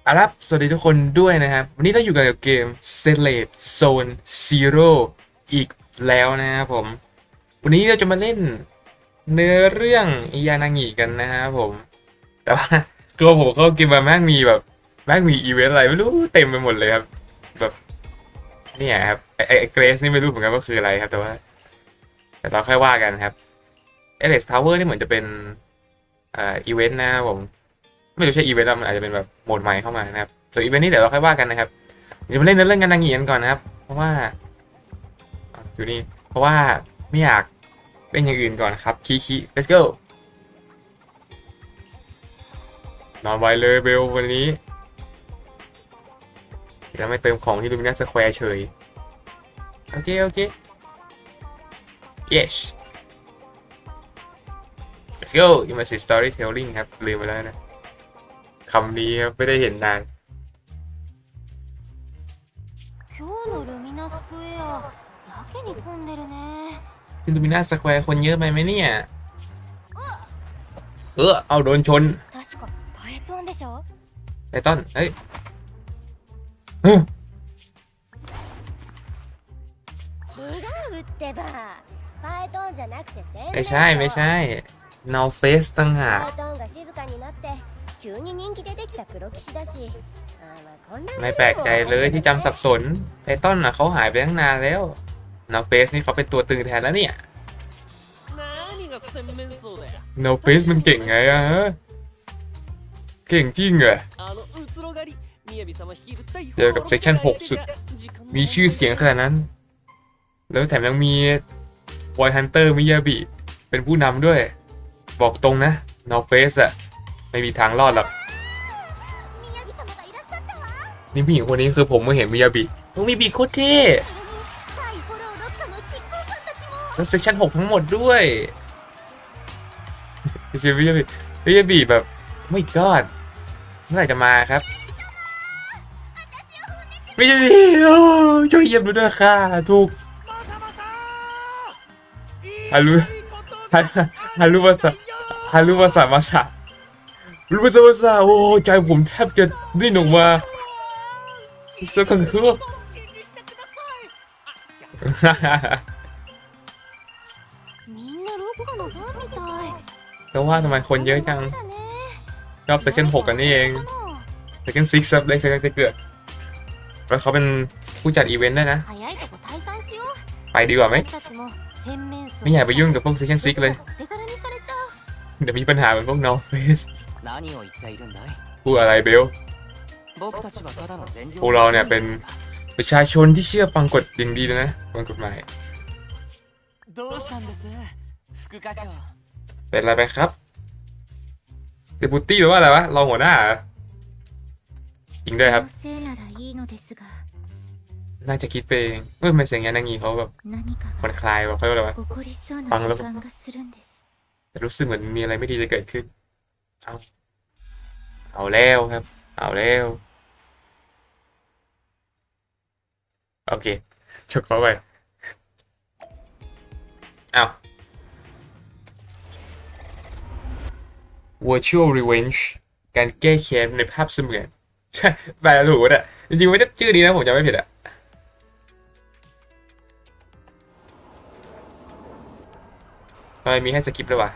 ครับสวัสดีทุกคนด้วยนะครับวันนี้เราอยู่กับเกม Select Zone Zero อีกแล้วนะครับผมวันนี้เราจะมาเล่นเนื้อเรื่องยานางิกันนะครับผมแต่ว่าตัวผมเข้าเกมมาแม่งมีอีเวนต์อะไรไม่รู้เต็มไปหมดเลยครับแบบเนี่ยครับไอเกรสนี่ไม่รู้เหมือนกันว่าคืออะไรครับแต่เราค่อยว่ากันครับ Alex Tower นี่เหมือนจะเป็นอีเวนต์นะครับผมไม่รู้ใช่อีเวนต์แล้วมันอาจจะเป็นแบบโหมดใหม่เข้ามานะครับส่วนอีเวนต์นี้เดี๋ยวเราค่อยว่ากันนะครับจะมาเล่นเรื่องกันนางเงียนก่อนนะครับเพราะว่าอยู่นี่เพราะว่าไม่อยากเล่นอย่างอื่นก่อนครับคี let's go นอนไวเลยเบลวันนี้จะไม่เติมของที่ลูมินัสสแควร์เฉยโอเค yes let's go immersive storytelling ครับลืมไปแล้วนะคำนี้ครับไม่ได้เห็นนาน今日のルミナスクエアやけに混んでるねที่ลูมินัสสแควร์คนเยอะไปไหมเนี่ยเอาโดนชน確かパエトンでしょไอต้นเฮ้ย違うってばパエトンじゃなくてセンไม่ใช่ no face ตั้งหากパエトンが静かになって急に人気出てきた黒騎士だしまあ混乱するよไม่แปลกใจเลยที่จำสับสนไอต้นน่ะเขาหายไปตั้งนานแล้ว no face นี่เขาเป็นตัวตึงแทนแล้วเนี่ย no face มันเก่งไงอะเก่งจริงเหรอเจอกับเซสชั่น6สุดมีชื่อเสียงขนาดนั้นแล้วแถมยังมีบอยฮันเตอร์มิยาบิเป็นผู้นำด้วยบอกตรงนะ no face อะไม่มีทางรอดหรอกนี่ผู้หญิงคนนี้คือผมเมื่อเห็นมิยาบิต้องมีบีโคตรเท่แล้วเซสชั่น6ทั้งหมดด้วยไม่ใช่มิยาบิแบบไม่กอดเมื่อไหร่จะมาครับมิยาบิโอ้ช่วยเยี่ยมด้วยค่ะถูกฮารุมาสาโอ้ใจผมแทบจะดิ้นออกมาสักครั้งคือแต่ว่าทำไมคนเยอะจังชอบเซสชั่น6กันนี่เองเซสชั่น6ครับได้เซสชั่นเกิดแล้วเขาเป็นผู้จัดอีเวนต์ด้วยนะไปดีกว่าไหมไม่อยากไปยุ่งกับพวกเซสชั่น6เลยเดี๋ยวมีปัญหาเหมือนพวก North Face พูดอะไรเบลพวกเราเนี่ยเป็นประชาชนที่เชื่อฟังกฎอย่างดีเลยนะฟังกฎหมายเป็นอะไรไปครับเดบูตี้แปลว่าอะไรวะรองหัวหน้าจริงด้วยครับน่าจะคิดไปเองไม่เสียงยานางีเขาแบบผ่อนคลายแบบเขาเรียกอะไรวะฟังแล้วแต่รู้สึกเหมือนมีอะไรไม่ดีจะเกิดขึ้นเอาแล้วครับเอาแล้วโอเคชกเข้าไปVirtual Revenge การแก้แค้นในภาพเสมือนใช่แปลถูกอ่ะจริงๆไม่ได้ชื่อนี้นะผมจำไม่ผิดอ่ะทำไมมีให้สกิปด้วยวะ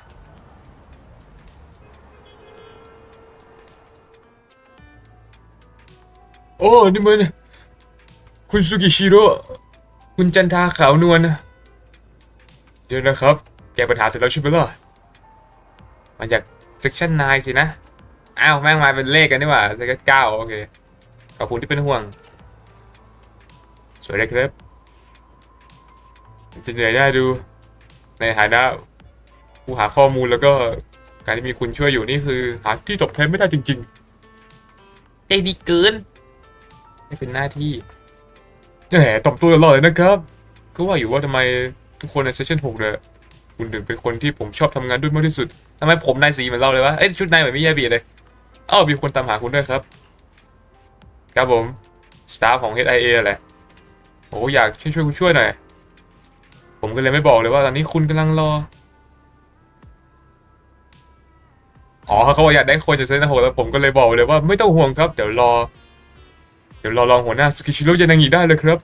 โอ้นี่มันคุณซูกิชิโร่คุณจันทาขาวนวลนะเดี๋ยวนะครับแก้ปัญหาเสร็จแล้วใช่ไหมล่ะมาจากเซกชัน9สินะอ้าวแม่งมาเป็นเลขกันนี่หว่าเซกชัน9โอเคขอบคุณที่เป็นห่วงสวยเลยครับจะเหนื่อยได้ดูในฐานะผู้หาข้อมูลแล้วก็การที่มีคุณช่วยอยู่นี่คือหาที่ตอบแทนไม่ได้จริงๆใจดีเกินนี่เป็นหน้าที่แหมตบตัวตลอดเลยนะครับก็ว่าอยู่ว่าทำไมทุกคนในเซสชั่น6เนี่ยคุณถึงเป็นคนที่ผมชอบทำงานด้วยมากที่สุดทำไมผมนายสีเหมือนเราเลยวะเอ้ยชุดนายเหมือนมิยาบิเลยมีคนตามหาคุณด้วยครับครับผมสตาฟของ HIA แหละโอ้อยากช่วยคุณช่วยหน่อยผมก็เลยไม่บอกเลยว่าตอนนี้คุณกำลังรออ๋อเขาบอกอยากได้คนจากเซนโฮแล้วผมก็เลยบอกเลยว่าไม่ต้องห่วงครับเดี๋ยวรอรองหัวหน้าสกิชิโร่ยานางิได้เลยครับ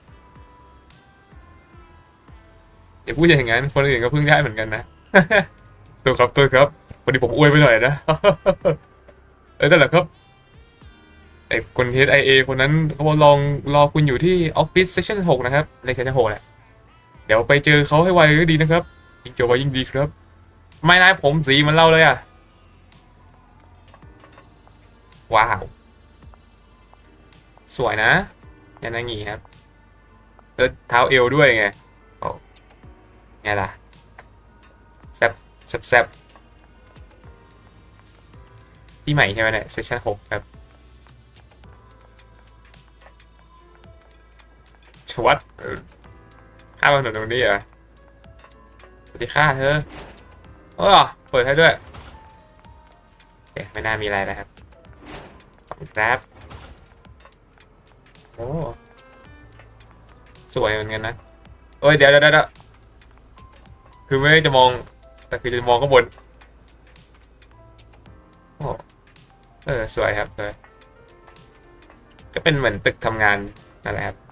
อย่าพูดอย่างนั้นคนอื่นก็เพิ่งได้เหมือนกันนะ ตัวครับพอดีผมอวยไปหน่อยนะ นั่นแหละครับไอ้คนเฮดไอเอคนนั้นเขาบอกลองรอคุณอยู่ที่ออฟฟิศเซสชั่น6นะครับในเซสชั่น6แหละเดี๋ยวไปเจอเขาให้ไวก็ดีนะครับยิ่งเจอไวยิ่งดีครับไม่นะผมสีมันเล่าเลยอ่ะว้าวสวยนะยานางิครับแล้วเท้าเอวด้วยไงโอ้ไงล่ะแซบที่ใหม่ใช่ไหมเนี่ยเซสชั่น6ครับชวัดข้ามถนนตรงนี้เหรอสวัสดีค่ะเธอเออเปิดให้ด้วยโอเคไม่น่ามีอะไรนะครับขอบคุณครับโอ้สวยเหมือนกันนะเอ้ยเดี๋ยวคือไม่ได้จะมองแต่คือจะมองข้างบนโอ้สวยครับสวยก็เป็นเหมือนตึกทำงานนั่นแหละครับ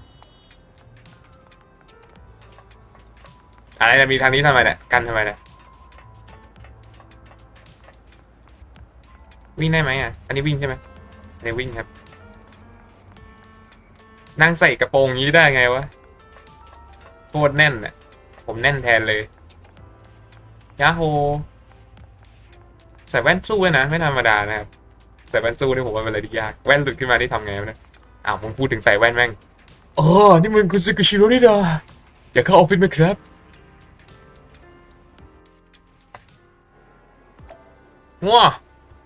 อะไรนะมีทางนี้ทำไมเนี่ยกันทำไมเนี่ยวิ่งได้ไหมอ่ะอันนี้วิ่งใช่ไหมอันนี้วิ่งครับนั่งใส่กระโปรงนี้ได้ไงวะโคตรแน่นอ่ะผมแน่นแทนเลยยาโฮใส่แว่นสู้ด้วยนะไม่ธรรมดานะครับใส่แว่นสู้นี่ผมว่าเป็นอะไรที่ยากแว่นหลุดขึ้นมาที่ทำไงวะเนี่ยอ้าวผมพูดถึงใส่แว่นแม่งอ๋อนี่มันคุณซึกิชิโร่นี่ดาอยากเข้าออฟฟิศไหมครับว้า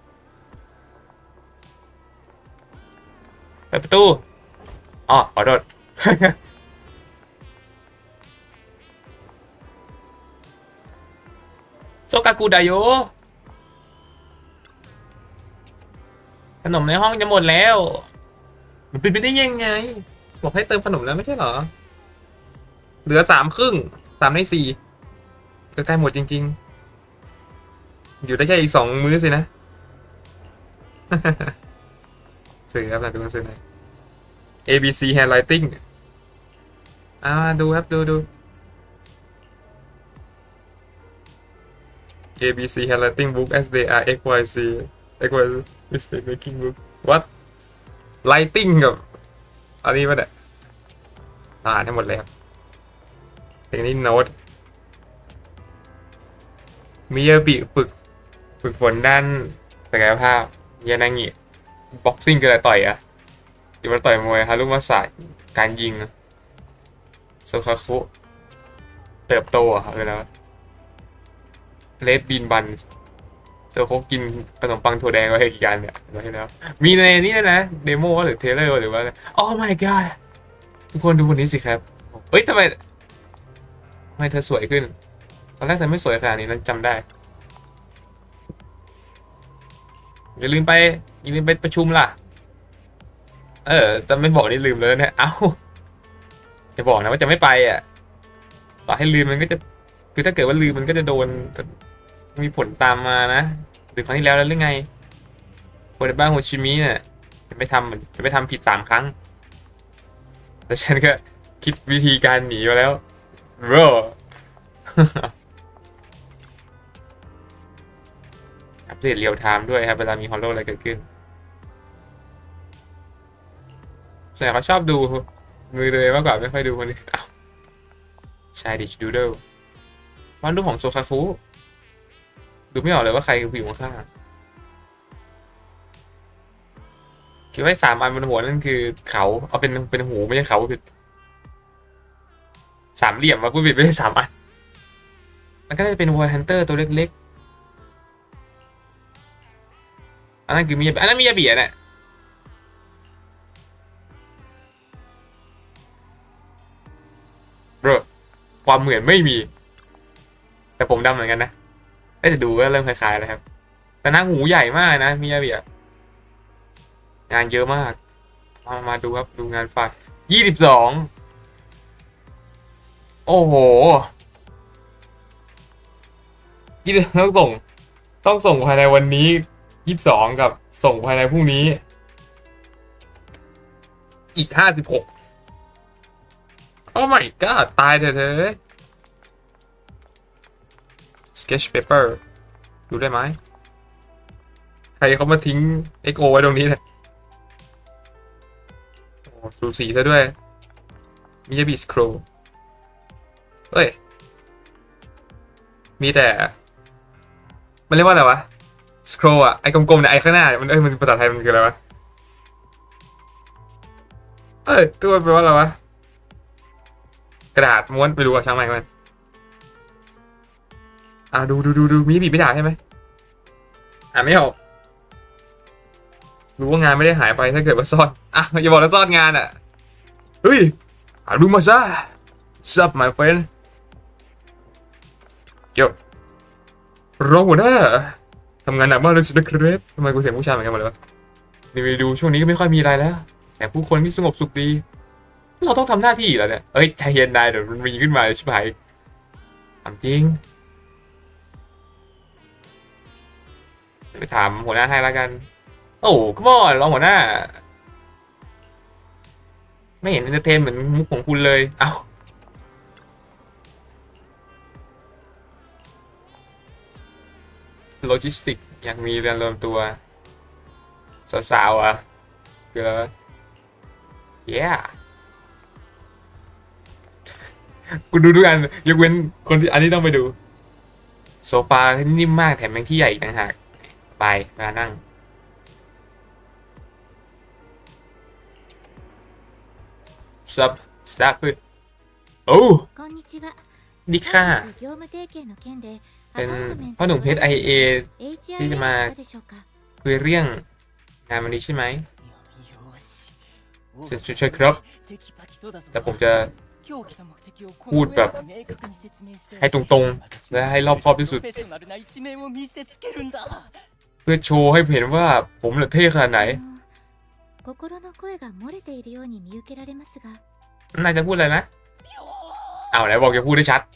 เปิดประตูอ๋อขอโทษ โซกากุไดโยขนมในห้องจะหมดแล้วมันเป็นไปได้ยังไงบอกให้เติมขนมแล้วไม่ใช่เหรอเหลือ3 ครึ่ง3 ใน 4ก็ใกล้หมดจริงๆอยู่ได้แค่อีก2 มื้อสินะ สื่อครับนะดูกันสื่อหน่อย ABC Handwriting ดูครับดู ABC Handwriting Book SDR XYZ XYZ Mistake Making Book What Lighting กับอันนี้ป่ะเนี่ยอ่านให้หมดเลยครับเพลงนี้โน้ตมิยาบิฝึกฝนด้านศักยภาพยานางิบ็อกซิ่งคืออะไรต่อยอะอยู่มาต่อยมวยฮารุมาสะการยิงโซคาคุเติบโตอะครับแล้วเลดบีนบันโซโคกินขนมปังถั่วแดงไว้ให้กี่การเนี่ยไว้ให้แล้วมีในนี้นะเดโมหรือเทเลอร์หรือว่าโอ้ my god ทุกคนดูคนนี้สิครับเฮ้ยทำไมเธอสวยขึ้นตอนแรกเธอไม่สวยขนาดนี้นั้นจำได้อย่าลืมไปประชุมล่ะจะไม่บอกนี่ลืมเลยเนี่ยเอ้าจะบอกนะว่าจะไม่ไปอ่ะต่อให้ลืมมันก็จะคือถ้าเกิดว่าลืมมันก็จะโดนมีผลตามมานะหรือครั้งที่แล้วหรือไงคนในบ้านโฮชิมิเนี่ยจะไม่ทำผิด3 ครั้งแล้วฉันก็คิดวิธีการหนีมาแล้วโร อัปเดตเรียลไทม์ด้วยครับเวลามีฮอลโลอะไรเกิดขึ้นส่วนใหญ่เขาชอบดูมือเลยมากกว่าไม่ค่อยดูคนนี้อ้าวชายดิชดูเดิลวันดูของโซคาฟุดูไม่ออกเลยว่าใครคือผู้หญิงข้างๆคิดว่า3 อันบนหัวนั่นคือเขาเอาเป็นหูไม่ใช่เขาผิด3 เหลี่ยมมาพูดผิดไม่ใช่3 อันมันก็จะเป็นวอร์ฮันเตอร์ตัวเล็กๆอันนั้นคืออันนั้นมิยาบิะเนี่ยความเหมือนไม่มีแต่ผมดำเหมือนกันนะแต่ดูก็เริ่มคล้ายๆแล้วครับแต่หน้าหูใหญ่มากนะมิยาบิะงานเยอะมากมาดูครับดูงานฝาก22โอ้โหยี่สิบต้องต้องส่งภายในวันนี้22กับส่งภายในพรุ่งนี้อีก56โอ้ my god ตายเถอะเธอ sketch paper ดูได้ไหมใครเขามาทิ้ง XO ไว้ตรงนี้เนี่ยโอ้สูสีซะด้วยมิยาบิสโครเอ้ยมีแต่มันเรียกว่าอะไรวะสโครอะไอ้กลมๆเนี่ยไอ้ข้างหน้าเนี่ยมันภาษาไทยมันคืออะไรวะตัวแปลว่าอะไรวะกระดาษม้วนไม่รู้อะช่างมันดูมีบีบไม่ด่าใช่ไหมไม่ออกรู้ว่างานไม่ได้หายไปถ้าเกิดว่าซ่อนอย่าบอกว่าซ่อนงานอะเฮ้ยดูมาซะ Sup my friend เดี๋ยวรองหัวหน้าทำงานหนักมากเลยสินะครับทำไมกูเสียงผู้ชายเหมือนกันหมดเลยวะนี่ไปดูช่วงนี้ก็ไม่ค่อยมีอะไรแล้วแต่ผู้คนที่สงบสุขดีเราต้องทำหน้าที่แล้วเนี่ยใจเย็นนายเดี๋ยวมันมีขึ้นมาชิบหายถามจริงไปถามหัวหน้าให้แล้วกันโอ้ก็บอรองหัวหน้าไม่เห็นเอนเตอร์เทนเหมือนมุกของคุณเลยโลจิสติกอยากมีเรียนรวมตัวสาวๆคืออะไร yeah กูดูทุกอันยกเว้นคนที่อันนี้ต้องไปดูโซฟานิ่มมากแถมยังที่ใหญ่อีกต่างหากไปมานั่งสตาร์ทโอ้ดีค่ะเป็นพ่อหนุ่มเพชร IA ที่จะมาคุยเรื่องงานวันนี้ใช่ไหมใช่ครับแต่ผมจะพูดแบบให้ตรงๆและให้รอบคอบที่สุดเพื่อโชว์ให้เห็นว่าผมเท่ขนาดไหนนายจะพูดอะไรนะไหนบอกจะพูดได้ชัด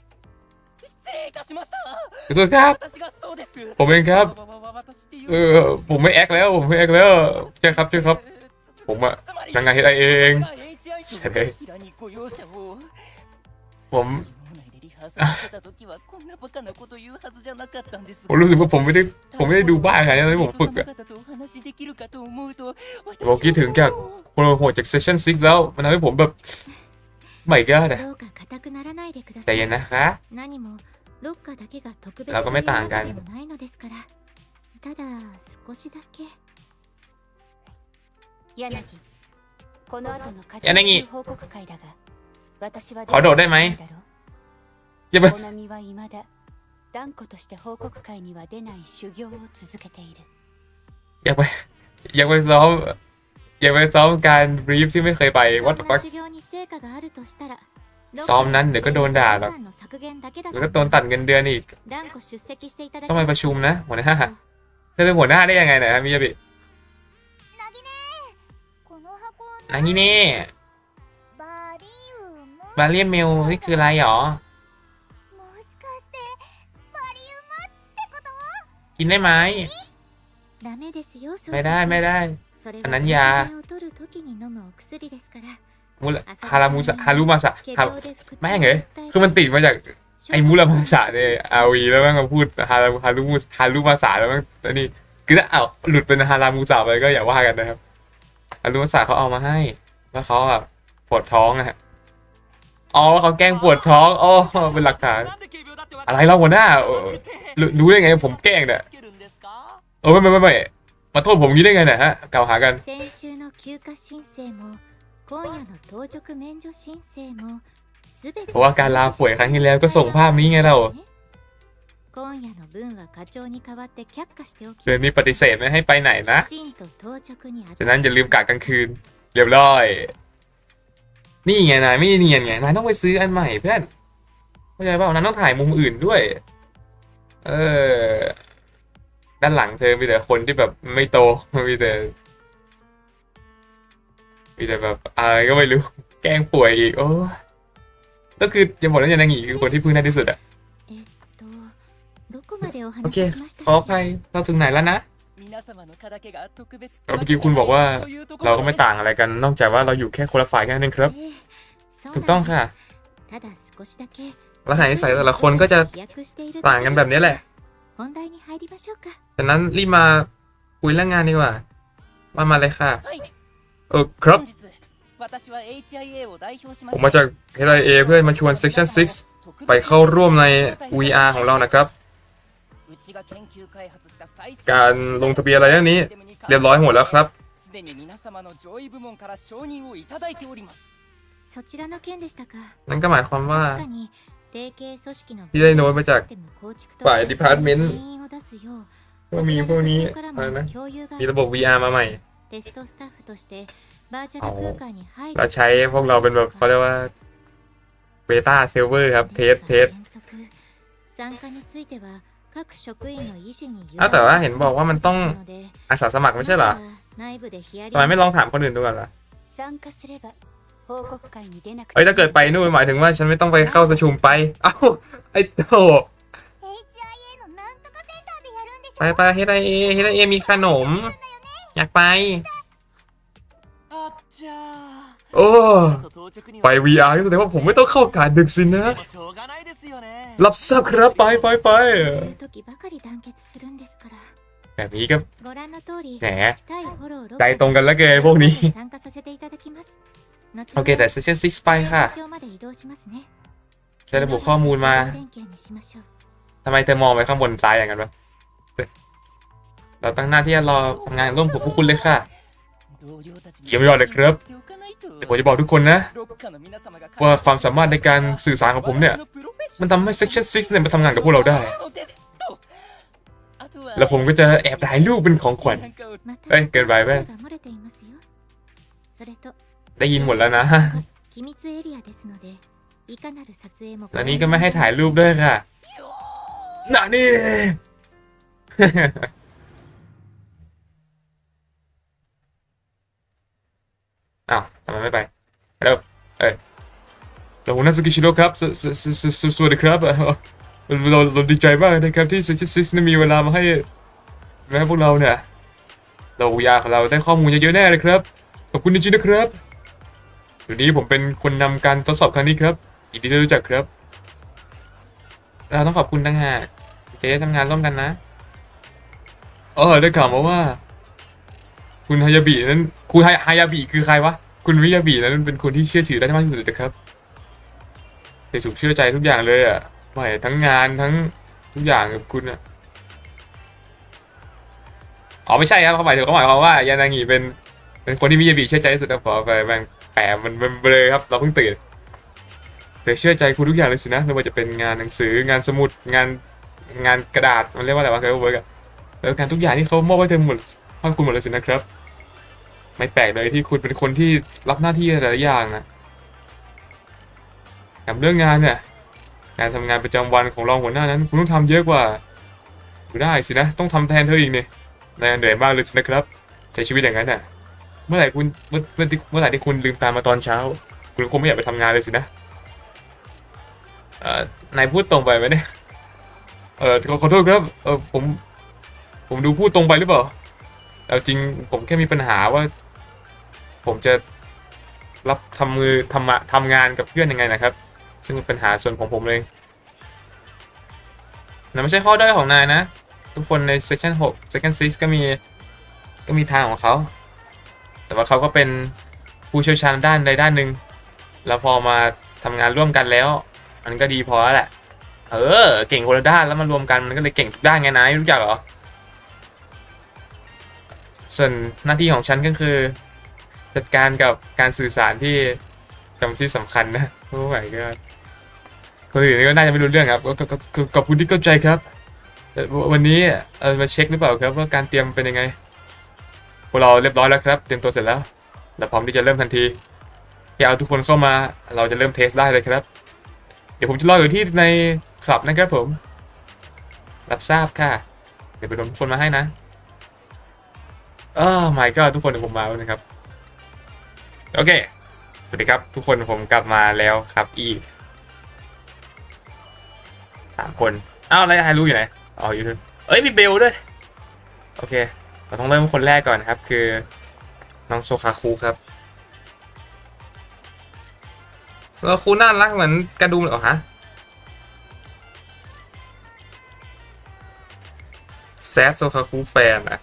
ขอโทษครับผมเองครับผมไม่แอคแล้วใช่ครับผมนางงานเฮดไอเองเสร็จเลยผมรู้สึกว่าผมไม่ได้ดูบ้าขนาดนั้นผมฝึกผมคิดถึงจากคนโหดจากเซสชั่น6แล้วมันทำให้ผมแบบไม่ก็ได้แต่ยังนะคะเราก็ไม่ต่างกันยานางิขอโดดได้ไหมอย่าไปอยากไปซ้อมการบรีฟที่ไม่เคยไปวัดปักซ้อมนั้นเดี๋ยวก็โดนด่าหรอกแล้วก็โดนตัดเงินเดือนอีกต้องไปประชุมนะหัวหน้าเธอเป็นหัวหน้าได้ยังไงนะมิยาบินางิเน่บาเรียมเมลนี่คืออะไรหรอกินได้ไหมไม่ได้อันนั้นยาฮารุมาสะแม่งเลยคือมันติดมาจากไอ้มูรามาสะเนี่ยRVแล้วแม่งมาพูดฮารุมาสะแล้วแม่งตอนนี้คือถ้าหลุดเป็นฮารามูสะไปก็อย่าว่ากันนะครับฮารุมาสะเขาเอามาให้ว่าเขาปวดท้องนะฮะเขาแกล้งปวดท้องเป็นหลักฐานอะไรเราหัวหน้ารู้ได้ไงผมแกล้งเนี่ยไม่มาโทษผมงี้ได้ไงเนี่ยฮะกล่าวหากันเพราะว่าการลาป่วยครั้งที่แล้วก็ส่งภาพนี้ไงเราเดือนนี้ปฏิเสธไม่ให้ไปไหนนะฉะนั้นอย่าลืมกะกลางคืนเรียบร้อยนี่ไงนายไม่เนียนไงนายต้องไปซื้ออันใหม่เพื่อนเข้าใจเปล่านายต้องถ่ายมุมอื่นด้วยด้านหลังเธอมีแต่คนที่แบบไม่โตมีแต่แบบอะไรก็ไม่รู้แกล้งป่วยอีกก็คือจะบอกว่ายานางิคือคนที่พึ่งได้ที่สุดโอเคขออภัยเราถึงไหนแล้วนะเมื่อกี้คุณบอกว่าเราก็ไม่ต่างอะไรกันนอกจากว่าเราอยู่แค่คนละฝ่ายแค่นั้นเองครับถูกต้องค่ะลักษณะนิสัยแต่ละคนก็จะต่างกันแบบนี้แหละฉะนั้นรีบมาคุยเรื่องงานดีกว่ามาเลยค่ะครับผมมาจาก HIA เพื่อมาชวน Section 6 ไปเข้าร่วมใน VR ของเรานะครับการลงทะเบียนอะไรเรื่องนี้เรียบร้อยหมดแล้วครับนั่นก็หมายความว่าที่ได้โน้ตมาจากฝ่าย Department ว่ามีพวกนี้อะไรนะมีระบบ VR มาใหม่เราใช้พวกเราเป็นแบบเขาเรียกว่าเบต้าเซิร์ฟเวอร์ครับเทสแต่ว่าเห็นบอกว่ามันต้องอาสาสมัครไม่ใช่เหรอทำไมไม่ลองถามคนอื่นดูก่อนล่ะถ้าเกิดไปนู่นหมายถึงว่าฉันไม่ต้องไปเข้าประชุมไปเอ้าไอ้โตไปHIAมีขนมอยากไปโอ้ไป VR ก็แสดงว่าผมไม่ต้องเข้าการดึกสินะรับทราบครับไปแบบนี้ก็แหมใจตรงกันแล้วเกยพวกนี้โอเคแต่ Section 6 ไปค่ะใช้ระบบข้อมูลมาทำไมเธอมองไปข้างบนซ้ายอย่างนั้นวะเราตั้งหน้าที่จะรอทำงานร่วมกับพวกคุณเลยค่ะเยี่ยมยอดเลยครับแต่ผมจะบอกทุกคนนะว่าความสามารถในการสื่อสารของผมเนี่ยมันทำให้ Section 6 เนี่ยมาทำงานกับพวกเราได้แล้วผมก็จะแอบถ่ายรูปเป็นของขวัญเกินไปไหมได้ยินหมดแล้วนะแล้วนี้ก็ไม่ให้ถ่ายรูปด้วยค่ะน่ะนี่อ้าวทำไมไม่ไปแล้วเราหัวหน้าสุกิชิโร่ครับสวัสดีครับเราดีใจมากนะครับที่ Section 6มีเวลามาให้พวกเราเนี่ยเราอยากเราได้ข้อมูลเยอะๆแน่เลยครับขอบคุณจริงๆนะครับวันนี้ผมเป็นคนนำการทดสอบครั้งนี้ครับยินดีได้รู้จักครับเราต้องขอบคุณต่างหากจะได้ทำงานร่วมกันนะได้ข่าวมาว่าคุณฮายาบินั้นคุณฮายาบิคือใครวะคุณมิยาบินั้นเป็นคนที่เชื่อถือได้มากที่สุดนะครับถูกเชื่อใจทุกอย่างเลยอ่ะไม่ทั้งงานทั้งทุกอย่างกับคุณอ่ะไม่ใช่ครับเขาหมายความว่ายานางิเป็นคนที่มิยาบิเชื่อใจที่สุดนะขอไปแบ่งแปมมันเบลอครับเราเพิ่งตื่นแต่เชื่อใจคุณทุกอย่างเลยสินะไม่ว่าจะเป็นงานหนังสืองานสมุดงานกระดาษมันเรียกว่าอะไรวะเคยเวิร์กอะแล้วงานทุกอย่างที่เขามอบให้เธอหมดให้คุณหมดเลยสินะครับไม่แปลกเลยที่คุณเป็นคนที่รับหน้าที่หลายอย่างนะกับเรื่องงานเนี่ยการทำงานประจำวันของรองหัวหน้านั้นคุณต้องทำเยอะกว่าอยู่ได้สินะต้องทำแทนเธออีกเนี่ยนายเหนื่อยมากเลยสินะครับใช้ชีวิตอย่างนั้นน่ะเมื่อไหร่ที่คุณลืมตามาตอนเช้าคุณคงไม่อยากไปทำงานเลยสินะนายพูดตรงไปไหมเนี่ยขอโทษครับผมดูพูดตรงไปหรือเปล่าจริงผมแค่มีปัญหาว่าผมจะรับทำงานกับเพื่อนยังไงนะครับซึ่งเป็นปัญหาส่วนของผมเลยนั่นไม่ใช่ข้อด้อยของนายนะทุกคนใน Section 6 Section 6 ก็มีทางของเขาแต่ว่าเขาก็เป็นผู้เชี่ยวชาญด้านใดด้านหนึ่งแล้วพอมาทำงานร่วมกันแล้วมันก็ดีพอแล้วแหละเก่งคนละด้านแล้วมารวมกันมันก็เลยเก่งทุกด้านไงนะรู้จักเหรอส่วนหน้าที่ของฉันก็คือจัดการกับการสื่อสารที่สำคัญนะโอ้ยก็คนอื่นก็น่าจะไม่รู้เรื่องครับก็ขอบคุณที่เข้าใจครับวันนี้มาเช็คหรือเปล่าครับว่าการเตรียมเป็นยังไงพวกเราเรียบร้อยแล้วครับเตรียมตัวเสร็จแล้วและพร้อมที่จะเริ่มทันทีที่เอาทุกคนเข้ามาเราจะเริ่มเทสได้เลยครับเดี๋ยวผมจะรออยู่ที่ในคลับนะครับผมรับทราบค่ะเดี๋ยวไปรวมทุกคนมาให้นะmy god ทุกคนเดี๋ยวผมมาแล้วนะครับโอเคสวัสดีครับทุกคนผมกลับมาแล้วครับอีก3 คนอะไรใครรู้อยู่ไหนอ๋ออยู่ด้วยเอ้ยมีเบลด้วยโอเคเราต้องเริ่มคนแรกก่อนครับคือน้องโซคาคุครับโซคาคุน่ารักเหมือนกระดุมเหรอฮะแซดโซคาคุแฟนอะ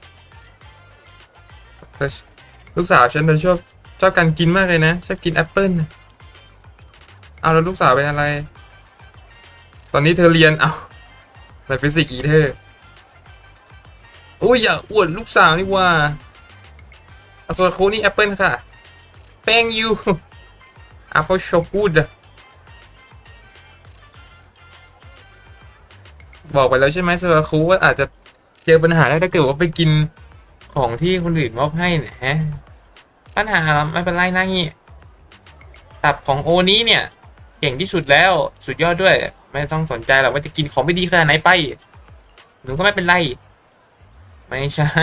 ลูกสาวฉันเธอชอบการกินมากเลยนะชอบกินแอปเปิ้ลเอาแล้วลูกสาวเป็นอะไรตอนนี้เธอเรียนเอาในฟิสิกส์อีเธออุ้ยอย่าอวดลูกสาวนี่ว่าโซคาคุนี่แอปเปิ้ลค่ะแป้งยูแอปเปิลช็อกกูดบอกไปแล้วใช่ไหมโซคาคุว่าอาจจะเจอปัญหาได้ถ้าเกิดว่าไปกินของที่คนอื่นมอบให้เนี่ยฮะปัญหาไม่เป็นไรนะงี้ตับของโอนี้เนี่ยเก่งที่สุดแล้วสุดยอดด้วยไม่ต้องสนใจหรอกว่าจะกินของไม่ดีขนาดไหนไปหนูก็ไม่เป็นไรไม่ใช่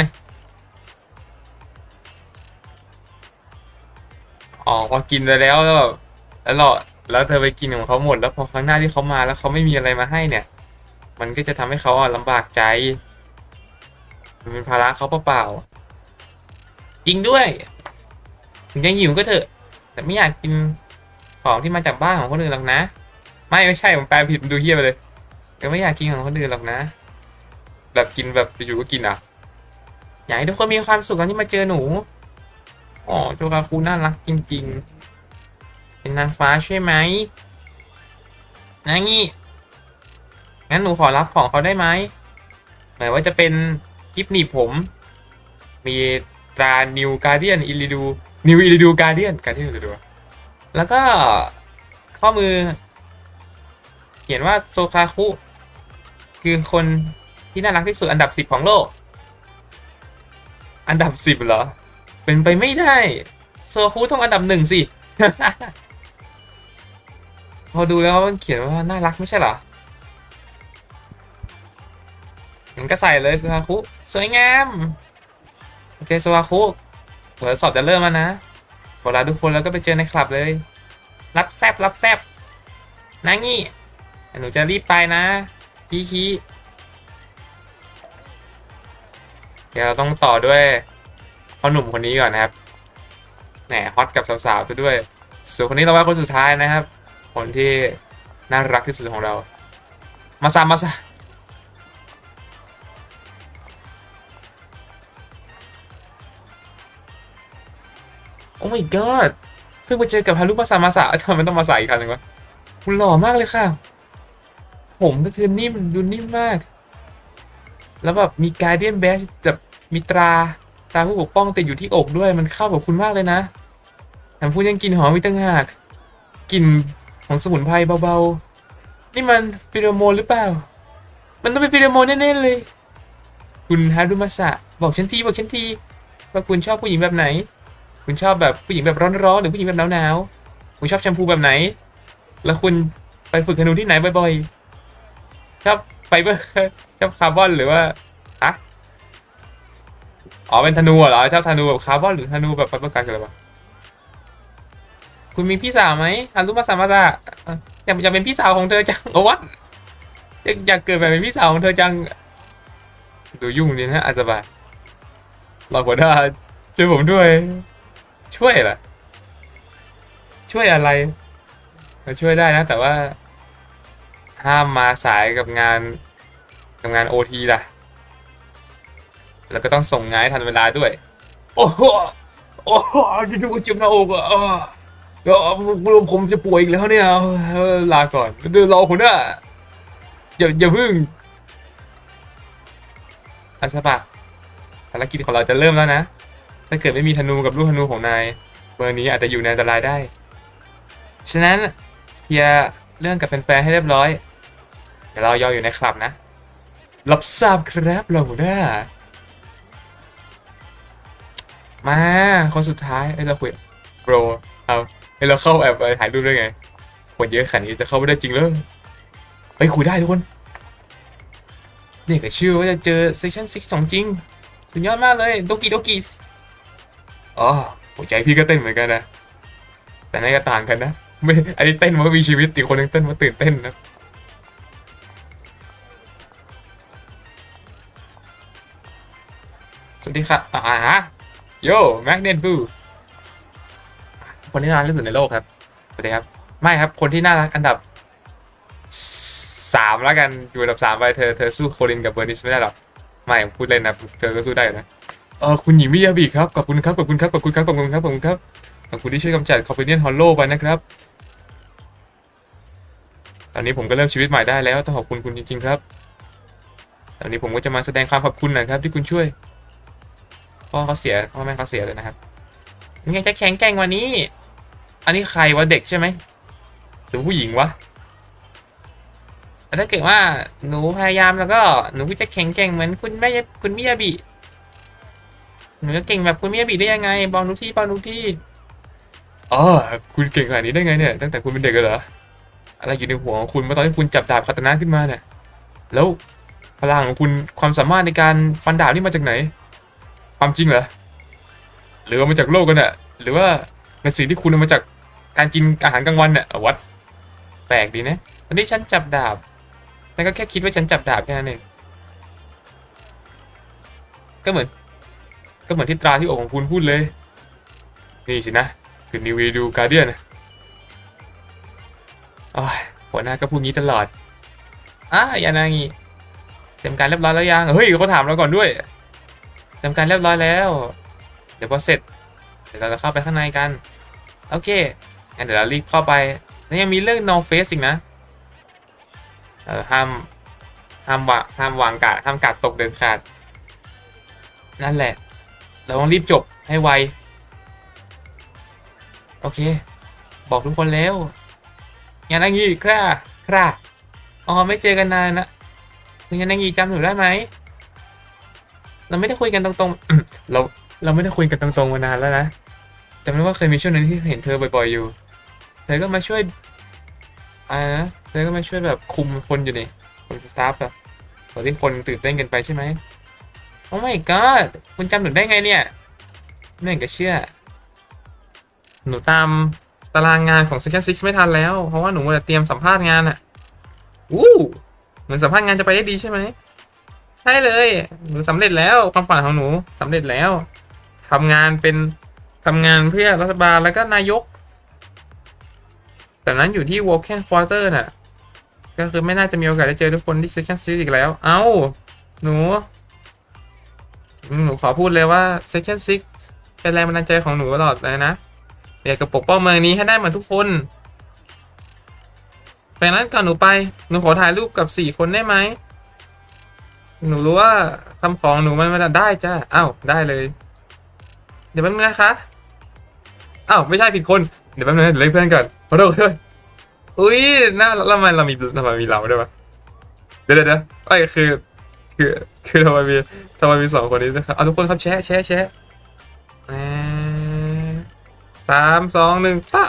อ๋อพอกินไปแล้วแบบแล้วเธอไปกินของเขาหมดแล้วพอครั้งหน้าที่เขามาแล้วเขาไม่มีอะไรมาให้เนี่ยมันก็จะทำให้เขาลำบากใจมันเป็นภาระเขาเปล่าๆจริงด้วยถึงจะหิวก็เถอะแต่ไม่อยากกินของที่มาจากบ้านของคนอื่นหรอกนะไม่ใช่ผมแปลผิดดูเฮี้ยไปเลยก็ไม่อยากกินของคนอื่นหรอกนะแบบกินแบบอยู่ก็กินอ่ะอยากให้ทุกคนมีความสุขตอนที่มาเจอหนูอ๋อโจกาคูน่ารักจริงๆเป็นนางฟ้าใช่ไหมนะงี้งั้นหนูขอรับของเขาได้ไหมหมายว่าจะเป็นกิฟต์หนีบผมมีตรานิวการเดียนอิลิดูนิวอิลิดูการเดียนอิลิดูแล้วก็ข้อมือเขียนว่าโซคาคุคือคนที่น่ารักที่สุดอันดับ10ของโลกอันดับ10เหรอเป็นไปไม่ได้โซคาคุต้องอันดับ1สิ พอดูแล้วมันเขียนว่าน่ารักไม่ใช่เหรองั้นก็ใส่เลยโซคาคุสวยงามโอเคโซคาคุเดี๋ยวสอบจะเริ่มแล้วนะพอลาทุกคนแล้วก็ไปเจอในคลับเลยรับแซบนะงี้หนูจะรีบไปนะคีเดี๋ยวเราต้องต่อด้วยพ่อหนุ่มคนนี้ก่อนนะครับแหมฮอตกับสาวๆซะด้วยส่วนคนนี้เราว่าคนสุดท้ายนะครับคนที่น่ารักที่สุดของเรามาซาโอ้ my god เพิ่งไปเจอกับฮารุมาซาทำไมต้องมาใส่อีกครั้งหนึ่งวะคุณหล่อมากเลยค่ะผมก็คือนิ่มดูนิ่มมากแล้วแบบมีการเดียนแบชแบบมีตราผู้ปกป้องติดอยู่ที่อกด้วยมันเข้ากับคุณมากเลยนะแถมพูดยังกลิ่นหอมอีกต่างหากกลิ่นของสมุนไพรเบาๆนี่มันฟิโรโมนหรือเปล่ามันต้องเป็นฟิโรโมนแน่ๆเลยคุณฮารุมาซะบอกฉันทีว่าคุณชอบผู้หญิงแบบไหนคุณชอบแบบผู้หญิงแบบร้อนๆหรือผู้หญิงแบบหนาวๆคุณชอบแชมพูแบบไหนแล้วคุณไปฝึกธนูที่ไหนบ่อยๆชอบไฟเบอร์ชอบคาร์บอนหรือว่าอะอ๋อเป็นธนูเหรอชอบธนูแบบคาร์บอนหรือธนูแบบไฟเบอร์กันอะไรปะคุณมีพี่สาวไหมฮารุมาซะอยากเป็นพี่สาวของเธอจังโอ้วัดอยากเกิดแบบเป็นพี่สาวของเธอจังดูยุ่งดีนะอาซาบะเราหัวหน้าช่วยผมด้วยช่วยเหรอช่วยอะไรช่วยได้นะแต่ว่าห้ามมาสายกับงานโอทีล่ะแล้วก็ต้องส่งงานให้ทันเวลาด้วยโอ้โหจะดูเจ็บหน้าอกอ่ะเดี๋ยวผมจะป่วยอีกแล้วเนี่ยลาก่อนเดี๋ยวรอคุณนะอย่าพึ่งอาซาบะภารกิจของเราจะเริ่มแล้วนะถ้าเกิดไม่มีธนูกับลูกธนูของนายเบอร์นี้อาจจะอยู่ในอันตรายได้ฉะนั้นเคลียร์เรื่องกับแฟนๆให้เรียบร้อยเดี๋ยวเราย่ออยู่ในคลับนะรับทราบครับเราหัวหน้ามาคนสุดท้ายเราคุยโบรเอาเราเข้าแอบไปถ่ายรูปได้ไงคนเยอะขนาดนี้จะเข้าไม่ได้จริงเลยไปคุยได้ทุกคนนี่ก็ชื่อว่าจะเจอเซสชั่น6ของจริงสุดยอดมากเลยโดกิอ๋อหัวใจพี่ก็เต้นเหมือนกันนะแต่นั่นก็ต่างกันนะไม่อันนี้เต้นว่ามีชีวิตอีกคนนึงเต้นว่าตื่นเต้นนะวัสดีครับโยแมกเนตบูคนที่น่ารักที่สุดในโลกครับสวัสดีครับไม่ครับคนที่น่ารักอันดับ3แล้วกันอยู่อันดับ3ไปเธอสู้โคลินกับเบอร์นิสไม่ได้หรอกไม่พูดเล่นนะเธอก็สู้ได้นะคุณหญิงมิยาบิครับขอบคุณครับขอบคุณครับขอบคุณครับขอบคุณครับขอบคุณครับขอบคุณที่ช่วยกำจัดคอมเพเนียนฮอลโลไปนะครับตอนนี้ผมก็เริ่มชีวิตใหม่ได้แล้วต้องขอบคุณคุณจริงๆครับตอนนี้ผมก็จะมาแสดงความขอบคุณนะครับที่คุณช่วยพ่อเขาเสียพ่อแม่เขาเสียเลยนะครับยังไงจะแข็งแกร่งกว่านี้อันนี้ใครวะเด็กใช่ไหมหรือผู้หญิงวะแต่ถ้าเกิดว่าหนูพยายามแล้วก็หนูก็จะแข็งแกร่งเหมือนคุณมิยาบิหนูจะเก่งแบบคุณมิยาบิได้ยังไงบอกหนูที่บอกหนูที่อ๋อคุณเก่งขนาดนี้ได้ไงเนี่ยตั้งแต่คุณเป็นเด็กเหรออะไรอยู่ในหัวของคุณเมื่อตอนที่คุณจับดาบคาตานะขึ้นมาเนี่ยแล้วพลังของคุณความสามารถในการฟันดาบนี่มาจากไหนความจริงเหรอหรือว่ามาจากโลกกันเนี่ยหรือว่าเป็นสิ่งที่คุณเอามาจากการกินอาหารกลางวันเนี่ยวัดแปลกดีนะตอนที่ฉันจับดาบฉันก็แค่คิดว่าฉันจับดาบแค่นั้นเองก็เหมือนที่ตราที่อกของคุณพูดเลยนี่สินะคือนิวดูการเดียนนะหัวหน้าก็พูดงี้ตลอดอย่านางี้เตรียมการเรียบร้อยแล้วยังเฮ้ยเขาถามเราก่อนด้วยเตรียมการเรียบร้อยแล้วเดี๋ยวพอเสร็จเดี๋ยวเราจะเข้าไปข้างในกันโอเคงั้นเดี๋ยวเรารีบเข้าไปแล้วยังมีเรื่อง no face อีกนะห้ามวางกาดห้ามกาดตกเด็ดขาดนั่นแหละเราต้องรีบจบให้ไวโอเคบอกทุกคนแล้วยันนางีครับไม่เจอกันนานนะคุณยันนางีจำหนูได้ไหมเราไม่ได้คุยกันตรงๆ เราไม่ได้คุยกันตรงๆมานานแล้วนะจำได้ว่าเคยมีช่วงนึงที่เห็นเธอบ่อยๆอยู่เธอก็มาช่วยนะเธอก็มาช่วยแบบคุมคนอยู่นี่คนสตาฟอะตอนที่คนตื่นเต้นกันไปใช่ไหมโอ้ my god คุณจำหนูได้ไงเนี่ยไม่เห็นก็เชื่อหนูตามตารางงานของ Second Six ไม่ทันแล้วเพราะว่าหนูจะเตรียมสัมภาษณ์งานอะเหมือนสัมภาษณ์งานจะไปได้ดีใช่ไหมใช่เลยหนูสำเร็จแล้วความฝันของหนูสำเร็จแล้วทำงานเพื่อรัฐบาลแล้วก็นายกแต่นั้นอยู่ที่ Woken Quarter น่ะก็คือไม่น่าจะมีโอกาสได้เจอทุกคนที่ Second Six อีกแล้วหนูขอพูดเลยว่า Second Six เป็นแรงบันดาลใจของหนูตลอดเลยนะอยากจะปกป้องเมืองนี้ให้ได้เหมือนทุกคนแต่นั้นก่อนหนูไปหนูขอถ่ายรูปกับ4 คนได้ไหมหนูรู้ว่าคำของหนูมันได้จ้าได้เลยเดี๋ยวแป๊บนึงนะคะไม่ใช่ผิดคนเดี๋ยวแป๊บนึงเดี๋ยวเรียกเพื่อนก่อนขอโทษอุ้ยน่าแล้วทำไมเรามีเราด้วยวะเดี๋ยวคือทำไมมี2 คนนี้นะครับทุกคนครับแชร์3 2 1ปั๊บ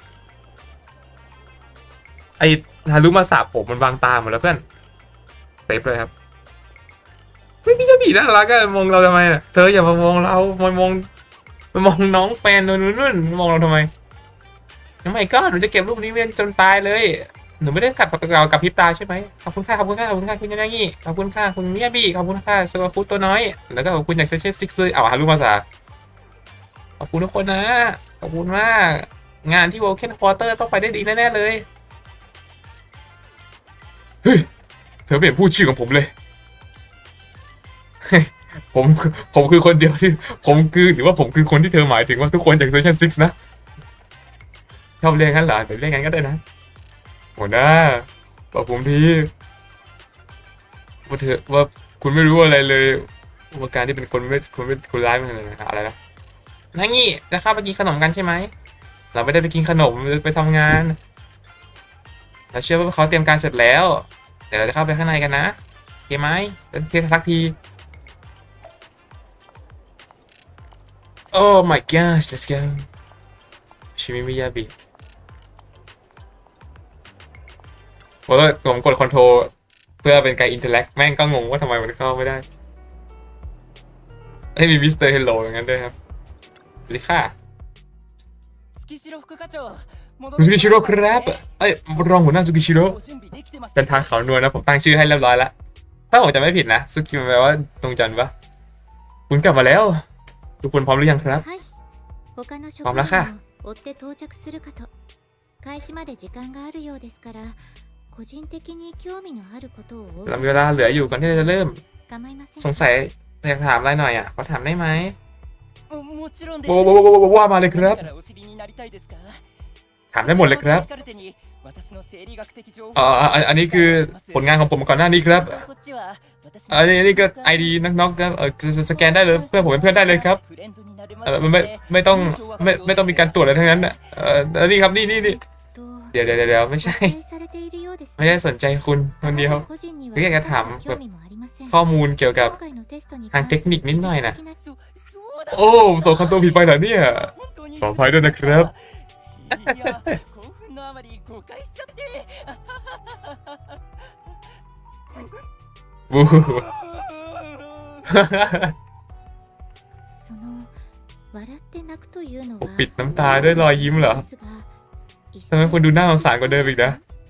ไอ้ฮารุมาสาบผมมันบางตาหมดแล้วเพื่อนเซฟเลยครับไม่พี่จะบีน่ารักอะมองเราทำไมน่ะเธออย่ามามองเรามองน้องแฟนนู่นมองเราทำไมทำไมก็หนูจะเก็บรูปนี้เวียนจนตายเลยหนูไม่ได้กับพริบตาใช่ไหมขอบคุณค่ะคุณยังไงงี้ขอบคุณค่ะคุณมิยาบิขอบคุณค่ะสวาคุตัวน้อยแล้วก็ขอบคุณจากเซเชซิกซ์ฮารุมาสาขอบคุณทุกคนนะขอบคุณมากงานที่ Woken Quarter ต้องไปได้ดีแน่ๆเลยเฮ้ยเธอไม่เห็นพูดชื่อของผมเลยผมคือคนเดียวที่หรือว่าผมคือคนที่เธอหมายถึงว่าทุกคนจาก Section 6นะชอบเรียกงั้นเหรอเดี๋ยวเรียกงั้นก็ได้นะหัวหน้าบอกผมทีว่าคุณไม่รู้อะไรเลยว่าการที่เป็นคนร้ายมันอะไรนะนั่งงี้จะเข้าไปกินขนมกันใช่ไหมเราไม่ได้ไปกินขนมไปทำงานเราเชื่อว่าเขาเตรียมการเสร็จแล้วเดี๋ยวเราจะเข้าไปข้างในกันนะโอเคไหมเพียงสักที Oh my gosh let's go ชิมิมิยาบิผมกดคอนโทรเพื่อเป็นการอินเทอร์แลกแม่งก็งงว่าทำไมมันเข้าไม่ได้มีมิสเตอร์เฮลโลอย่างนั้นด้วยครับสวัสดีค่ะซุกิชิโร่ครับรองหัวหน้าซุกิชิโร่เป็นทางเขานวลนะผมตั้งชื่อให้เรียบร้อยแล้วถ้าผมจำไม่ผิดนะซุกิมันแปลว่าตรงจันทร์ปะคุณกลับมาแล้วทุกคนพร้อมหรือยังครับはい他の職พร้อมแล้วค่ะ員を追って到着するかと開始まで時間があるようですから個人的に興味のあることをおเรามีเวลาเหลืออยู่ก่อนที่เราจะเริ่ม構いませんสงสัยอยากถามอะไรหน่อยอ่ะขอถามได้ไหมもちろんです。 ว่ามาเลยครับお知りになりたいですか。 ถามได้หมดเลยครับカルテに私の生理学的情報อันนี้คือผลงานของผมก่อนหน้านี้ครับこっちは私のอันนี้ก็ไอดีน้องๆครับสแกนได้เลยเพื่อนผมเป็นเพื่อนได้เลยครับフレンドになれますไม่ต้องมีการตรวจอะไรทั้งนั้นอันนี้ครับนี่とเดี๋ยวไม่ใช่誤解されているようですไม่ได้สนใจคุณคนเดียว個人にはหรืออยากจะถามแบบ興味もありませんข้อมูลเกี่ยวกับ今回のテストにทางเทคนิคนิดหน่อยนะそうだโอ้ส่งคำตัวผิดไปเหรอเนี่ย本当にขออภัยด้วยนะครับいや興奮のあまり誤解しちゃってบูその笑って泣くというのはปิดน้ำตาด้วยรอยยิ้มเหรอですがทำไมคุณดูน่าสงสารกว่าเดิมอีกนะ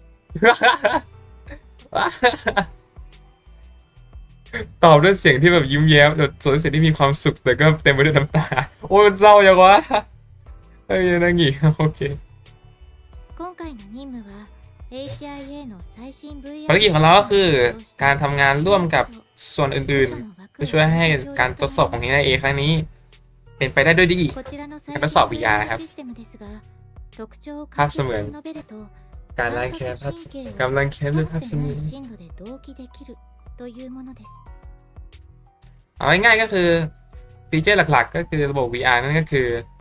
ตอบด้วยเสียงที่แบบยิ้มแย้มแต่ส่วนเสียงที่มีความสุขแต่ก็เต็มไปด้วยน้ำตา โอ้ยมันเศร้าอย่างวะเอ้ยนั่งงี้โอเค今回の任務は HIA の最新 VR ภารกิจของเราก็คือการทำงานร่วมกับส่วนอื่นๆเพื่อช่วยให้การทดสอบของ HIA ครั้งนี้เป็นไปได้ด้วยดีこちらの最การทดสอบ VR นะครับシステムですが特徴をภาพเสมือน述べるとการล้างแค้นภาพกำลังแค้นด้วยภาพเสมือน深度で同期できるというものですเอาง่ายๆก็คือฟีเจอร์หลักๆ ก็คือระบบ VR นั่นก็คือ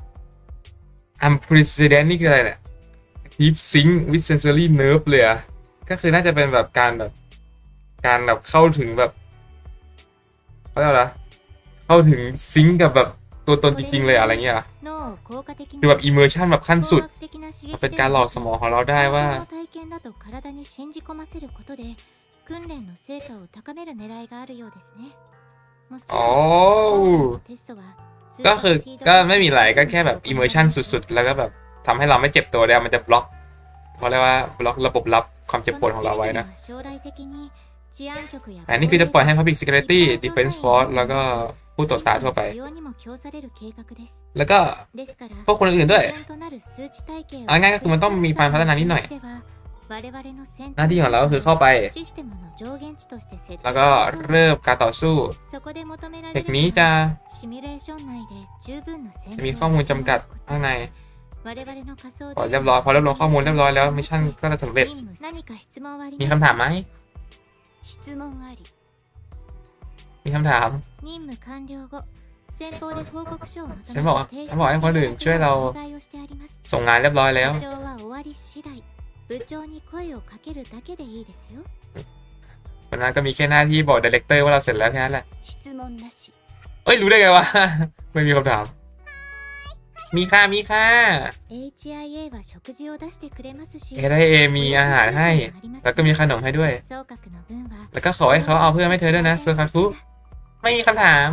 unprecedented นี่คืออะไรเนี่ย deep sync with sensory nerve เลยอะก็คือน่าจะเป็นแบบการแบบเข้าถึงแบบเขาเรียกว่าอะไรเข้าถึงซิงกับแบบตัวตนจริงๆเลยอะไรเงี้ย脳を効果的にคือแบบ immersion แบบขั้นสุด工学的な刺激มันเป็นการหลอกสมองของเราได้ว่าこの体験だと体に信じ込ませることで訓練の成果を高める狙いがあるようですねもちอ๋อろんテストはก็คือก็ไม่มีอะไรก็แค่แบบ immersion สุดๆ แล้วก็แบบทำให้เราไม่เจ็บตัวแล้วมันจะบล็อกเพราะเรียกว่าบล็อกระบบรับความเจ็บปวดของเราไว้นะ将来的に治安局やอันนี้คือจะปล่อยให้ Public Security Defense Force แล้วก็ผู้ตรวจตาทั่วไป使用にも供される計画ですแล้วก็ですからพวกคนอื่นๆด้วย基本となる数値体系をเอาง่ายๆก็คือมันต้องมีการพัฒนานิดหน่อย我々の戦หน้าที่ของเราก็คือเข้าไปシステムの上限値として設定แล้วก็เริ่มการต่อสู้そこで求められเทるคนี้จะシミュレーション内で十分な戦มีข้อมูลจำกัดข้างใน我々の仮想พอเรียบร้อยพอรวบรวมข้อมูลเรียบร้อยแล้วมิชชั่นก็จะสำเร็จ任務何か質問はありมีますคำถามไหม質問ありมีคำถาม任務完了後先方で報告書をまとめてฉันบอกให้คนอื่นช่วยเราお願いをしてありますส่งงานเรียบร้อยแล้ว部長は終わり次第部長に声をかけるだけでいいですよวันนั้นก็มีแค่หน้าที่บอกดีเลกเตอร์ว่าเราเสร็จแล้วแค่นั้นแหละ質問なしเอ้ยรู้ได้ไงวะ ไม่มีคำถาม มีค่ะ HIA は食事を出してくれますし HIA มีอาหารให้ แล้วก็มีขนมให้ด้วย総格の分はแล้วก็ขอให้เขาเอาเพื่อนให้เธอด้วยนะเซอร์คาฟุไม่มีคำถาม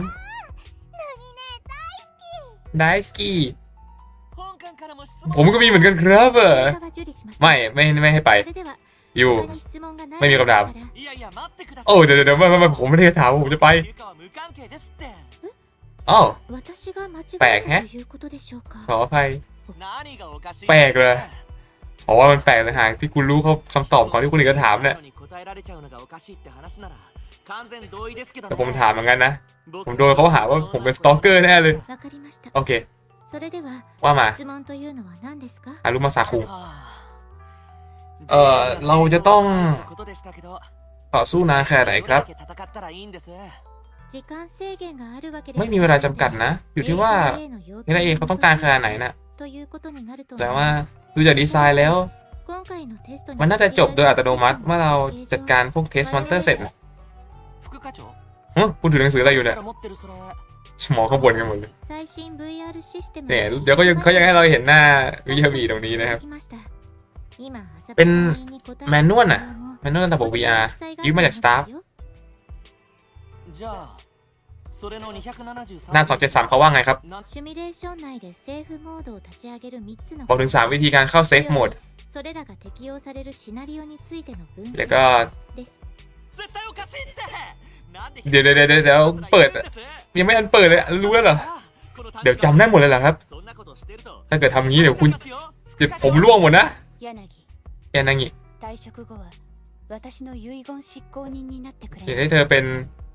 ได้สกี้本館からも質問ผมก็มีเหมือนกันครับ結果は受理しますไม่ให้ไปそれではอยู่他に質問がないไม่มีคำถามいやいや待ってくださいโอ้เดี๋ยวไม่ผมไม่ได้ถามผมจะไปゆかは無関係ですってอ้าว私が間違แปลกえแฮะたということでしょうかขออภัย何がおかしいแปลกเลยเพราะว่ามันแปลกเลยหากที่คุณรู้เขาคำตอบก่อนที่คุณอื่นจะถามเนี่ย答えられちゃうのがおかしいって話なら完全同意ですけどแต่ผมถามเหมือนกันนะ ผมโดนเขาหาว่าผมเป็นสตอกเกอร์แน่เลยわかりましたโอเคそれではว่ามา質問というのは何ですかอารุมาซาคุはあเราจะต้องことでしたけどต่อสู้นานแค่ไหนครับどれだけ戦ったらいいんです時間制限があるわけでไม่มีเวลาจำกัดนะ อยู่ที่ว่าHIAเขาต้องการขนาดไหนนะということになるとแต่ว่าดูจากดีไซน์แล้ว今回のテストにมันน่าจะจบโดยอัตโนมัติเมื่อเราจัดการพวกเทสมอนเตอร์เสร็จนะ副課長คุณถือหนังสืออะไรอยู่เนี่ย持ってるそれสมองข้างบนกันหมดเลย最新 VR システムเนี่ยเดี๋ยวเขายังให้เราเห็นหน้าวิยาบีตรงนี้นะครับ今เป็น朝แมนนวลน่ะ แมนนวลระบบ VR ยืมมาจากสตาฟじゃあそれの273 หน้า273เขาว่าไงครับシミュレーション内でセーフモードを立ち上げる3つのบอกถึง 3 วิธีการเข้าเซฟโหมดそれらが適用されるシナリオについての分析แล้วก็です絶対おかしいってเดี๋ยวเปิดยังไม่ทันเปิดเลยรู้แล้วเหรอเดี๋ยวจำได้หมดเลยเหรอครับถ้าเกิดทำงี้เดี๋ยวผมร่วงหมดนะ柳แกนางิ退職後は私の遺言執行人になってくれอยากให้เธอเป็น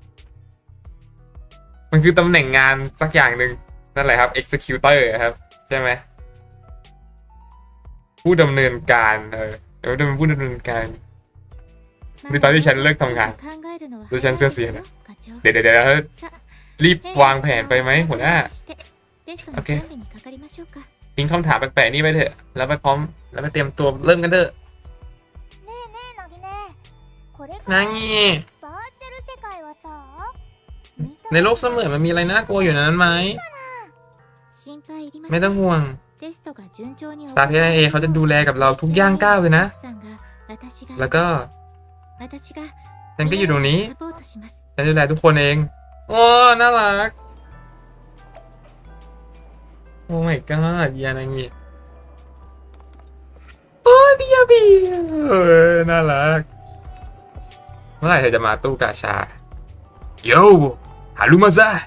มันคือตำแหน่งงานสักอย่างหนึ่งนั่นแหละครับ executor ครับใช่ไหมผู้ดำเนินการเดี๋ยวเป็นผู้ดำเนินการในตอนที่ฉันเลิกทำงานโดยฉันเสียนะเดี๋ยวรีบวางแผนไปไหมหัวหน้าโอเคทิ้งคำถามแปลกๆนี่ไปเถอะแล้วไปพร้อมแล้วไปเตรียมตัวเริ่มกันเถอะนางีในโลกเสมือนมันมีอะไรน่ากลัวอยู่ในนั้นไหมไม่ต้องห่วงสตาร์พีเอเขาจะดูแลกับเราทุกย่างก้าวเลยนะแล้วก็ฉันก็อยู่ตรงนี้ฉันดูแลทุกคนเองโอ้น่ารักโอ้ my god ยานางิโอ้ยพี่ยาบีน่ารักเมื่อไหร่เธอจะมาตู้กาชาโย่ฮารุมาซะ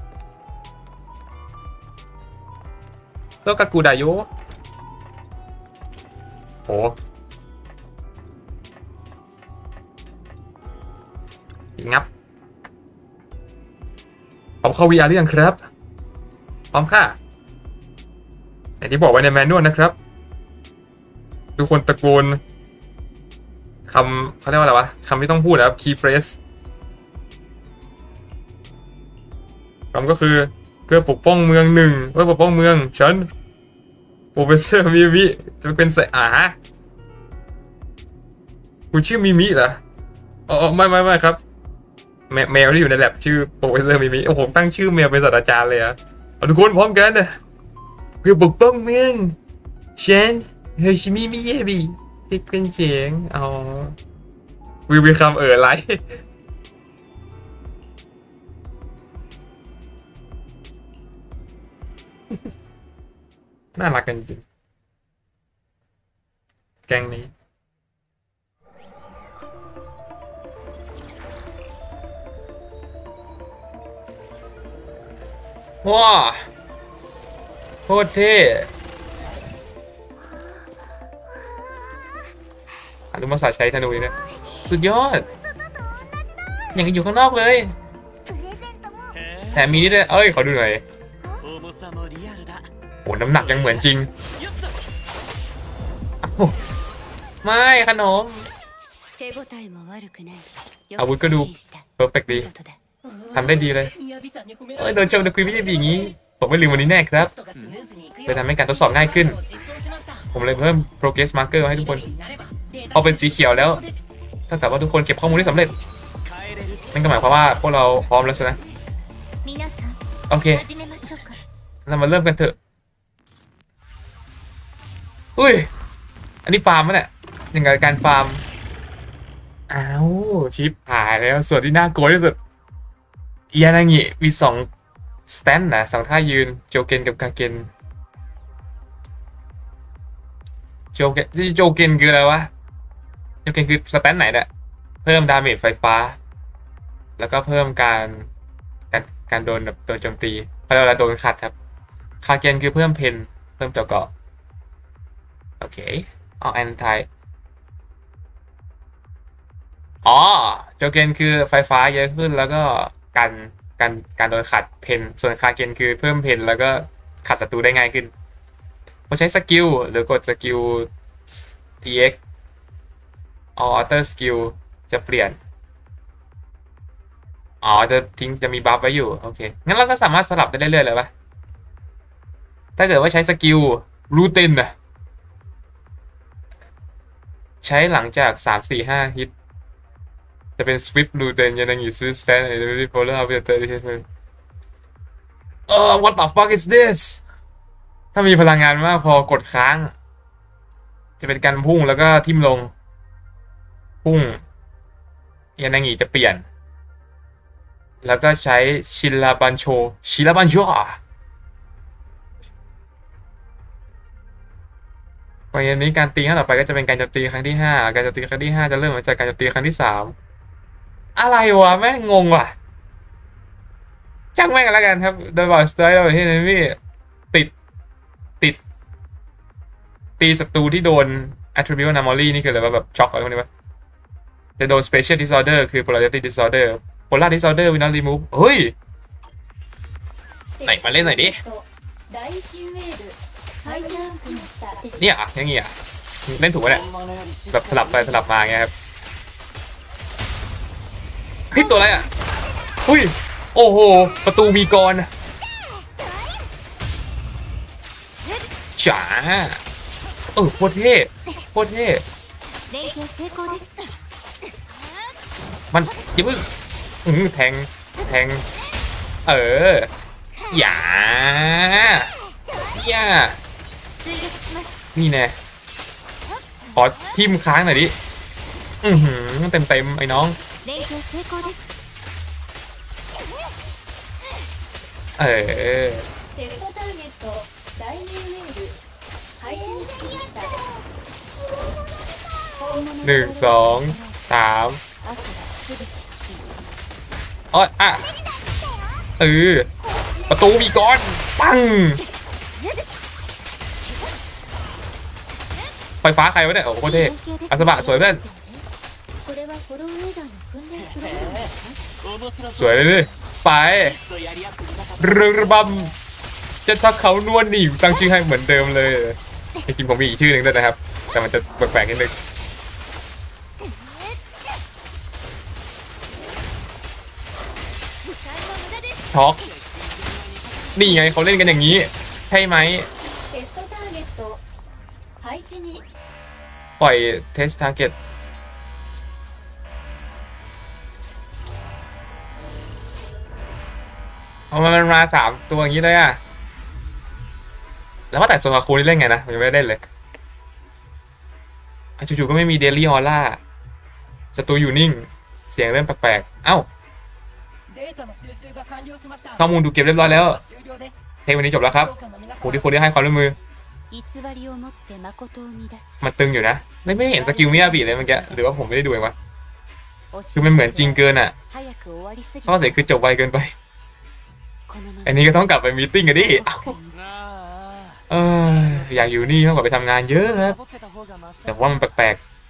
โตกากูไดโยโอ้งับพร้อมเข้า VR หรือยังครับพร้อมค่ะอย่างที่บอกไว้ในแมนนวลนะครับทุกคนตะโกนคำเขาเรียกว่าอะไรวะคำที่ต้องพูดนะครับ key phrase คำก็คือเพื่อปกป้องเมืองหนึ่งเพื่อปกป้องเมืองฉันโปรเฟสเซอร์มิมิจะเป็นสายคุณชื่อมิมิเหรออ๋อไม่ครับแมวที่อยู่ในแลบชื่อโปรเฟสเซอร์มิมิผมตั้งชื่อแมวเป็นศาสตราจารย์เลยอะทุกคนพร้อมกันนะเพื่อปกป้องเมืองฉันเฮชิมิมิเยบิที่เป็นเสียงอ๋อวิวคำไรน่ารักกันจริงแกงนี้ว้าโคตรเท่ดูมาสาใช้ธนูนี่นะสุดยอดอย่างกับอยู่ข้างนอกเลยแถมมีนี่ด้วยขอดูหน่อยโอ้น้ำหนักยังเหมือนจริงไม่ขนมอาวุธก็ดูเพอร์เฟกต์ดีทำได้ดีเลยโดนชมในคุยไม่ใช่ดีอย่างนี้ผมไม่ลืมวันนี้แน่ครับเลยทำให้การทดสอบง่ายขึ้นผมเลยเพิ่ม progress marker ให้ทุกคนพอเป็นสีเขียวแล้วถ้าเกิดว่าทุกคนเก็บข้อมูลได้สำเร็จนั่นก็หมายความว่าพวกเราพร้อมแล้วใช่ไหมโอเคเรามาเริ่มกันเถอะอุ้ยอันนี้ฟาร์มมั้ยเนี่ยยังไงการฟาร์มอ้าวชิปหายแล้วส่วนที่น่ากลัวที่สุดยานางิมี2สแตนนะ2ท่ายืนโจเกนกับกาเกนโจเกนคืออะไรวะโจเกนคือสแตนไหนเนี่ยเพิ่มดาเมจไฟฟ้าแล้วก็เพิ่มการโดนโจมตีเพราะเราโดนขัดครับคาเกนคือเพิ่มเพนเพิ่มตัวเกาะโอเคเอาแอนตี้โจเกนคือไฟฟ้าเยอะขึ้นแล้วก็การโดนขัดเพนส่วนคาเกนคือเพิ่มเพนแล้วก็ขัดศัตรูได้ง่ายขึ้นพอใช้สกิลหรือกดสกิล TX Alter Skill จะเปลี่ยนจะมีบัฟไว้อยู่โอเคงั้นเราก็สามารถสลับได้เรื่อยๆเลยปะถ้าเกิดว่าใช้สกิลรูตินนะใช้หลังจาก3-4-5 ฮิตจะเป็น Swift Routine ยานางิ Swift Stand and Polar Avatar what the fuck is this ถ้ามีพลังงานมากพอกดค้างจะเป็นการพุ่งแล้วก็ทิ่มลงพุ่งยานางิจะเปลี่ยนแล้วก็ใช้ชิลาบันโชวันนี้การตีครั้งต่อไปก็จะเป็นการโจมตีครั้งที่5การโจมตีครั้งที่5จะเริ่มมาจากการโจมตีครั้งที่3 อะไรวะแม่งงงว่ะช่างแม่งกันแล้วกันครับโดยบอกสไตล์เราที่นี่พี่ติดติดตีศัตรูที่โดน attribute anomaly นี่คืออะไรวะแบบช็อกอะไรพวกนี้วะจะโดน special disorder คือ polarity disorder polar disorder will not remove เฮ้ยไหนมาเล่นหน่อยดิเนี่ยอ่ะอย่างงี้อ่ะเล่นถูกปะเนี่ยแบบสลับไปสลับมาไงครับเฮ้ยตัวอะไรอ่ะอุ้ยโอ้โหประตูมีกรจ๋าโคตรเท่โคตรเท่มันอย่าเพิ่งแทงแทงอย่าอย่านี่แน่ขอทิมค้างหน่อยดิเต็มเต็มไอ้น้อง1 2 3ประตูมีก้อนปังไฟฟ้าใครวะเนี่ยโอ้โหโคตรเท่อาสบะสวยเพื่อนสวยเลยไประบำจะทักเขานวลหนีตั้งชื่อให้เหมือนเดิมเลยจริงๆผมมีอีกชื่อหนึ่งด้วยนะครับแต่มันจะแปลกๆนิดนึงช็อกนี่ไงเขาเล่นกันอย่างนี้ใช่ไหมปล่อยเทสทาร์เก็ตเอามันมา3 ตัวอย่างนี้เลยอ่ะแล้วว่าแต่โซคาคูนี่เล่นไงนะผมยังไม่ได้เล่นเลยจู่ๆก็ไม่มีเดลี่ออร่าศัตรูอยู่นิ่งเสียงเริ่มแปลกๆเอ้าข้อมูลดูเก็บเรียบร้อยแล้วเทปวันนี้จบแล้วครับผู้ที่ให้ความร่วมมือมันตึงอยู่นะไม่เห็นสกิลมิยาบิเลยเมื่อกี้หรือว่าผมไม่ได้ดูเองวะคือมันเหมือนจริงเกินอ่ะข้อเสียคือจบไวเกินไปอันนี้ก็ต้องกลับไปมีติ้งกันดิอยากอยู่นี่มากกว่าไปทำงานเยอะครับแต่ว่ามันแปลก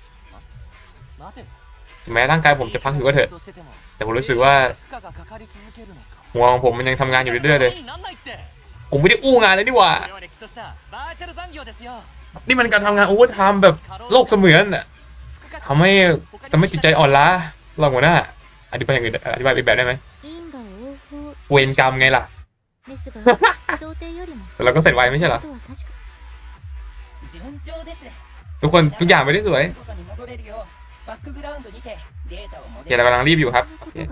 ๆถึงแม้ร่างกายผมจะพักอยู่ก็เถอะแต่ผมรู้สึกว่าหัวของผมมันยังทำงานอยู่เรื่อยๆเลยผมไม่ได้อู้งานเลยนี่หว่านี่มันการทำงานโอเวอร์ไทม์แบบโลกเสมือนอ่ะทำให้จิตใจอ่อนล้าเราหัวหน้าอธิบายอย่างอื่นอธิบายอีกแบบได้ไหมเวรกรรมไงล่ะแต่เราก็เสร็จไวไม่ใช่เหรอทุกคนทุกอย่างไปได้สวยเดี๋ยวเรากำลังรีบอยู่ครับ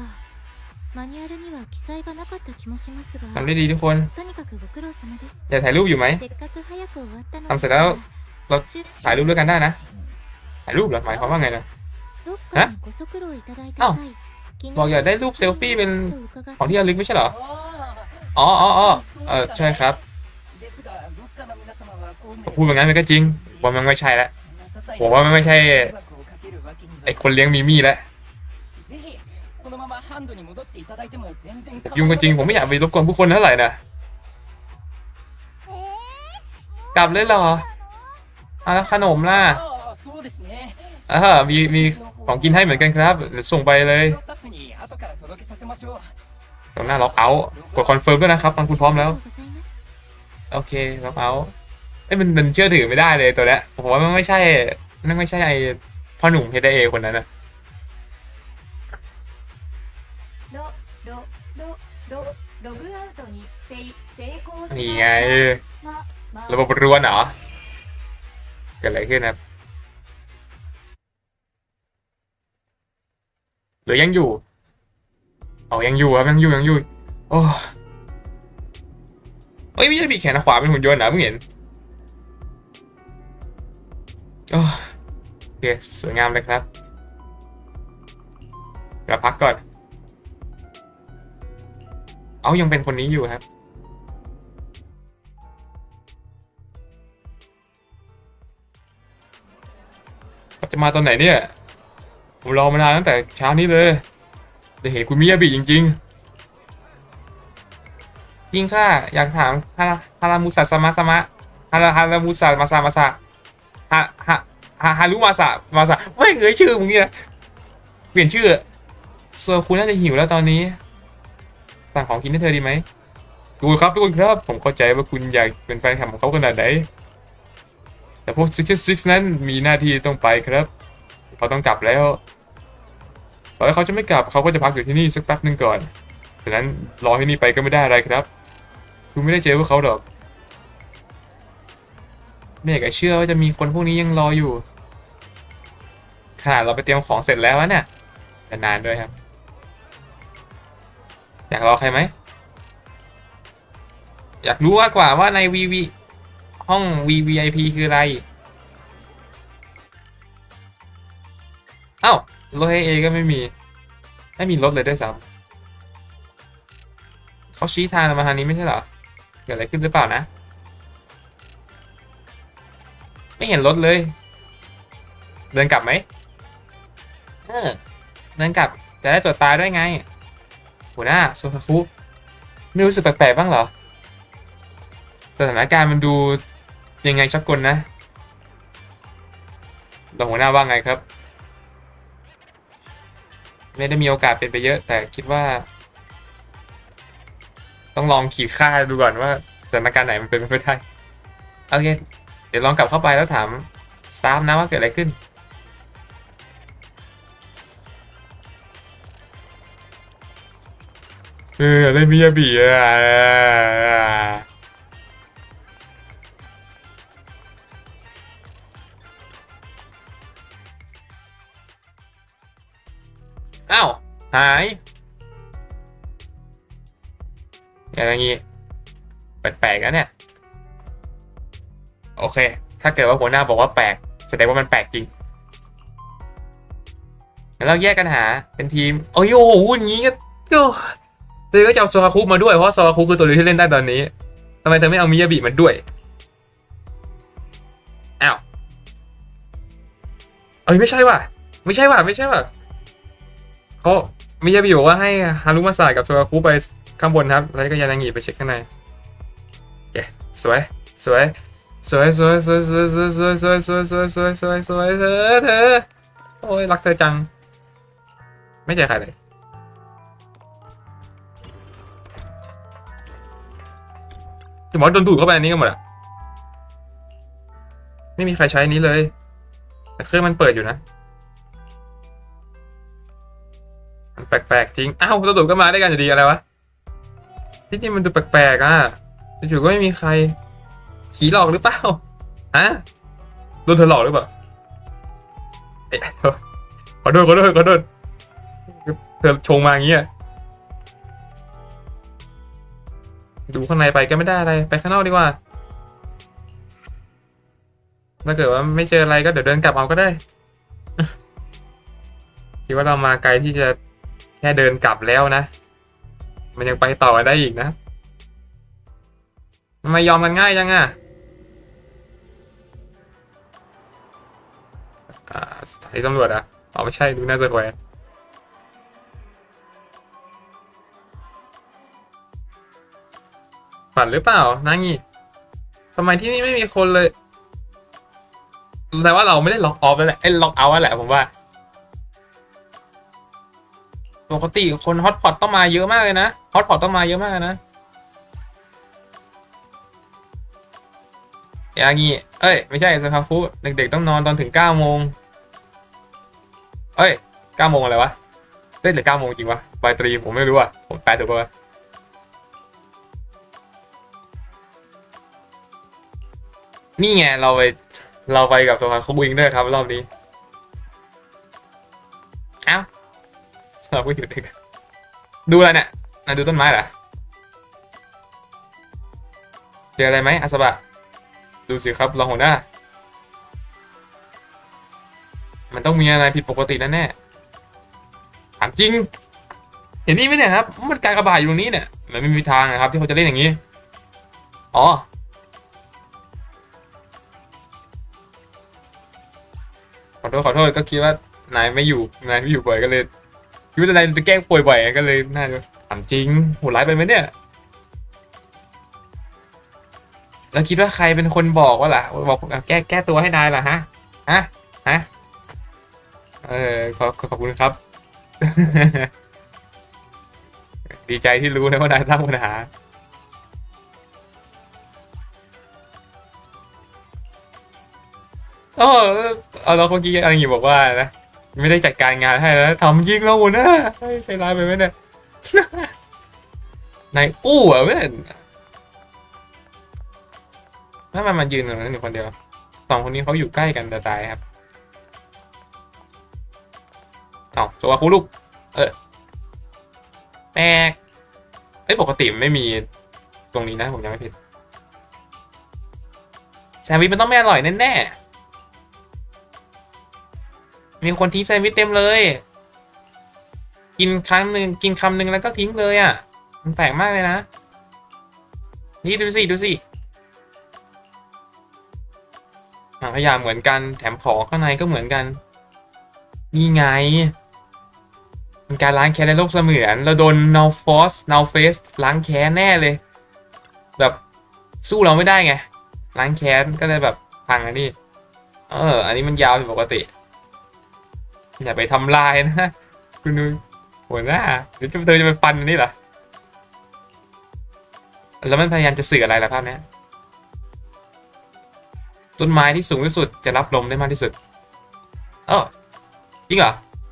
ทำได้ดีทุกคนอยากถ่ายรูปอยู่ไหมทำเสร็จแล้วเราถ่ายรูปด้วยกันได้นะถ่ายรูปเหรอหมายความว่าไงนะฮะบอกอยากได้รูปเซลฟี่เป็นของที่ระลึกไม่ใช่เหรออ๋อใช่ครับพูดแบบนั้นมันก็จริงว่ามันไม่ใช่แล้วผมว่ามันไม่ใช่ไอคนเลี้ยงมิมี่แล้วยุ่งก็จริงผมไม่อยากไปรบกวนผู้คนเท่าไหร่นะกลับเลยเหรอแล้วขนมล่ะมีของกินให้เหมือนกันครับเดี๋ยวส่งไปเลยตรงหน้าล็อกเอาท์กดคอนเฟิร์มด้วยนะครับตอนคุณพร้อมแล้วโอเคล็อกเอาท์มันเชื่อถือไม่ได้เลยตัวเนี้ยผมว่ามันไม่ใช่ไอ้พ่อหนุ่ม HA คนนั้นนะนี่ไงระบบรวนเหรอเกิดอะไรขึ้นครับหรือยังอยู่ยังอยู่ครับยังอยู่โอ้ไม่ใช่ปีกแขนขวาเป็นหุ่นยนต์นะเพิ่งเห็นโอเคสวยงามเลยครับเดี๋ยวพักก่อนยังเป็นคนนี้อยู่ครับจะมาตอนไหนเนี่ยผมรอมานานตั้งแต่เช้านี้เลยจะเห็นคุณมิยาบิจริงๆจริงค่ะอยากถามฮารามุสะสมะสมะฮารามุสะมาซามาซาฮาฮาฮารุมาซะมาซาไม่เงยชื่อมึงเนี่ยเปลี่ยนชื่อส่วนคุณน่าจะหิวแล้วตอนนี้สั่งของกินให้เธอดีไหมดูครับทุกคนครับผมเข้าใจว่าคุณอยากเป็นแฟนคลับของเขาขนาดไหนแต่พวก66นั้นมีหน้าที่ต้องไปครับเขาต้องกลับแล้วต่อให้เขาจะไม่กลับเขาก็จะพักอยู่ที่นี่สักแป๊บนึงก่อนฉะนั้นรอที่นี่ไปก็ไม่ได้อะไรครับคุณไม่ได้เจอพวกเขาหรอกไม่อยากจะเชื่อว่าจะมีคนพวกนี้ยังรออยู่ขนาดเราไปเตรียมของเสร็จแล้วเนี่ยแต่นานด้วยครับอยากรอใครไหมอยากรู้มากกว่าว่าใน VV ห้อง VVIP คืออะไรเอ้ารถ AA ก็ไม่มีรถเลยด้วยซ้ำเขาชี้ทางมาทางนี้ไม่ใช่เหรอเกิดอะไรขึ้นหรือเปล่านะไม่เห็นรถเลยเดินกลับไหมเดินกลับจะได้ตรวจตาด้วยไงหัวหน้าโซคาคุไม่รู้สึกแปลกๆบ้างเหรอสถานการณ์มันดูยังไงชักกลนะแต่หัวหน้าว่าไงครับไม่ได้มีโอกาสเป็นไปเยอะแต่คิดว่าต้องลองขีดค่าดูก่อนว่าสถานการณ์ไหนมันเป็นไปไม่ได้โอเคเดี๋ยวลองกลับเข้าไปแล้วถามสตาฟนะว่าเกิดอะไรขึ้นได้มิยาบิอ้าวหายอย่างงี้แปลกๆนะเนี่ยโอเคถ้าเกิดว่าหัวหน้าบอกว่าแปลกแสดงว่ามันแปลกจริงงั้นเราแยกกันหาเป็นทีมโอ้ยโอ้โหอย่างงี้ก็เธอก็จะเอาโซคาคุมาด้วยเพราะโซคาคุคือตัวเดียวที่เล่นได้ตอนนี้ทำไมเธอไม่เอามิยาบิมาด้วยอ้าวเอ้ยไม่ใช่ว่ะเขามิยาบิบอกว่าให้ฮารุมาสะกับโซคาคุไปข้างบนครับแล้วก็ยานางิไปเช็คข้างในเย้สวยเธอโอ้ยรักเธอจังไม่เจอใครเลยจะบอกโดนดูดเข้าไปอันนี้กันหมดอะไม่มีใครใช้อันนี้เลยแต่เครื่องมันเปิดอยู่นะมันแปลกๆจริงอ้าวตัวดูดก็มาได้กันอยู่ดีอะไรวะที่นี่มันดูแปลกๆอ่ะจู่ๆก็ไม่มีใครผีหลอกหรือเปล่าฮะโดนเธอหลอกหรือเปล่าขอโทษเธอชงมาอย่างเงี้ยดูข้างในไปก็ไม่ได้อะไรไปข้างนอกดีกว่าถ้าเกิดว่าไม่เจออะไรก็เดี๋ยวเดินกลับเอาก็ได้คิดว่าเรามาไกลที่จะแค่เดินกลับแล้วนะมันยังไปต่อได้อีกนะทำไมยอมกันง่ายจังอะสถานีตำรวจอะอ๋อไม่ใช่ดูน่าจะแควร์ฝันหรือเปล่านางี้ทำไมที่นี่ไม่มีคนเลยแต่ว่าเราไม่ได้ล็อกออฟแล้วแหละล็อกเอาท์แล้วแหละผมว่าปกติคนฮอตพอตต้องมาเยอะมากเลยนะฮอตพอตต้องมาเยอะมากนะอย่างงี้เอ้ยไม่ใช่สคาคุเด็กๆต้องนอนตอนถึง9 โมงเอ้ย9 โมงอะไรวะเฮ้ยหรือ9 โมงจริงวะปลายตรีผมไม่รู้อ่ะผมแปลถูกป่ะนี่ไงเราไปกับสคาคุอิงเดอร์ครับรอบนี้เอ้าเราก็อยู่ด้วยกันดูอะไรเนี่ยดูต้นไม้เหรอเจออะไรไหมอาซาบะดูสิครับรองหัวหน้ามันต้องมีอะไรผิดปกติแน่ๆถามจริงเห็นนี่ไหมเนี่ยครับมันการกระบาดอยู่ตรงนี้เนี่ยมันไม่มีทางนะครับที่เขาจะเล่นอย่างนี้อ๋อขอโทษก็คิดว่านายไม่อยู่บ่อยก็เลยคิดว่านายจะแกล้งป่วยบ่อยก็เลยน่าจะถามจริงโหดร้ายไปไหมเนี่ยแล้วคิดว่าใครเป็นคนบอกว่าล่ะบอกแก้ตัวให้นายล่ะฮะฮะขอบคุณครับ ดีใจที่รู้นะว่านายตั้งปัญหาเราเมื่อกี้อะไรอย่างงี้บอกว่านะไม่ได้จัดการงานให้แล้วทำยิงเราหัวหน้าใจร้ายไปไหมเนี่ย นายอู้อ่ะเว้ยถ้ามันยืนตรงนั้นอยู่คนเดียวสองคนนี้เขาอยู่ใกล้กันแต่ตายครับโจวาคุลูกแปลกปกติไม่มีตรงนี้นะผมยังไม่ผิดแซนด์วิชมันต้องไม่อร่อยแน่ๆมีคนทิ้งแซนด์วิชเต็มเลยกินครั้งหนึ่งกินคำหนึ่งแล้วก็ทิ้งเลยอ่ะมันแปลกมากเลยนะนี่ดูสิขยะเหมือนกันแถมของข้างในก็เหมือนกันนี่ไงเป็นการล้างแค้นในโลกเสมือนเราโดน Null Face ล้างแค้นแน่เลยแบบสู้เราไม่ได้ไงล้างแค้นก็เลยแบบพังอันนี้อันนี้มันยาวผิดปกติอย่าไปทำลายนะคุณดูหัวหน้าเดี๋ยวเธอจะไปฟันอันนี้เหรอแล้วมันพยายามจะสื่ออะไรล่ะภาพนี้ต้นไม้ที่สูงที่สุดจะรับลมได้มากที่สุดจริงเหรอ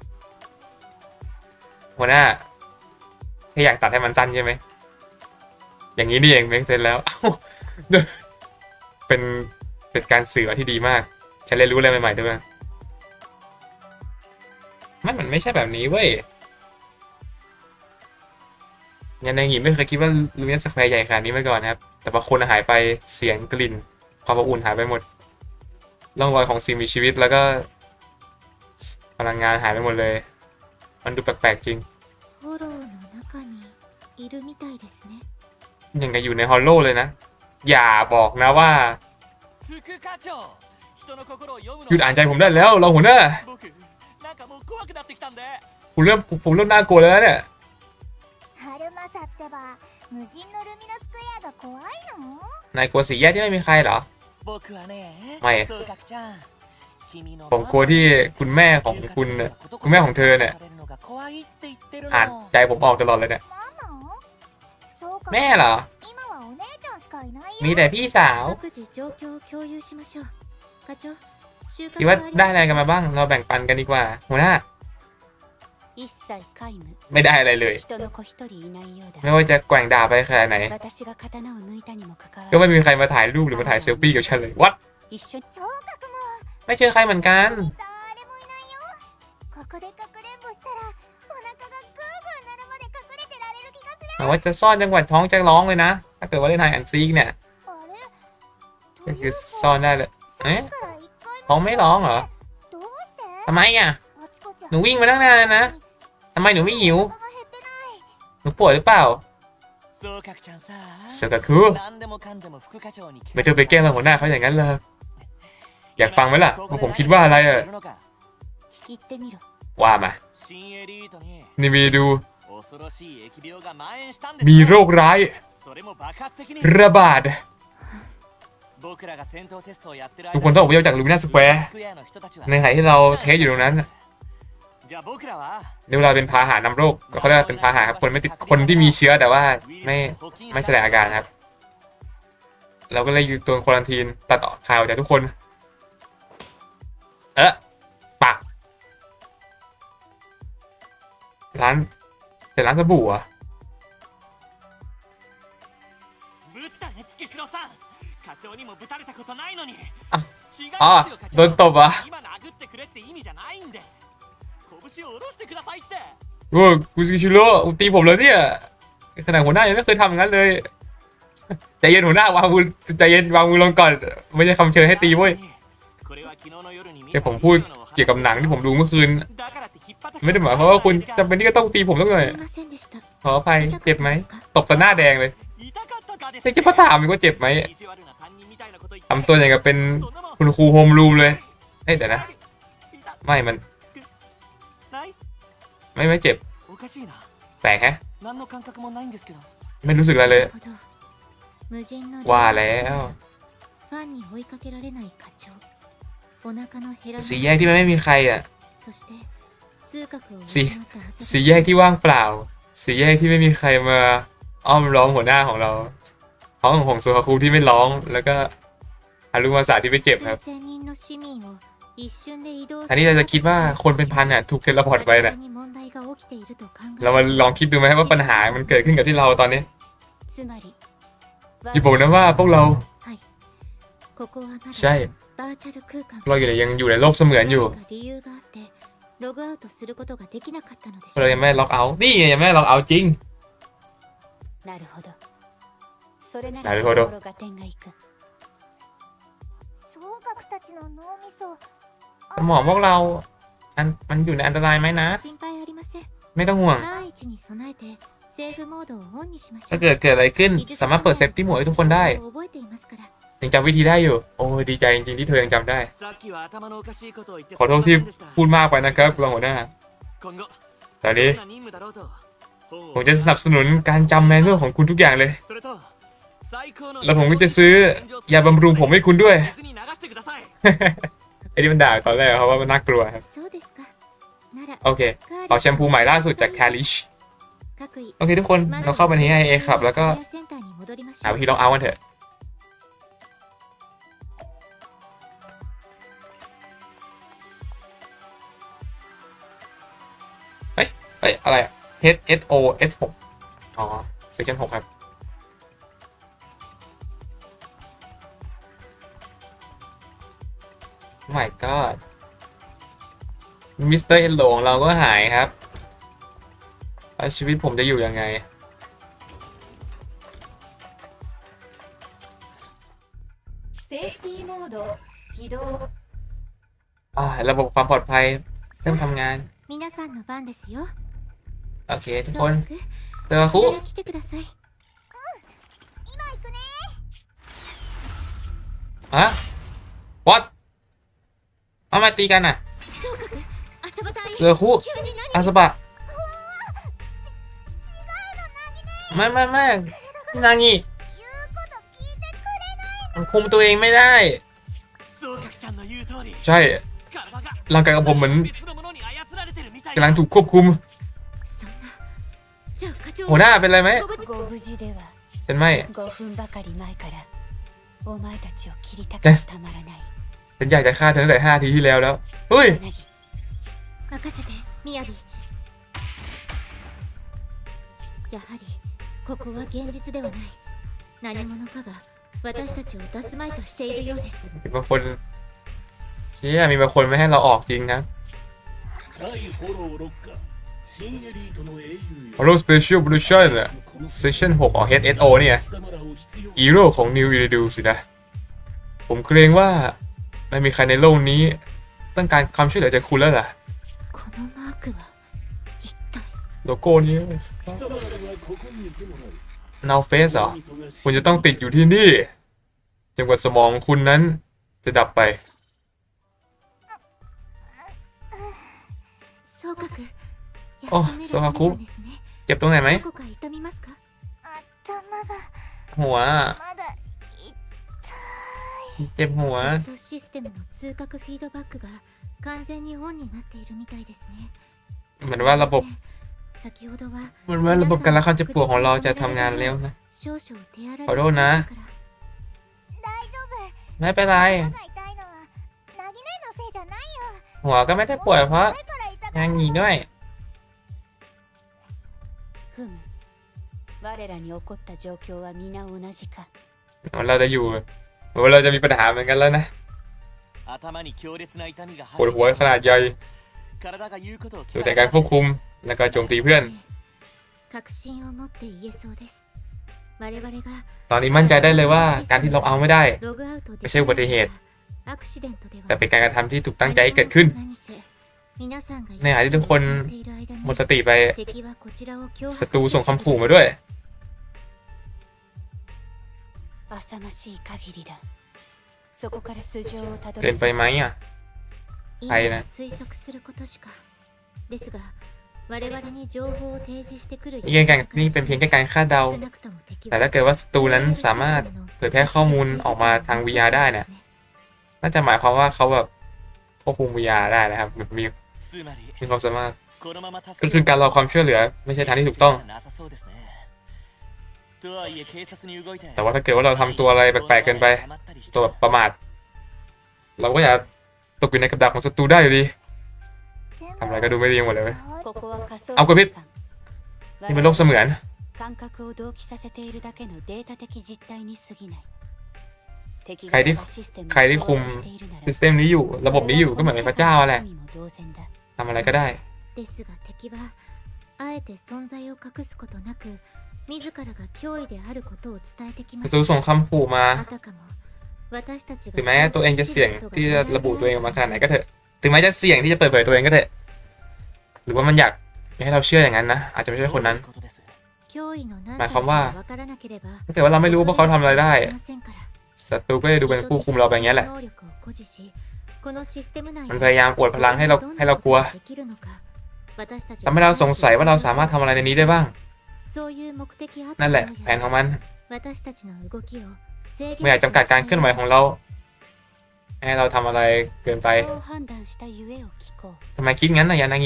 หัวหน้าแค่อยากตัดให้มันสั้นใช่ไหมอย่างนี้นี่เองเมคเซนแล้วเป็นการสื่อที่ดีมากฉันเรียนรู้อะไรใหม่ๆด้วยมันไม่ใช่แบบนี้เว้ยยันในหิมไม่เคยคิดว่าลูมินัสสแควร์ใหญ่ขนาดนี้มาก่อนนะครับแต่พอคนหายไปเสียงกลิ่นความอบอุ่นหายไปหมดร่องรอยของสิ่งมีชีวิตแล้วก็พลังงานหายไปหมดเลยมันดูแปลกๆจริงยังไงอยู่ในฮอลโลเลยนะอย่าบอกนะว่าหยุดอ่านใจผมได้แล้วเราหัวหน้าผมเริ่มน่ากลัวแล้วเนี่ยนายกลัวสีแยกที่ไม่มีใครเหรอไม่ผมกลัวที่คุณแม่ของคุณแม่ของเธอเนี่ยอ่านใจผมออกตลอดเลยเนี่ยแม่เหรอมีแต่พี่สาวคิดว่าได้อะไรกันมาบ้างเราแบ่งปันกันดีกว่าหัวหน้าไม่ได้อะไรเลยไม่ว่าจะแกว่งดาบไปขนาดไหนก็ไม่มีใครมาถ่ายรูปหรือมาถ่ายเซลฟี่กับฉันเลยวัดไม่เจอใครเหมือนกันแต่ว่าจะซ่อนจังหวัดท้องจะร้องเลยนะถ้าเกิดว่าเล่นไฮแอนด์ซีกเนี่ยก็คือซ่อนได้เลยท้องไม่ร้องเหรอทำไมอ่ะหนูวิ่งมาตั้งนานนะทำไมหนูไม่หิวหนูป่วยหรือเปล่าเสือกคือไม่เธอไปแกล้งหัวหน้าเขาอย่างนั้นเลยอยากฟังไหมล่ะว่าผมคิดว่าอะไรอ่ะว่ามานี่มีโรคร้ายระบาดทุกคนต้องอพยพจากลูมินัสสแควร์ในขณะที่เราเทสอยู่ตรงนั้นนี่เวลาเป็นพาหะนำโรคเขาเรียกว่าเป็นพาหะครับคนที่มีเชื้อแต่ว่าไม่แสดงอาการครับเราก็เลยอยู่ตัวควอรันทีนตัดข่าวจากทุกคนปักร้านสบู่อะโดนตบอ่ะคุณซิชิโร่ตีผมแล้วเนี่ยขนาดหัวหน้ายังไม่เคยทำอย่างนั้นเลยใจเย็นหัวหน้าวางมือใจเย็นวางมือลงก่อนไม่ใช่คำเชิญให้ตีเว้ยแต่ผมพูดเกี่ยวกับหนังที่ผมดูเมื่อคืนไม่ได้หมายความว่าคุณจำเป็นที่จะต้องตีผมต้องเลยขออภัยเจ็บไหมตบตาหน้าแดงเลยจะมาถามว่าเจ็บไหมทำตัวอย่างกับเป็นคุณครูโฮมรูมเลยเดี๋ยวนะไม่มันไม่เจ็บかしいな。 แปลกแฮะ何の感覚もないんですけど。 ไม่รู้สึกอะไรเลยなるほど無人のว่าแล้วファンに追いかけられない課長お腹の減らないสี่แยกที่มันไม่มีใครอ่ะそして通覚を失สี่った朝สี่แยกที่ว่างเปล่า สี่แยกที่ไม่มีใครมาอ้อมล้อมหัวหน้าของเราห้องของโซฮาคุที่ไม่ร้องแล้วก็ฮารุมาสะที่ไม่เจ็บครับ数千人の市民を一瞬で移動อันนี้เราจะคิดว่าคนเป็นพันอ่ะถูกเทเลพอร์ตไปนะに問題が起きていると考えเรามาลองคิดดูไหมว่าปัญหามันเกิดขึ้นกับที่เราตอนนี้つまりอย่าบอกนะว่าพวกเราはいここはまだใช่バーチャル空間เรายังอยู่ในโลกเสมือนอยู่何か理由があってログアウトすることができなかったのでしょเราうยังไม่ล็อกเอาท์นี่ยังไม่ล็อกเอาท์จริงなるほどそれななるほど心が点がいく総学たちの脳みそสมองพวกเรามันอยู่ในอันตรายไหมนะ心配ありませんไม่ต้องห่วง万一に備えてセーフモードをオンにしましょถ้าว เกิดอะไรขึ้นสามารถเปิดเซฟตี้โหมดให้ทุกคนได้覚えていますからยังจำวิธีได้อยู่ โอ้ดีใจจริงๆที่เธอยังจำได้さっきは頭のおかしいことを言ってขอโทษที่พูดมากไปนะครับรองหัวหน้า今後ตอนนี้どんな任務だろうと本ผมをจะสนับสนุนการจำแมนนวลของคุณทุกอย่างเลยそれと最高のแล้วผมก็จะซื้อยาบำรุงผมให้คุณด้วย水に流してくださいไอ้ที่มันด่าตอนแรกเพราะว่ามันน่ากลัวครับそうですかならโอเคขอแชมพูใหม่ล่าสุดจากแคลิช各位โอเคทุกคนเราเข้าไปที่ IA ครับแล้วก็センターに戻りましหาょうวิธีลองเอาท์กันเถอะเฮ้ยอะไรอะ HSO S6 อ๋อ Section 6 ครับ My God มิสเตอร์เอลโลของเราก็หายครับแล้วชีวิตผมจะอยู่ยังไงセーフティーモード起動ระบบความปลอดภัยเริ่มทำงาน皆さんの番ですよโอเค ทุกคน総額เจอคุこちら来てください今行くねฮะ what เอามาตีกันน่ะ総額朝場隊เจอคุ急に何อาสบะไม่นางิ言うこと聞いてくれないมันคุมตัวเองไม่ได้総角ちゃんの言う通りใช่体がร่างกายของผมเหมือน別のものに操られてるみたいกำลังถูกควบคุมそんなじゃあ課長หัวหน้าเป็นไรไหมご無事ではฉันไม่ 5分ばかり前からお前たちを切りたくてたまらないฉันอยากจะฆ่าเธอตั้งแต่5 นาทีที่แล้วแล้วเฮ้ย柳任せて雅やはりここは現実ではない何者かが私たちを出すまいとしているようですมีบางคนเชี่ยมีบางคนไม่ให้เราออกจริงครับ対フォローロッカー新エリートの英雄よ Holo Special Evolution อะ Section 6 ของ HSO เนี่ย貴様らを必要ฮีโร่ของ New Iridu สินะ ผมเกรงว่าไม่มีใครในโลกนี้ต้องการความช่วยเหลือจากคุณแล้วล่ะこのマークは一体โลโก้นี้貴様らにはここにいてもらう Now Face เหรอ脳みそがคุณจะต้องติดอยู่ที่นี่จนกว่าสมองคุณนั้นจะดับไป総格やあっと見総格るんですねเจ็บตรงไหนไหมどこか痛みますか頭がหัวまだเจ็บหัวテストシステムの通覚フィードバックが完全にオンになっているみたいですねเหมือนว่าระบบ先ほどはเหมือนว่าระบบการรับความเจ็บปวดของเราจะทำงานแล้วนะ少々手荒れขอโทษนะしましたから大丈夫ไม่เป็นไร頭が痛いのはナギネのせいじゃないよหัวก็ไม่ได้ปวดเพราะ前から痛かงานったหนีด้วยふむ我らに起こった状況は皆同じかเราจะอยู่เหมือนว่าเราจะมีปัญหาเหมือนกันแล้วนะ頭に強烈な痛みがปวดหัวขนาดใหญ่体が言うことをดู聞แต่かการないควบคุมแล้วก็โจมตีเพื่อน確信を持って言えそうです我々がตอนนี้มั่นใจได้เลยว่าการที่เราเอาไม่ได้ログアウトでไม่ใช่อุบัติเหตุアクシデントではแต่เป็นการกระทำที่ถูกตั้งใจให้เกิดขึ้น何せ皆さんがในขณะที่ทุกคน一緒にしている間にหมดสติไป敵はこちらを脅迫ศัตรูส่งคำขู่มาด้วย浅ましい限りだそこから素性をたどเกิりนไปไหมอ่ะ今ใครはนะ推測することしかですが我々に情報を提示してくるนี่เป็นเพียงแค่การคาดเดา少なくとも敵แต่はถ้าเกิดว่าศัตรูนั้นสามารถเผยแพร่ข้อมูลออกมาทาง VR ได้เนี่ยน่าจะหมายความว่าเขาแบบควบคุม VR ได้นะครับมีつまりความสามารถこのまま助ก็คือการรอความช่วยเหลือไม่ใช่ทางที่ถูกต้องなさそうですねとはいえ警察に動いてแต่ว่าถ้าเกิดว่าเราทำตัวอะไรแปลกๆเกินไป ตัวแบบประมาท เราก็อย่าตกอยู่ในกับดักของศัตรูได้อยู่ดีでทำอะไรもก็ดูไม่ดีหมดเลยเว้ยここは仮想เอากระพริบ นี่เป็นโลกเสมือน感覚を同期させているだけのデータ的実態に過ぎない敵ใครที่がシステムใครที่คุมをしているならซิสเต็มนี้อยู่ระบบนี้อยู่ก็เหมือนเป็นพระเจ้าแหละ神も同然だทำอะไรก็ได้ですが敵はあえて存在を隠すことなく自らが脅威であることを伝えてきまศัしตรูたส่งคำขู่มาあたかも私たちがถึงแม้ตัวเองจะเสี่ยงที่จะระบุตัวเองออกมาขนาดไหนก็เถอะ ถึงแม้จะเสี่ยงที่จะเปิดเผยตัวเองก็เถอะ หรือว่ามันอยากให้เราเชื่ออย่างนั้นนะ อาจจะไม่ใช่คนนั้นことです脅威の何หมายだความว่าかわからなければถ้าเกิดว่าเราไม่รู้ว่าพวกเขาทำอะไรได้ませんからศัตรูก็จะดูเป็นผู้คุมเราแบบนี้แหละ能力を誇示しこのシステム内มันพยายามอวดพลังให้เรากลัว ทำให้เราสงสัยว่าเราสามารถทำอะไรในนี้ได้บ้าง นั่นแหละแผนของมันไม่อยากจำกัดการเคลื่อนไหวของเรา ให้เราทำอะไรเกินไป ทำไมคิดงั้นนะยานางิ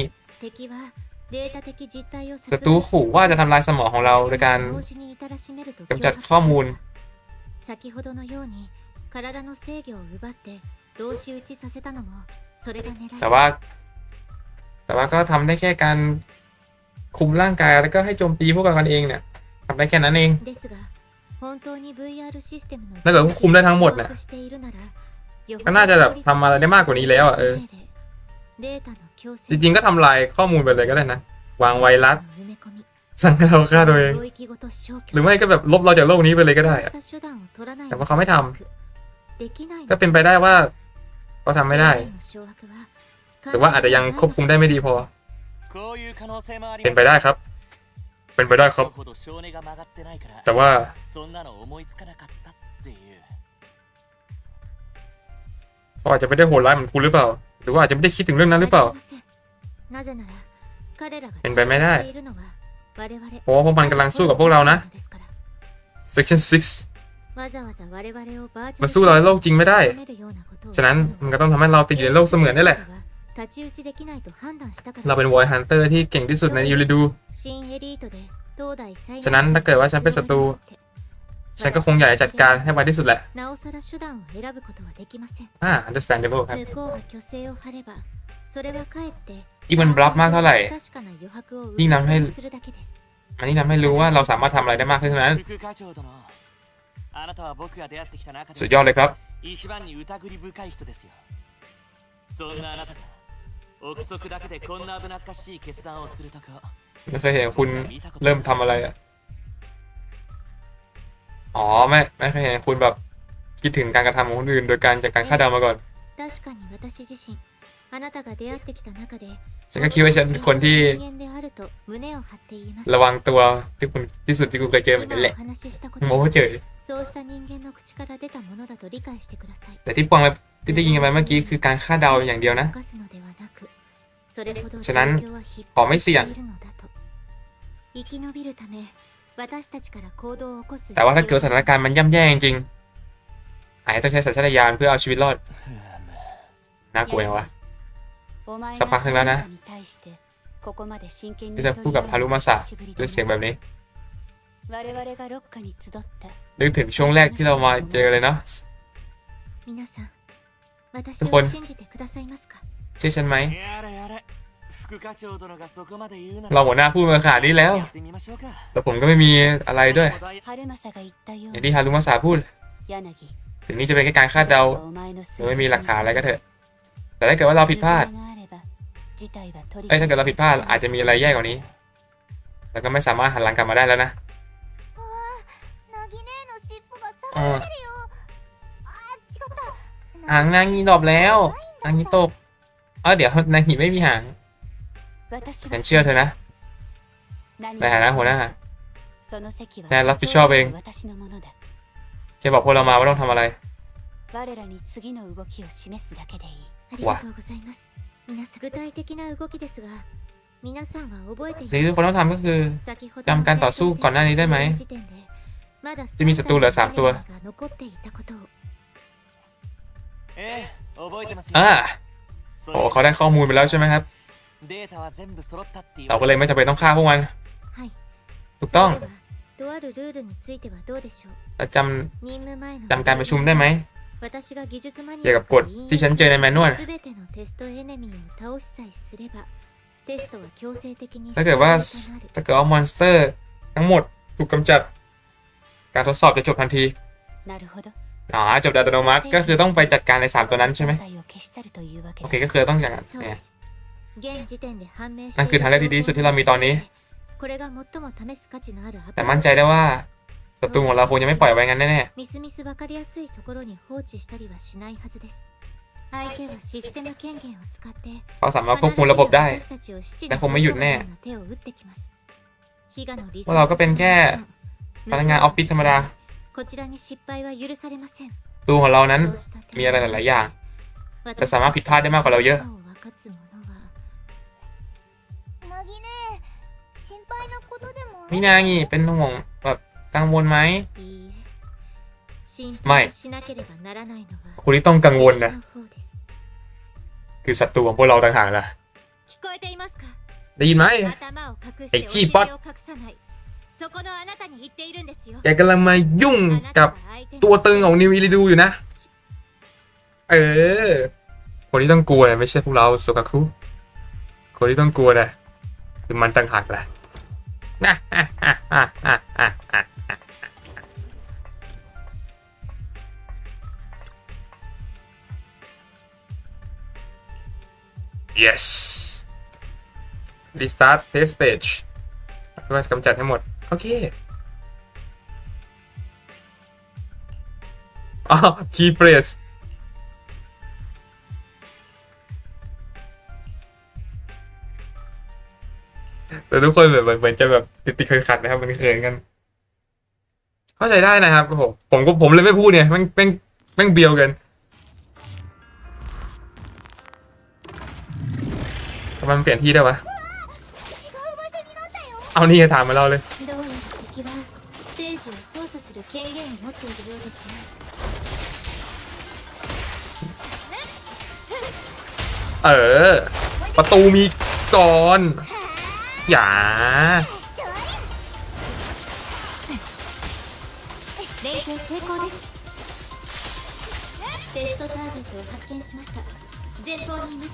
ศัตรูขู่ว่าจะทำลายสมองของเราโดยการกำจัดข้อมูล先ほどのように体の制御を奪って同士打ちさせたのもそれが狙いแต่ว่าก็ทำได้แค่การคุมร่างกายแล้วก็ให้โจมตีพวกเรากันเองเนี่ยทำได้แค่นั้นเองですが本当に VR システムのถ้าเกิดว่าคุมได้ทั้งหมดน่ะ ก็น่าจะแบบทำอะไรได้มากกว่านี้แล้วอ่ะจริงๆก็ทำลายข้อมูลไปเลยก็ได้นะ วางไวรัสสั่งให้เราฆ่าตัวเอง หรือไม่ก็แบบลบเราจากโลกนี้ไปเลยก็ได้อะแต่ว่าเขาไม่ทำก็เป็นไปได้ว่าเขาทำไม่ได้ หรือว่าอาจจะยังควบคุมได้ไม่ดีพอこういう可能性もありเป็นますไปได้ครับ เป็นไปได้ครับほど性根が曲がってないからแต่ว่าそんなの思いつかなかったっていうเขาอาจจะไม่ได้โหดร้ายเหมือนคุณหรือเปล่า หรือว่าอาจจะไม่ได้คิดถึงเรื่องนั้นหรือเปล่า เป็นไปไม่ได้ เพราะว่าพวกมันกำลังสู้กับพวกเรานะ Section 6 มันสู้เราในโลกจริงไม่ได้ ฉะนั้นมันก็ต้องทำให้เราติดอยู่ในโลกเสมือนนี่แหละ เราเป็น Void Hunter ที่เก่งที่สุดในยูริดู ฉะนั้นถ้าเกิดว่าฉันเป็นศัตรู ฉันก็คงอยากจะจัดการให้ไวที่สุดแหละ understandable ครับ ยิ่งมันบลัฟมากเท่าไหร่ ยิ่งทำให้รู้ว่าเราสามารถทำอะไรได้มากขึ้นเท่านั้น副課長殿あなたは僕が出会ってきた中สุดでยอดเลยครับ一番に疑り深い人ですよそんなあなたが憶測だけでこんな危なっかしい決断をするとこไม่เคยเห็นคุณเริ่มทำอะไรอ่ะ อ๋อไม่เคยเห็นคุณแบบคิดถึงการกระทำของคนอื่นโดยการจากการคาดเดามาก่อน ฉันก็คิดว่าฉันเป็นคนที่ระวังตัวที่สุดที่กูเคยเจอเหมือนกันแหละโม้เฉยแต่ที่ฟังไปที่ได้ยินกันไปเมื่อกี้คือการคาดเดาอย่างเดียวนะ ฉะนั้นขอไม่เสี่ยง แต่ว่าถ้าเกิดสถานการณ์มันย่ำแย่จริงๆอาจจะต้องใช้สัญชาตญาณเพื่อเอาชีวิตรอด น่ากลัวอย่างวะ สักพักหนึ่งแล้วนะ ที่จะพูดกับฮารุมาสะด้วยเสียงแบบนี้ นึกถึงช่วงแรกที่เรามาเจอเลยเนาะ ทุกคนเชื่อฉันไหมやれやれ副課長殿がそこまで言うなเราหัวหน้าพูดมาขนาดนี้แล้วやってみましょうかแต่ผมก็ไม่มีอะไรด้วย อย่างที่ฮารุมาสะพูด ถึงนี้จะเป็นแค่การคาดเดาหรือไม่มีหลักฐานอะไรก็เถอะ แต่ถ้าเกิดว่าเราผิดพลาด ถ้าเกิดเราผิดพลาดอาจจะมีอะไรแย่กว่านี้ แล้วก็ไม่สามารถหันหลังกลับมาได้แล้วนะナギ姉の尻尾が下เอがอってるよあ違ったหางนางงีดอบแล้วนางงีตกเดี๋ยวนางงีไม่มีหาง ฉันเชื่อเธอนะในฐานะหัวหน้าฉันรับผิดชอบเองแค่บอกพวกเรามาว่าต้องทำอะไรありがとうございます。皆さん具体的な動きですが、 皆さんは覚えていสิ่งที่ทุกคนต้องทำก็คือ先ほどจำการต่อสู้ก่อนหน้านี้ได้ไหม時点でまだจะมีศัตรูเหลือ3 ตัวが残っていたことをええ覚えてますよอ่าそโอ้れเขาได้ข้อมูลไปแล้วใช่ไหมครับデータは全部揃ったって言เราわก็れเลยไม่จำเป็นต้องฆ่าพวกมันはいถูกต้องそれではとあるルールについてはどうでしょうแต่任務前のจำการประชุมได้ไหม私が技術マニเกี่ยวアกับกฎที่ฉันเจอในแมนนวลすべてのテストエネミーを倒しさえすればテストは強制的にถ้าเกิดว่า終了となるถ้าเกิดว่ามอนสเตอร์ทั้งหมดถูกกำจัด การทดสอบจะจบทันทีなるほどอ๋อจบโดยอัตโนมัติก็คือต้องไปจัดการใน3ตัวนั้นใช่ไหม正体を消し去るというわけโอだเคก็คือต้องอย่างนั้นそうเนี่でยす現時点で判明してนั่นคือทางเลือกที่ดีที่สุดที่เรามีตอนนี้これが最も試す価値のあるアプแต่ローチมั่นใจได้ว่าศัตรูของเราคงจะไม่ปล่อยไว้งั้นแน่みすみす分かりやすいところに放置したりはしないはずです相手はシステム権限を使ってๆเขาสามารถควบคุมระบบได้私たちを死地にแต่คงไม่หยุดแน่手を打ってきます悲願のリพวกเราก็เป็นแค่พนักงานออฟฟิศธรรมดาこちらに失敗は許されませんตัวของเรานั้นそうした点มีอะไรหลายๆอย่าง私แต่สามารถผิดพลาดได้มากกว่าเราเยอะを分かつ者はなぎね心配なことでもนี่นางี้เป็นห่วงแบบกังวลไหมいいえ心ไม่配しなければならないのはคุณที่ต้องกังวลนะの方ですคือศัตรูของพวกเราต่างหากล่ะ聞こえていますかได้ยินไหม頭を隠しไอ้ておขี้尻ป๊อดを隠さないそこのあなたに言っているんですよแกกำลังมายุ่งあなกัたบが相手のตัวตึงของนิวอิริดูอยู่นะ เออ คนที่ต้องกลัวเนี่ยไม่ใช่พวกเราโซกาคุ คนที่ต้องกลัวเนี่ยคือมันต่างหากแหละ yes restart test stage เพื่อกำจัดให้หมด โอเคอ๋อ key press แต่ทุกคนแบบเหมือนจะแบบติดขัดๆนะครับมันเขินกัน เข้าใจได้นะครับผมเลยไม่พูดเนี่ยแม่งเบียวกันทำไมมันเปลี่ยนที่ได้วะ เอานี่ถามมาเราเลยどうやら敵はステージを操作する権限を持っているようですねเออ ประตูมีก่อนอย่า連携成功ですテストターゲットを発見しました前方にいます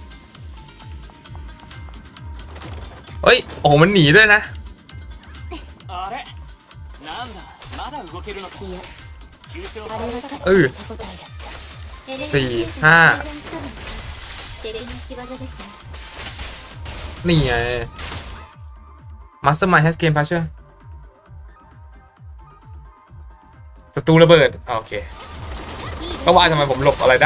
เฮ้ย โอ้โหมันหนีด้วยนะあれなんだまだ動けるのかいや急所あれは確かうんに手応えだったエレメントสี่検査ห้าに改善したのです敵の仕業ですねนี่ไง Mastermind has game patcher ศัตรูระเบิดโอเค ก็ว่าทำไมผมหลบอะไรได้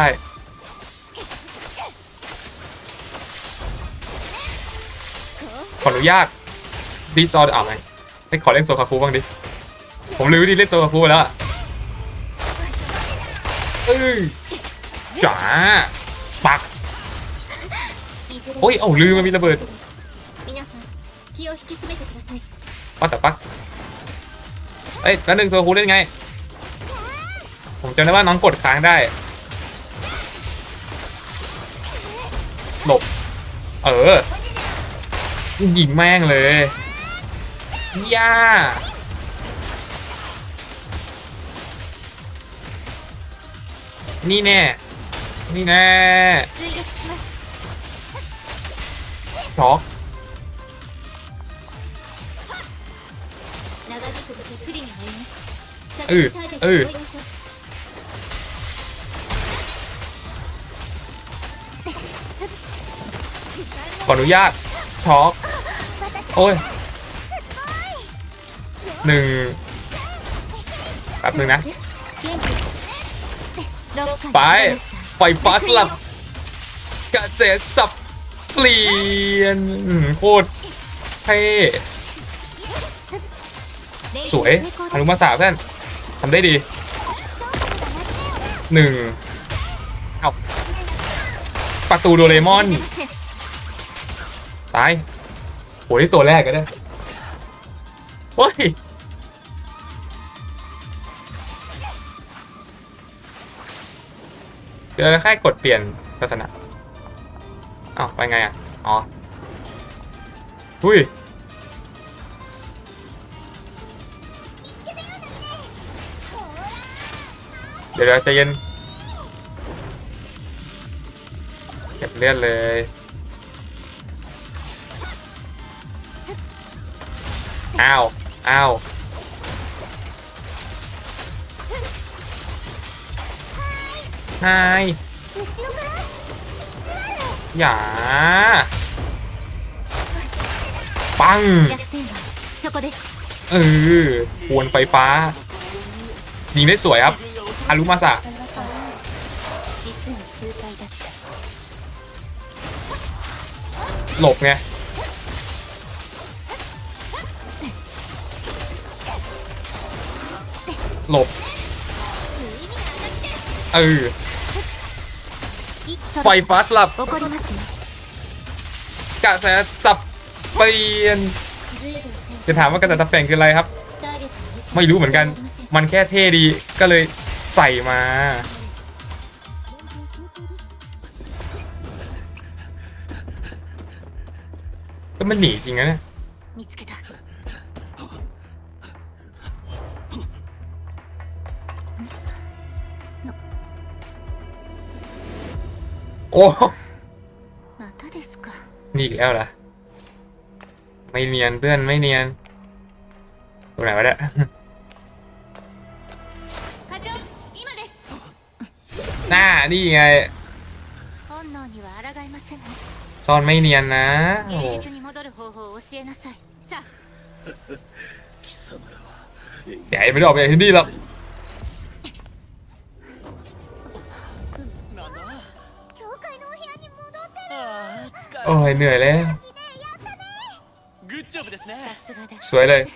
ขออนุญาตดีซอร์ไงให้ขอเล่นโซคาคุบ้างดิ ผมลืมวิธีเล่นโซคาคุไปแล้วจ๋าปัก โอ้ยเอาลืมมันมีระเบิด皆さん気を引き締めてくださいว่าแต่ปักเอ้ยแล้วหนึ่งโซคาคุเล่นไง ผมจำได้ว่าน้องกดค้างได้ หลบ ยิงแม่งเลยย่านี่แน่ นี่แน่追撃しますช็อก長引くだけ不利になります先うんにターゲットを追いましょうขออนุญาตช็อกโอ้ยหนึ่งแป๊บหนึ่งนะ元気ロッカーにไป戻りましたไฟฟ้าสลับเกษตรสับเปลี่ยนโคตรเท่สวยฮารุมาสาเพื่อนทำได้ดีหนึ่งเอาประตูโดเรมอน ตายโหนี่ตัวแรกก็ได้โอ้ยเดี๋ยวแค่กดเปลี่ยนลักษณะอ้าวไปไงอ่ะอ๋อหุ้ยเดี๋ยวใจเย็นเก็บเลือดเลยอ้าวอ้าวนายอย่าปัง弱点はそこです。 ควนไฟฟ้ายิงได้สวยครับอารุมาสะ実に痛快だった。 หลบไงหลบไฟฟ้าสลับ怒りますね。 กระแสสับเปลี่ยนずいぶん戦จะถามว่ากระแสสับเปลี่ยนคืออะไรครับターゲットにไม่รู้เหมือนกัน มันแค่เท่ดีก็เลยใส่มาก็มันหนีจริงนะเนี่ย見つけた。 โอ้またですか。 นี่อีกแล้วเหรอไม่เนียนเพื่อนไม่เนียนตรงไหนวะเนี่ย課長、今です。 หน้านี่ไง本能には抗いませんね。 ซ่อนไม่เนียนนะโอ้現โห実に戻る方法を教えなさい。さあ。 貴様らはใหญ่ไม่ได้ออกไปจากที่นี่หรอกなんだ教会のお部屋に戻ってる。 ああ疲โอ้ยเหนื่อยแล้วグッジョブですねさすがだ。 สวยเลย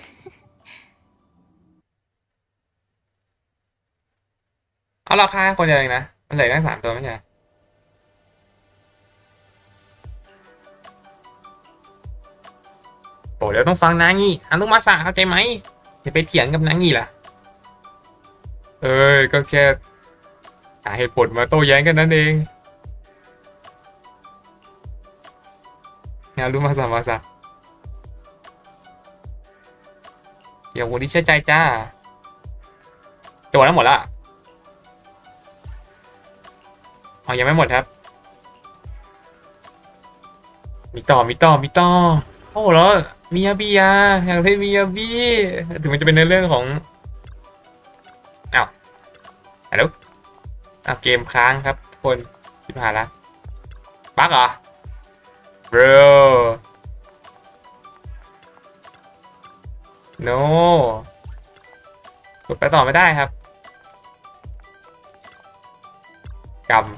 เอาราคาคนเดียวเองนะมันเหลือตั้ง3 ตัวไม่ใช่โอ้เดี๋ยวต้องฟังนางงี้อานุมาสะเข้าใจไหมอย่าไปเถียงกับนางงี้ล่ะก็แค่หาเหตุผลมาโต้แย้งกันนั่นเองอานุมาสะเดี๋ยววันนี้เชื่อใจจ้าจบแล้วหมดละอ๋อยังไม่หมดครับมีต่อโอ้แล้วมิยาบิอยากเล่นมิยาบิถึงมันจะเป็นในเรื่องของอ้าวฮัลโหลอ้าวเกมค้างครับทุกคนชิบหายละบั๊กเหรอ bro no กดไปต่อไม่ได้ครับกำ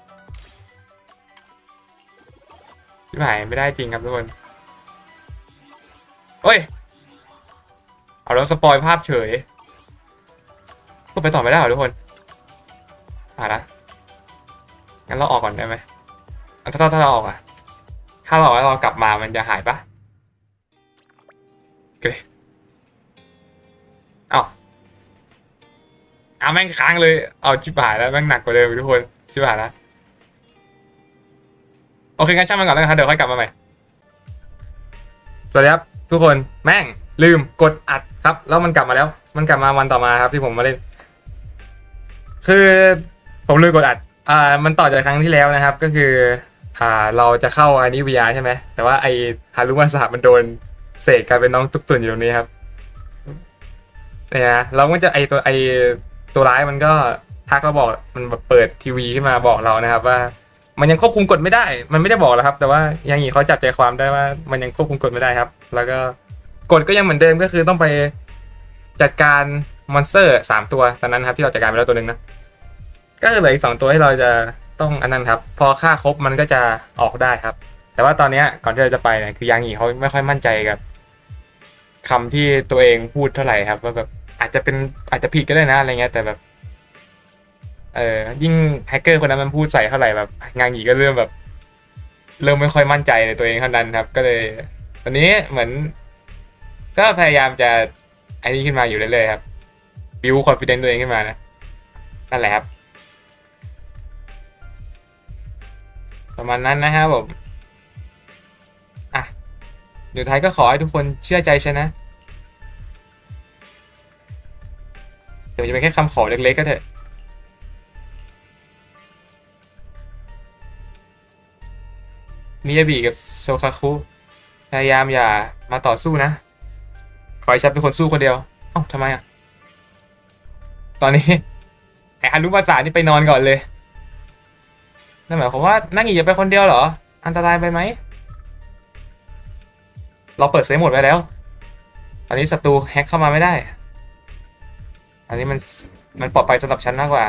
ชิบหายไม่ได้จริงครับทุกคนโอ้ยเอาแล้วสปอยภาพเฉยกดไปต่อไม่ได้เหรอทุกคนมาละงั้นเราออกก่อนได้ไหมถ้าเราออกอะถ้าเราออกแล้วเรากลับมามันจะหายปะโอเคเอาแม่งค้างเลยเอาชิบหายแล้วแม่งหนักกว่าเดิมทุกคนชิบหายแล้วโอเคงั้นช่างมันก่อนแล้วกันครับเดี๋ยวค่อยกลับมาใหม่สวัสดีครับทุกคนแม่งลืมกดอัดครับแล้วมันกลับมาแล้วมันกลับมาวันต่อมาครับที่ผมมาเล่นคือผมลืมกดอัดมันต่อจากครั้งที่แล้วนะครับก็คือเราจะเข้าอันนี้ VR ใช่ไหมแต่ว่าไอฮารุมาสะมันโดนเสกกลายเป็นน้องตุ๊กตุ่นอยู่ตรงนี้ครับเนี่ยนะเราก็จะไอตัวร้ายมันก็ทักเราบอกมันเปิดทีวีขึ้นมาบอกเรานะครับว่ามันยังควบคุมกฎไม่ได้มันไม่ได้บอกแล้วครับแต่ว่ายังงี้เขาจับใจความได้ว่ามันยังควบคุมกฎไม่ได้ครับแล้วก็กฎก็ยังเหมือนเดิมก็คือต้องไปจัดการมอนสเตอร์3 ตัวตอนนั้นครับที่เราจัดการไปแล้วตัวหนึ่งนะก็เหลืออีก2 ตัวให้เราจะต้องอันนั้นครับพอฆ่าครบมันก็จะออกได้ครับแต่ว่าตอนนี้ก่อนที่เราจะไปเนี่ยคือยังงี้เขาไม่ค่อยมั่นใจกับคำที่ตัวเองพูดเท่าไหร่ครับว่าแบบอาจจะผิดก็ได้นะอะไรเงี้ยแต่แบบยิ่งแฮกเกอร์คนนั้นมันพูดใส่เท่าไหร่แบบงานหงีก็เริ่มไม่ค่อยมั่นใจในตัวเองเท่านั้นครับก็เลยตอนนี้เหมือนก็พยายามจะไอ้นี่ขึ้นมาอยู่เรื่อยๆครับบิวคอนฟิเดนซ์ตัวเองขึ้นมานะนั่นแหละครับประมาณนั้นนะครับผมอ่ะเดี๋ยวท้ายก็ขอให้ทุกคนเชื่อใจฉันนะแต่มันจะเป็นแค่คำขอเล็กๆก็เถอะมิยาบิกับโซคาคุพยายามอย่ามาต่อสู้นะขอให้ฉันเป็นคนสู้คนเดียวเอ้าทำไมอ่ะตอนนี้ไอ้ฮารุมาจานี่ไปนอนก่อนเลยนั่นหมายความว่านั่งอีกจะไปคนเดียวเหรออันตรายไปไหมเราเปิดเซฟโหมดไว้แล้วตอนนี้ศัตรูแฮ็กเข้ามาไม่ได้อันนี้มันปลอดภัยสำหรับฉันมากกว่า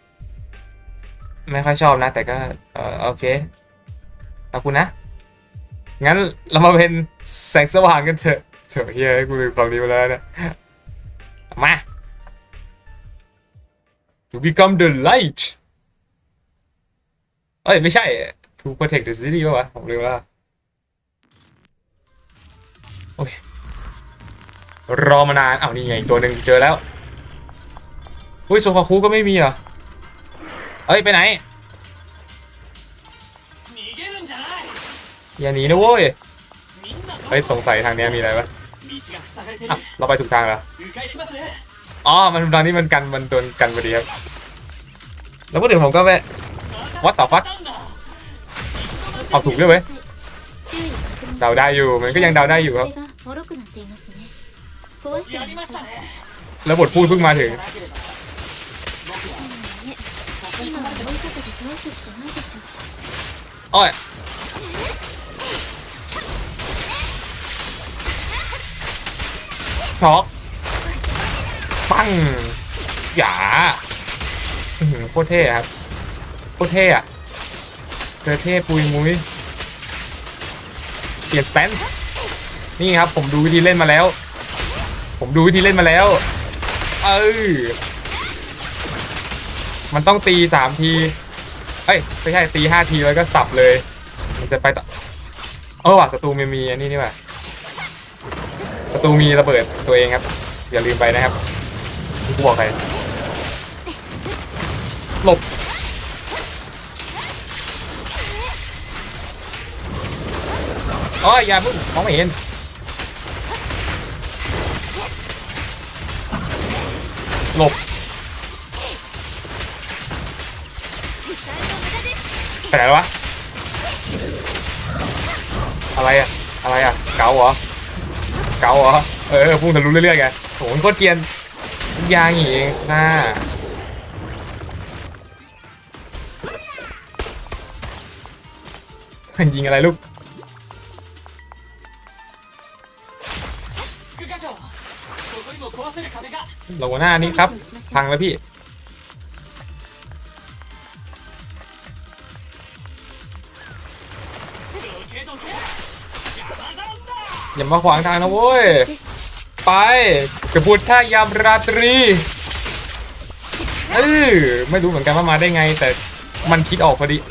ไม่ค่อยชอบนะแต่ก็โอเคขอบคุณนะงั้นเรามาเป็นแสงสว่างกันเถอะเถอะเฮียกูลืมความนี้ไปแล้วนะมา to become the light เอ้ยไม่ใช่ to protect the city ป่ะวะผมลืมแล้วโอเครอมานานอ้าวนี่ไงอีกตัวหนึ่งเจอแล้วอุ้ยโซคาคุก็ไม่มีเหรอเอ้ยไปไหนอย่าหนีนะเว้ยเฮ้ยสงสัยทางนี้มีอะไรปะอ่ะเราไปถูกทางแล้วอ๋อมันตอนนี้มันกันมันโดนกันพอดีครับแล้วก็เดี๋ยวผมก็ไปวัดต่อฟัดเอาถูกด้วยเว้ยเดาได้อยู่มันก็ยังเดาได้อยู่ครับแล้วบทพูดเพิ่งมาถึงอ้อยช็อกปังหยาโคตรเท่ครับโคตรเท่อะเธอเท่ปุยมุ้ยเปลี่ยนสเปนส์นี่ครับผมดูวิธีเล่นมาแล้วมันต้องตี3 ทีเอ้ยไม่ใช่ตี5 ทีแล้วก็สับเลยมันจะไปต่อว่ะศัตรูมีอันนี้นี่ว่ะศัตรูมีระเบิดตัวเองครับอย่าลืมไปนะครับกูบอกใครหลบอย่ามึงมองไม่เห็นหลบไปไหนวะอะไรอะเก๋าเหรอพุ่งทะลุเรื่อยๆไงโหมันโคตรเกรียนยางอย่างเองน่ายิงอะไรลูกลงหน้านี้ครับพังแล้วพี่อย่ามาขวางทางนะเว้ยไปกระบวนท่ายามราตรีไม่รู้เหมือนกันว่ามาได้ไงแต่มันคิดออกพอดี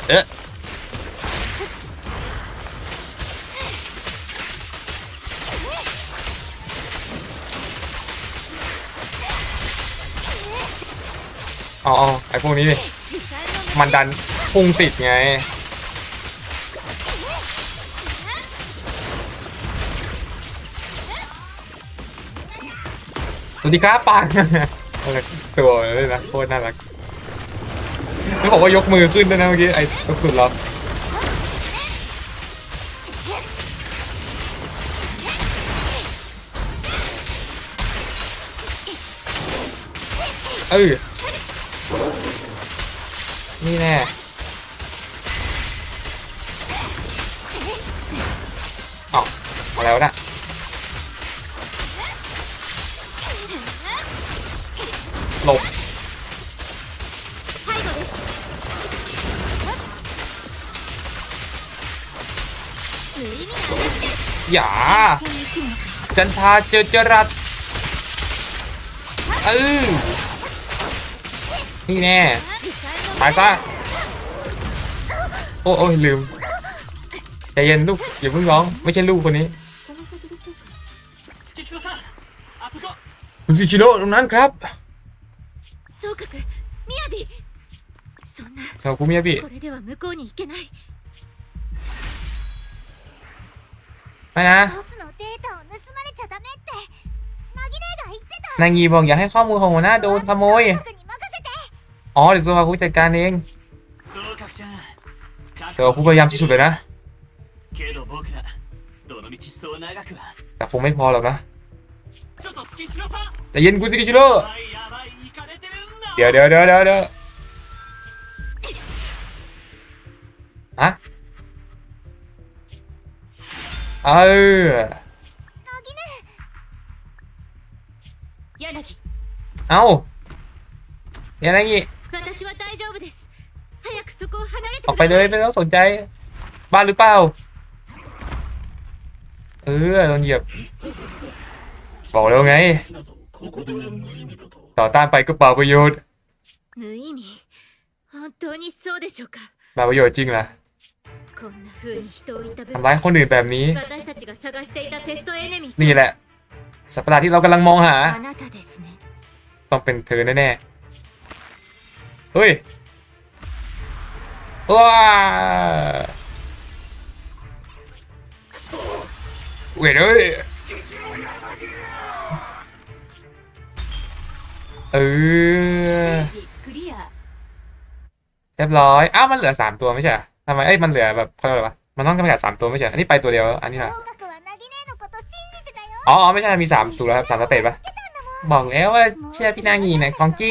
ไอ้พวกนี้นี่มันดันพุ่งติดไงสวัสดีครับปังตัวเลยนะโคตรน่ารักไม่บอกว่ายกมือขึ้นด้วยนะเมื่อกี้ไอ้ตัวสุดเรานี่แน่มาแล้วนะหลบอย่าจันทาเจอจรัสนี่แน่ตายซะโอ้ยลืมใจเย็นลูกอย่าเพิ่งร้องไม่ใช่ลูกคนนี้ซิชิโร่ตรงนั้นครับ総格みやびそんなเขาคุมิยาบิこれでは向こうに行けないไม่นะボスのデータを盗まれちゃダメってナギ姉が言ってた。 นางงีบอกอย่าให้ข้อมูลของหัวหน้าโดนขโมย総格に任せて。 อ๋อเดี๋ยวโซฮาคุจัดการเอง総格ちゃんโซฮาคุพยายามที่สุดเลยนะけど僕らどの道そう長くはแต่คงไม่พอหรอกนะちょっと月城さんแต่เย็นกุซิชิโร่やばいやばい行かれてるんだเดี๋ยวอะナギ姉。 柳เอ้าอย่างไรงี้私は大丈夫です早くそこを離れてออกไปเลยไม่ต้องสนใจบ้านหรือเปล่าโดนเหยียบบอกแล้วไงなぞここでは無意味だと。 ต่อต้านไปก็เปล่าประโยชน์無意味本当にそうでしょうかเปล่าประโยชน์จริงล่ะこんな風に人をいたぶทำร้ายคนอื่นแบบนี้私たちが探していたテストエネミーนี่แหละสัตว์ประหลาดที่เรากำลังมองหาあなたですねต้องเป็นเธอแน่ๆเฮ้ยว้าเว้ยเลยクリアเรียบร้อยอ้าวมันเหลือ3ตัวไม่ใช่เหรอทำไมมันเหลือแบบเขาเรียกอะไรวะมันต้องจำกัด3ตัวไม่ใช่เหรออันนี้ไปตัวเดียวอันนี้総ล่ะ格はナギ姉のこと信じてたよ。 อ๋อไม่ใช่มี3ตัวแล้วครับ3สเตจปะบอกแล้วว่าเชื่อพี่นางงีเนี่ยของจริง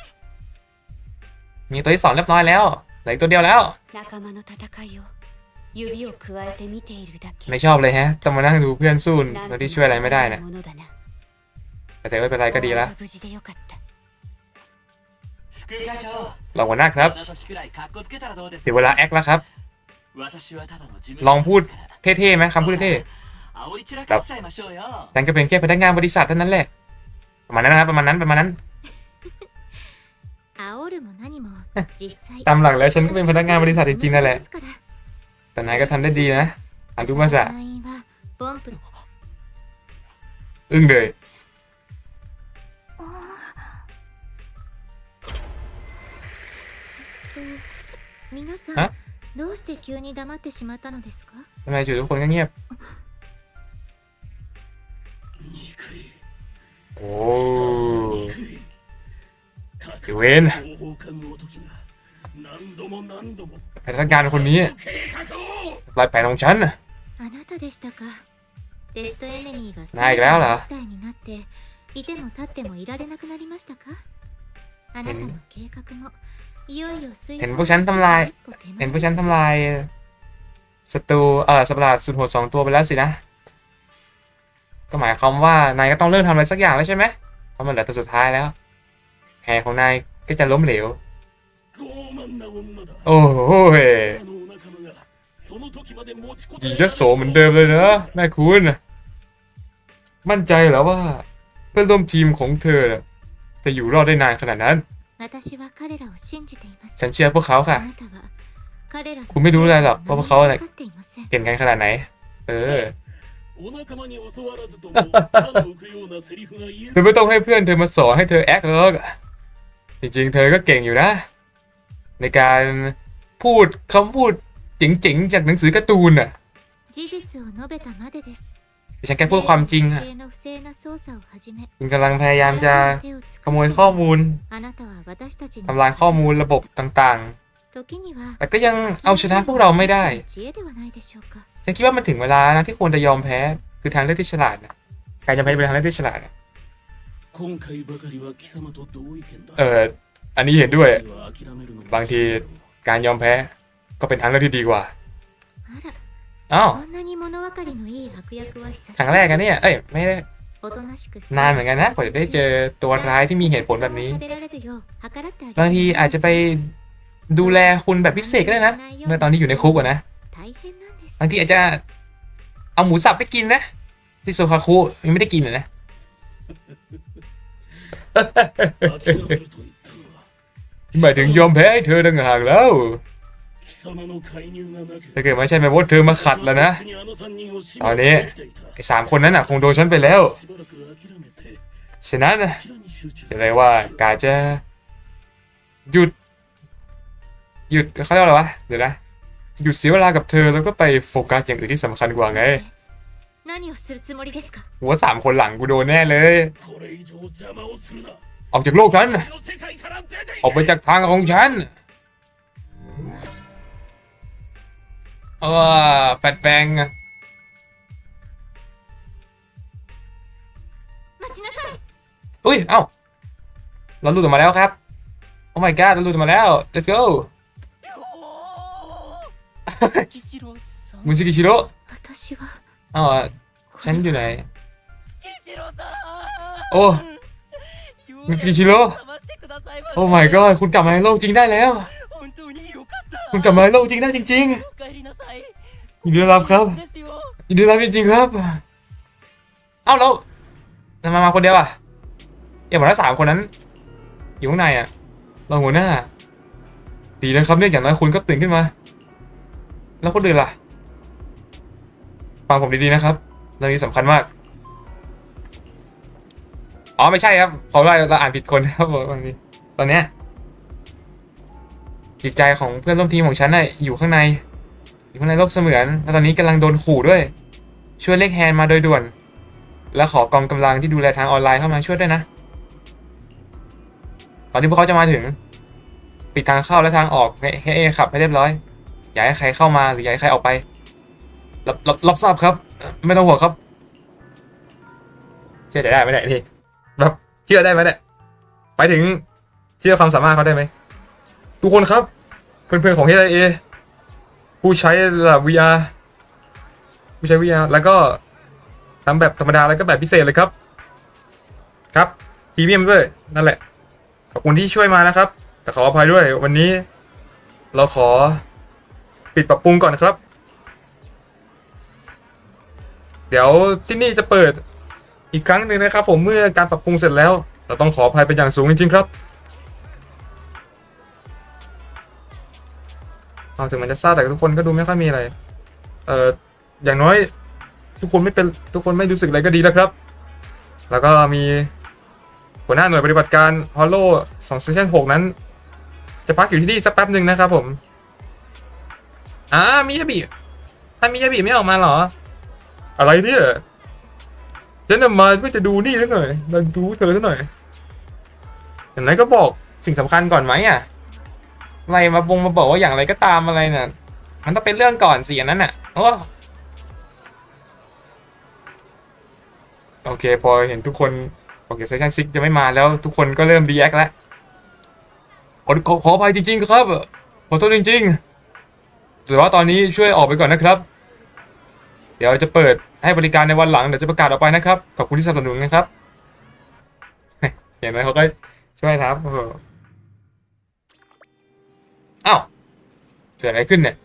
มีตัวที่2เรียบร้อยแล้วเหลืออีกตัวเดียวแล้ว仲間の戦いを指を加えて見ているだけไม่ชอบเลยฮะต้องมานั่งดูเพื่อนสู้โดยที่ช่วยอะไรไม่ได้นะものだなแต่ไม่เป็นไรก็ดีแล้ว無事でよかった副会長เราหัวหน้าครับこんな時くらいカッコつけたらどうですเสียเวลาแอคแล้วครับ私はただの事務ลองพูดですからเท่ๆไหมคำพูดเท่煽り散らかしちゃいましょうよๆฉันก็เป็นแค่พนักงานบริษัทเท่านั้นแหละประมาณนั้นนะครับประมาณนั้น煽るも何も実際ตามหลังแล้วฉันก็เป็นพนักงานบริษัทจริงๆนั่นแหละแต่นายก็ทำได้ดีนะอ่านดูมาซะ隊員はポンプのอึ้งเลย皆さあんどうして急に黙ってしまったのですかทำไมจู่ทุกคนก็เงียบ憎い。 โอ้憎い。たかเว้น情報官ごときが何度も何度もพนักงานคนนี้計画を。 ลายแผนของฉันน่ะあなたでしたかテストエネミーがないからみたいになっていても立ってもいられなくなりましたかあなたの計画もいよいよ水เห็นพวกฉันทำลาย เห็นพวกฉันทำลายศัตรูสัตว์ประหลาดสุดโหด2ตัวไปแล้วสินะ ก็หมายความว่านายก็ต้องเริ่มทำอะไรสักอย่างแล้วใช่ไหมเพราะมันเหลือตัวสุดท้ายแล้วแผนของนายก็จะล้มเหลว傲慢な女だ。 โอ้โหあのお仲間がその時まで持ちこたยิえงยโสเหมือนเดิมเลยนะแม่คุณมั่นใจเหรอว่าเพื่อนร่วมทีมของเธอจะอยู่รอดได้นานขนาดนั้น私は彼らを信じていますฉันเชื่อพวกเขาค่ะあなたは彼らのคุณไม่รู้อะไรหรอกว่าพวกเขาอะไร分かっていませんเก่งกันขนาดไหนお仲間に教わらずとも歯の浮くようなセリフが言えเธอไม่ต้องให้เพื่อนเธอมาสอนให้เธอแอคหรอกจริงๆเธอก็เก่งอยู่นะ ในการพูดคำพูดเจ๋งๆจากหนังสือการ์ตูนน่ะ事実を述べたまでですฉันแค่พูดความจริงอะ不正の不正な操作をはじめคุณกำลังพยายามจะ手を尽くしてขโมยข้อมูลあなたは私たちにทำลายข้อมูลระบบต่าง時にはๆ แต่ก็ยังเอาชนะพวกเราไม่ได้知恵ではないでしょうかฉันคิดว่ามันถึงเวลานะที่ควรจะยอมแพ้คือทางเลือกที่ฉลาดนะการจะแพ้เป็นทางเลือกที่ฉลาดนะ今回ばかりは貴様と同意見だ。 อันนี้เห็นด้วย諦めるのもบางทีการยอมแพ้ก็เป็นทางเลือกที่ดีกว่าあらอ้าวこんなに物分かりのいい悪役は久しครั้งแรกกันเนี่ยไม่ได้おとなしくนานเหมือนกันนะกว่าจะได้เจอตัวร้ายที่มีเหตุผลแบบนี้食べられるよう計らってあげるบางทีอาจจะไปดูแลคุณแบบพิเศษก็ได้นะเมื่อตอนที่อยู่ในคุกอะนะ大変なんですบางทีอาจจะเอาหมูสับไปกินนะที่โซคาคุยังไม่ได้กินเลยนะ諦めると言ったのはหมายถึงยอมแพ้ให้เธอต่างหากแล้ว貴様の介入がなけถ้าればเกิดไม่ใช่แม่ว่าเธอมาขัดแล้วนะあの3人を始末あれできていた。 ไอ้3 คนนั้นอ่ะคงโดนฉันไปแล้วしばらく諦めてฉะนั้นこちらに集中จะเรียกว่ากาจะหยุดเขาเรียกว่าอะไรวะเดี๋ยวนะหยุดเสียเวลากับเธอแล้วก็ไปโฟกัสอย่างอื่นที่สำคัญกว่าไง何をするつもりですか。 หัว3 คนหลังกูโดนแน่เลยこれ以上邪魔をするなออกจากโลกฉันこの世界から出ていออกไปจากทางของฉันแฟตแบง待ちなさい。 อุ้ยเอ้าเราหลุดออกมาแล้วครับ โอ้ my god เราหลุดออกมาแล้ว let's go 木城さんมุนซิกิชิโร่私はอ๋อฉันอยู่ไหน木城さんโอ้มุนซิกิชิโร่覚ましてくださいませโอ้ my god คุณกลับมาในโลกจริงได้แล้ว本当によかったคุณกลับมาในโลกจริงได้จริงお帰りなさいๆยินดีต้อนรับครับですよยินดีต้อนรับจริงๆครับ เอ้าแล้วทำไมมาคนเดียวอ่ะอย่าบอกว่า3 คนนั้นอยู่ข้างในอ่ะเราหัวหน้าดีนะครับเนี่ยอย่างน้อยคุณก็ตื่นขึ้นมา แล้วคนอื่นล่ะฟังผมดีๆนะครับเรื่องนี้สำคัญมากอ๋อไม่ใช่ครับเพราะว่าเราอ่านผิดคนครับบางทีตอนเนี้ยจิตใจของเพื่อนร่วมทีมของฉันน่ะอยู่ข้างในโลกเสมือนแล้วตอนนี้กำลังโดนขู่ด้วย ช่วยเรียกแฮนด์มาโดยด่วน และขอกองกำลังที่ดูแลทางออนไลน์เข้ามาช่วยด้วยนะ ตอนที่พวกเขาจะมาถึงปิดทางเข้าและทางออกให้ขับให้เรียบร้อยอย่าให้ใครเข้ามาหรืออย่าให้ใครออกไปรับทราบครับไม่ต้องห่วงครับเชื่อใจได้ไหมเนี่ยพี่แบบเชื่อได้ไหมเนี่ยไปถึงเชื่อความสามารถเขาได้ไหมทุกคนครับเพื่อนๆของ HIA ผู้ใช้ระดับ VR ผู้ใช้ VR แล้วก็ทั้งแบบธรรมดาแล้วก็แบบพิเศษเลยครับครับพรีเมียมด้วยนั่นแหละขอบคุณที่ช่วยมานะครับแต่ขออภัยด้วยวันนี้เราขอปิดปรับปรุงก่อนครับเดี๋ยวที่นี่จะเปิดอีกครั้งหนึ่งนะครับผมเมื่อการปรับปรุงเสร็จแล้วเราต้องขออภัยเป็นอย่างสูงจริงๆครับเอาถึงมันจะซ่าแต่ทุกคนก็ดูไม่ค่อยมีอะไรอย่างน้อยทุกคนไม่รู้สึกอะไรก็ดีแล้วครับแล้วก็มีหัวหน้าหน่วยปฏิบัติการ Hollow 2 Section 6 นั้นจะพักอยู่ที่นี่สักแป๊บหนึ่งนะครับผมมิยาบิถ้ามิยาบิไม่ออกมาเหรออะไรเนี่ยฉันมาเพื่อจะดูนี่ซะหน่อยมาดูเธอซะหน่อยอย่างนั้นก็บอกสิ่งสำคัญก่อนไหมอะไรมาบอกว่าอย่างไรก็ตามอะไรเนี่ยมันต้องเป็นเรื่องก่อนสิอันนั้นน่ะโอเคพอเห็นทุกคนโอเคเซสชั่น6จะไม่มาแล้วทุกคนก็เริ่มรีแอคแล้วขออภัยจริงๆครับขอโทษจริงๆแต่ว่าตอนนี้ช่วยออกไปก่อนนะครับเดี๋ยวจะเปิดให้บริการในวันหลังเดี๋ยวจะประกาศออกไปนะครับขอบคุณที่สนับสนุนนะครับเห็นไหมเขาก็ช่วยครับอ้าวเกิดอะไรขึ้นเนี่ย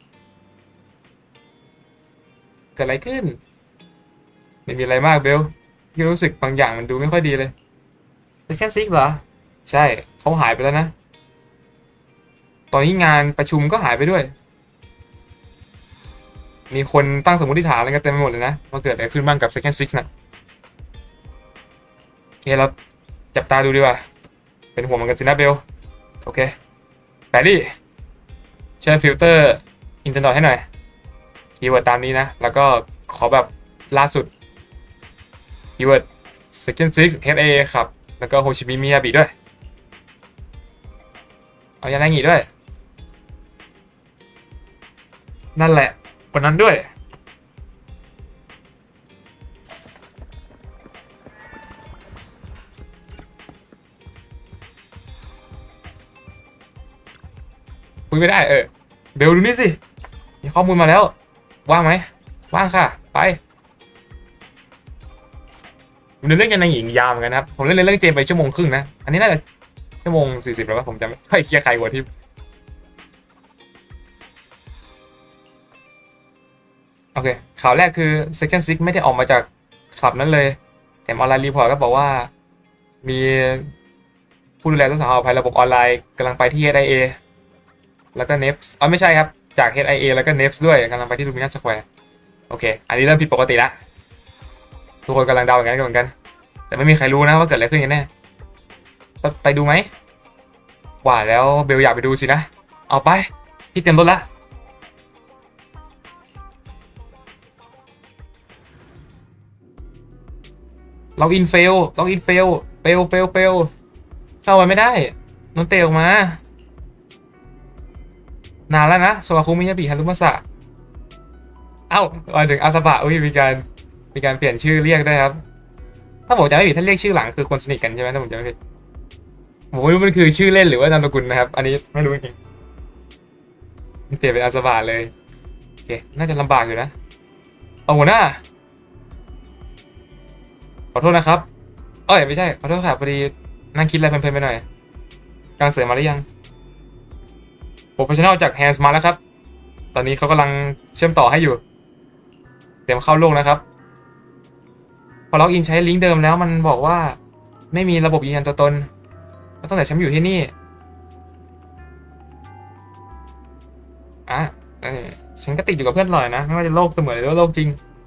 เกิดอะไรขึ้นไม่มีอะไรมากเบลที่รู้สึกบางอย่างมันดูไม่ค่อยดีเลยแค่ซิกเหรอใช่เขาหายไปแล้วนะตอนนี้งานประชุมก็หายไปด้วยมีคนตั้งสมมติฐานอะไรกันเต็มไปหมดเลยนะว่าเกิดอะไรขึ้นบ้างกับ Second Six นะโอเคเราจับตาดูดีกว่าเป็นห่วงเหมือนกันสินะเบลโอเคแปดดี้ช่วยฟิลเตอร์อินเทอร์เน็ตให้หน่อยคีย์เวิร์ดตามนี้นะแล้วก็ขอแบบล่าสุดคีย์เวิร์ด Second Six HA ครับแล้วก็โฮชิมิมิยาบิด้วยเอายานางิด้วยนั่นแหละคนนั้นด้วยคุยไม่ได้เบลดูนี่สิมีข้อมูลมาแล้วว่างไหมว่างค่ะไปผมเล่นยันในหญิงยาวเหมือนกันครับผมเล่นเรื่องเจมไปชั่วโมงครึ่งนะอันนี้น่าจะชั่วโมง40แล้วว่าผมจำไม่เคลียร์ใครหัวทิพย์โอเคข่าวแรกคือ Second Six ไม่ได้ออกมาจากคลับนั้นเลยแต่ออนไลน์รีพอร์ตก็บอกว่ามีผู้ดูแลรักษาความปลอดภัยระบบออนไลน์กำลังไปที่ HIA แล้วก็ NEPS ไม่ใช่ครับจาก HIA แล้วก็ NEPS ด้วยกำลังไปที่ Lumina Square โอเคอันนี้เริ่มผิดปกติละทุกคนกำลังเดาอย่างนั้นกันเหมือนกันแต่ไม่มีใครรู้นะว่าเกิดอะไรขึ้นกันแน่ไปดูไหมว่าแล้วเบลอยากไปดูสินะเอาไปพี่เตรียมรถละล็อกอินเฟลล็อกอินเฟลเฟลเข้าไปไม่ได้นนเตะออกมานานแล้วนะโซวาคุมิยาบิฮารุมาสะเอ้ามาถึงอาซาบะมีการเปลี่ยนชื่อเรียกได้ครับถ้าผมจำไม่ผิดท่านเรียกชื่อหลังคือคนสนิทกันใช่ไหมถ้าผมจำไม่ผิดผมไม่รู้มันคือชื่อเล่นหรือว่านามสกุลนะครับอันนี้ไม่รู้จริงเปลี่ยนเป็นอาซาบะเลยโอเคน่าจะลำบากอยู่นะเอาหัวหน้าขอโทษนะครับเอ้ยไม่ใช่ขอโทษครับพอดีนั่งคิดอะไรเพลินๆไปหน่อยกำลังเสริมมาหรือยังโปรเฟชชั่นอลจากแฮนส์มาแล้วครับตอนนี้เขากำลังเชื่อมต่อให้อยู่เตรียมเข้าโลกนะครับพอล็อกอินใช้ลิงก์เดิมแล้วมันบอกว่าไม่มีระบบยืนยันตัวตนตั้งแต่ฉันอยู่ที่นี่ฉันก็ติดอยู่กับเพื่อนหน่อยนะไม่ว่าจะโลกเสมือนหรือว่าโลกจริง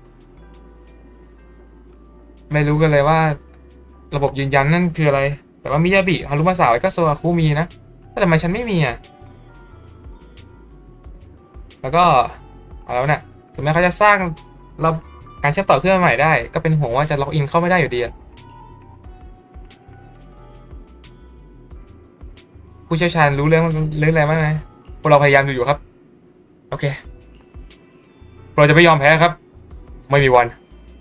ไม่รู้กันเลยว่าระบบยืนยันนั่นคืออะไรแต่ว่ามิยาบิฮารุมาสะก็โซอาคุมีนะแต่ทำไมฉันไม่มีอ่ะแล้วก็อะไรวะเนี่ยถึงแม้เขาจะสร้างการเชื่อมต่อเครื่องใหม่ได้ก็เป็นห่วงว่าจะล็อกอินเข้าไม่ได้อยู่ดีผู้เชี่ยวชาญรู้เรื่องอะไรบ้างไหมพวกเราพยายามอยู่ครับโอเคเราจะไม่ยอมแพ้ครับไม่มีวัน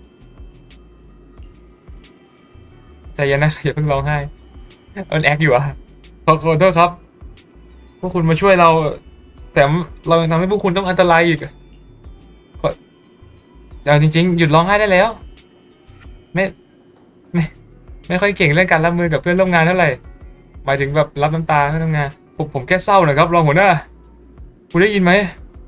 ใจเย็นนะอย่าเพิ่งร้องไห้มันแอคอยู่อะขอโทษครับพวกคุณมาช่วยเราแต่เราทำให้พวกคุณต้องอันตรายอีกเอาจริงๆหยุดร้องไห้ได้แล้วไม่ค่อยเก่งเรื่องการรับมือกับเพื่อนร่วมงานเท่าไหร่หมายถึงแบบรับน้ำตาเพื่อนร่วมงานผมแค่เศร้าหน่อยครับรองหัวหน้าคุณได้ยินไหม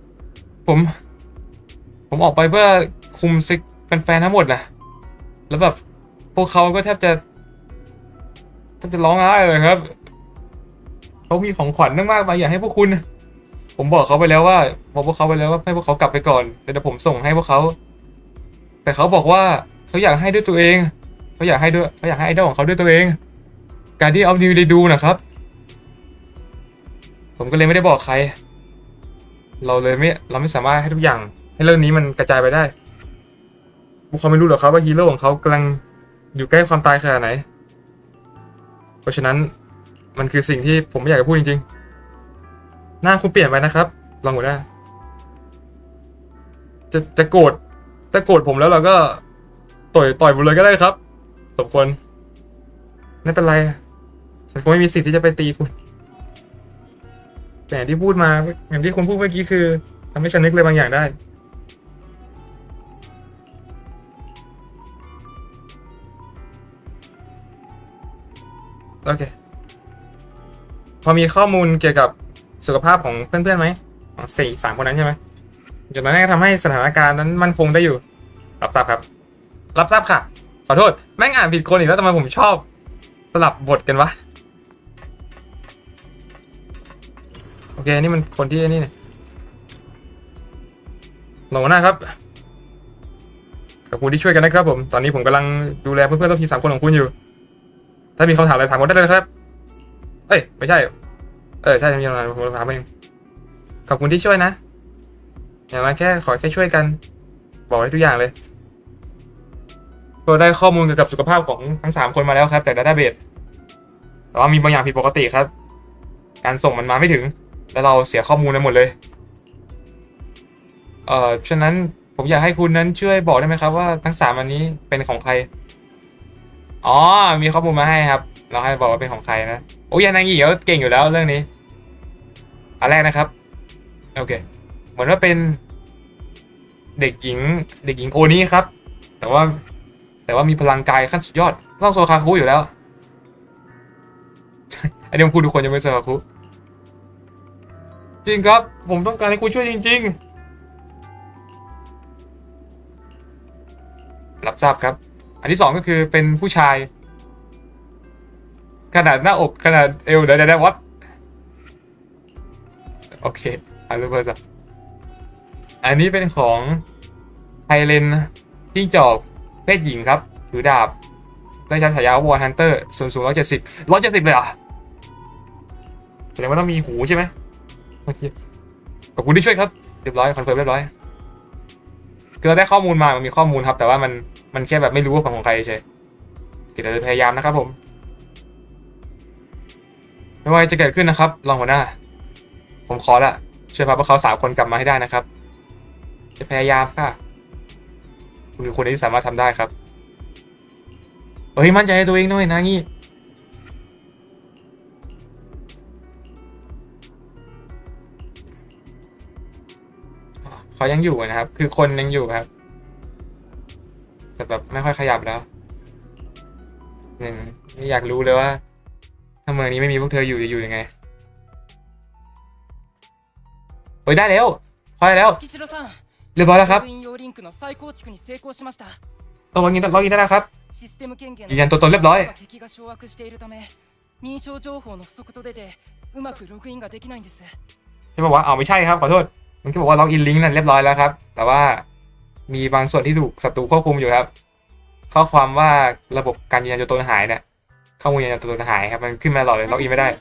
ผมออกไปเพื่อคุมซิกแฟนๆทั้งหมดนะแล้วแบบพวกเขาก็แทบจะร้องไห้เลยครับเขามีของขวัญมากมายอยากให้พวกคุณผมบอกเขาไปแล้วว่าให้พวกเขากลับไปก่อนเดี๋ยวผมส่งให้พวกเขาแต่เขาบอกว่าเขาอยากให้ด้วยตัวเองเขาอยากให้ไอดอลของเขาด้วยตัวเองการที่เอานิวได้ดูนะครับผมก็เลยไม่ได้บอกใครเราไม่สามารถให้ทุกอย่างให้เรื่องนี้มันกระจายไปได้พวกเขาไม่รู้หรอกครับว่าฮีโร่ของเขากำลังอยู่ใกล้ความตายขนาดไหนเพราะฉะนั้นมันคือสิ่งที่ผมไม่อยากจะพูดจริงๆหน้าคุณเปลี่ยนไปนะครับลองหัวหน้าจะโกรธผมแล้วเราก็ต่อยผมเลยก็ได้ครับสมควรไม่เป็นไรฉันคงไม่มีสิทธิ์ที่จะไปตีคุณแต่อย่างที่พูดมาอย่างที่คุณพูดเมื่อกี้คือทำให้ฉันนึกเลยบางอย่างได้โอเคพอมีข้อมูลเกี่ยวกับสุขภาพของเพื่อนๆไหม3 คนนั้นใช่ไหมจากนั้นก็ทำให้สถานการณ์นั้นมั่นคงได้อยู่รับทราบครับรับทราบค่ะขอโทษแม่งอ่านผิดคนอีกแล้วทำไมผมชอบสลับบทกันวะโอเคนี่มันคนที่นี่เนี่ยหลงหน้าครับกับคุณที่ช่วยกันนะครับผมตอนนี้ผมกำลังดูแลเพื่อนๆร่วมทีม3 คนของคุณอยู่ถ้ามีคำถามอะไรถามผมได้เลยครับเอ้ยไม่ใช่ใช่มีอะไรผมถามเองขอบคุณที่ช่วยนะอย่างนั้นขอแค่ช่วยกันบอกให้ทุกอย่างเลยก็ได้ข้อมูลเกี่ยวกับสุขภาพของทั้ง3 คนมาแล้วครับจากดัตต้าเบสแต่ว่ามีบางอย่างผิดปกติครับการส่งมันมาไม่ถึงแล้วเราเสียข้อมูลไปหมดเลยฉะนั้นผมอยากให้คุณนั้นช่วยบอกได้ไหมครับว่าทั้ง3 อันนี้เป็นของใครอ๋อมีข้อมูลมาให้ครับเราให้บอกว่าเป็นของใครนะโอ้ยนางหญิงเขาเก่งอยู่แล้วเรื่องนี้อันแรกนะครับโอเคเหมือนว่าเป็นเด็กหญิงโอนี้ครับแต่ว่ามีพลังกายขั้นสุดยอดต้องโซคาคุอยู่แล้วอันนี้ผมพูดทุกคนจะไม่โซคาคุจริงครับผมต้องการให้คุณช่วยจริงๆรับทราบครับอันที่2ก็คือเป็นผู้ชายขนาดหน้าอกขนาดเอวเดี๋ยววัดโอเคอันนี้เพิ่มอันนี้เป็นของไทเลนจิ้งจอกเพศหญิงครับถือดาบได้ชั้นฉายาวอร์ฮันเตอร์ส่วนสูง170เลยเหรอแสดงว่าต้องมีหูใช่ไหมโอเคขอบคุณที่ช่วยครับเรียบร้อยคอนเฟิร์มเรียบร้อยคือเราได้ข้อมูลมามันมีข้อมูลครับแต่ว่ามันแค่แบบไม่รู้ว่าของใครใช่เดี๋ยวจะพยายามนะครับผมไม่ว่าจะเกิดขึ้นนะครับรองหัวหน้าผมขอละช่วยพาพวกเขา3 คนกลับมาให้ได้นะครับจะพยายามค่ะคุณคือคนที่สามารถทำได้ครับเฮ้ยมั่นใจในตัวเองหน่อยนะงี้เขายังอยู่นะครับคือคนยังอยู่ครับแต่แบบไม่ค่อยขยับแล้วไม่อยากรู้เลยว่าถ้าเมืองนี้ไม่มีพวกเธออยู่จะอยู่ยังไงเฮ้ยได้แล้วพอแล้วเรียบร้อยแล้วครับตัวล็อกอินได้แล้วครับยืนยันตัวตนเรียบร้อยจะบอกว่าเอาไม่ใช่ครับขอโทษมันก็บอกว่าล็อกอินลิงก์นั่นเรียบร้อยแล้วครับแต่ว่ามีบางส่วนที่ถูกศัตรูควบคุมอยู่ครับข้อความว่าระบบการยืนยันตัวตนหายเนี่ยข้อมูลยืนยันตัวตนหายครับมันขึ้นมาหลอดเลยล็อกอินไม่ได้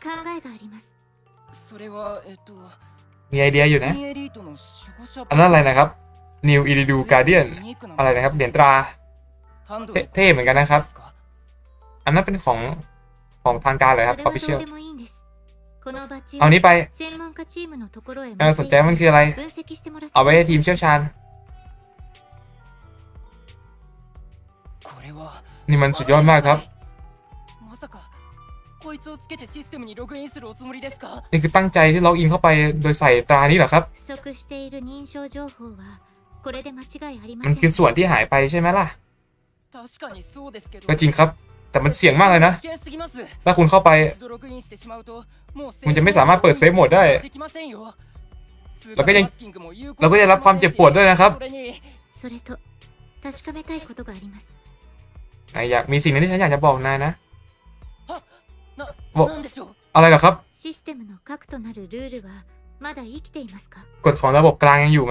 มีไอเดียอยู่นะอันนั้นอะไรนะครับ New Iridu Guardian อะไรนะครับเหรียญตราเท่เหมือนกันนะครับอันนั้นเป็นของทางการเลยครับ Official เอานี้ไปสนใจมันคืออะไรเอาไว้ให้ทีมเชี่ยวชาญนี่มันสุดยอดมากครับนี่คือตั้งใจที่ล็อกอินเข้าไปโดยใส่ตรานี้เหรอครับมันคือส่วนที่หายไปใช่ไหมล่ะก็จริงครับแต่มันเสี่ยงมากเลยนะถ้าคุณเข้าไปคุณจะไม่สามารถเปิดเซฟโหมดได้เราก็จะรับความเจ็บปวดด้วยนะครับอยากมีสิ่งนึงที่ฉันอยากจะบอกนายนะบอกอะไรเหรอครับกฎของระบบกลางยังอยู่ไหม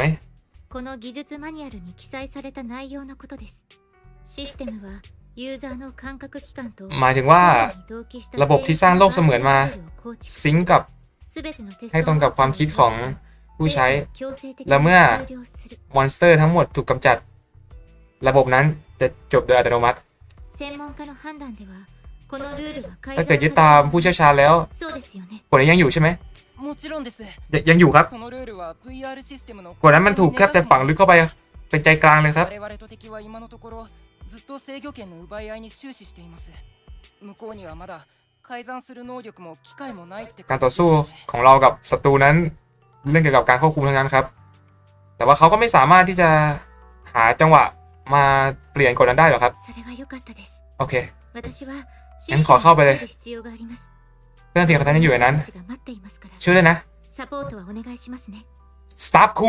หมายถึงว่าระบบที่สร้างโลกเสมือนมาซิงก์กับให้ตรงกับความคิดของผู้ใช้และเมื่อมอนสเตอร์ทั้งหมดถูกกำจัดระบบนั้นจะจบโดยอัตโนมัติถ้าเกิดยึดตามผู้เชี่ยวชาญแล้วกฎนี้ยังอยู่ใช่ไหมยังอยู่ครับกฎนั้นมันถูกแคบแต่ฝังลึกเข้าไปเป็นใจกลางเลยครับการต่อสู้ของเรากับศัตรูนั้นเรื่องเกี่ยวกับการควบคุมทั้งนั้นครับแต่ว่าเขาก็ไม่สามารถที่จะหาจังหวะมาเปลี่ยนกฎนั้นได้หรอครับโอเคงั้นขอเข้าไปเลยเรื่องที่เขาท่านอยู่ในนั้นช่วยด้วยนะสตาฟคุง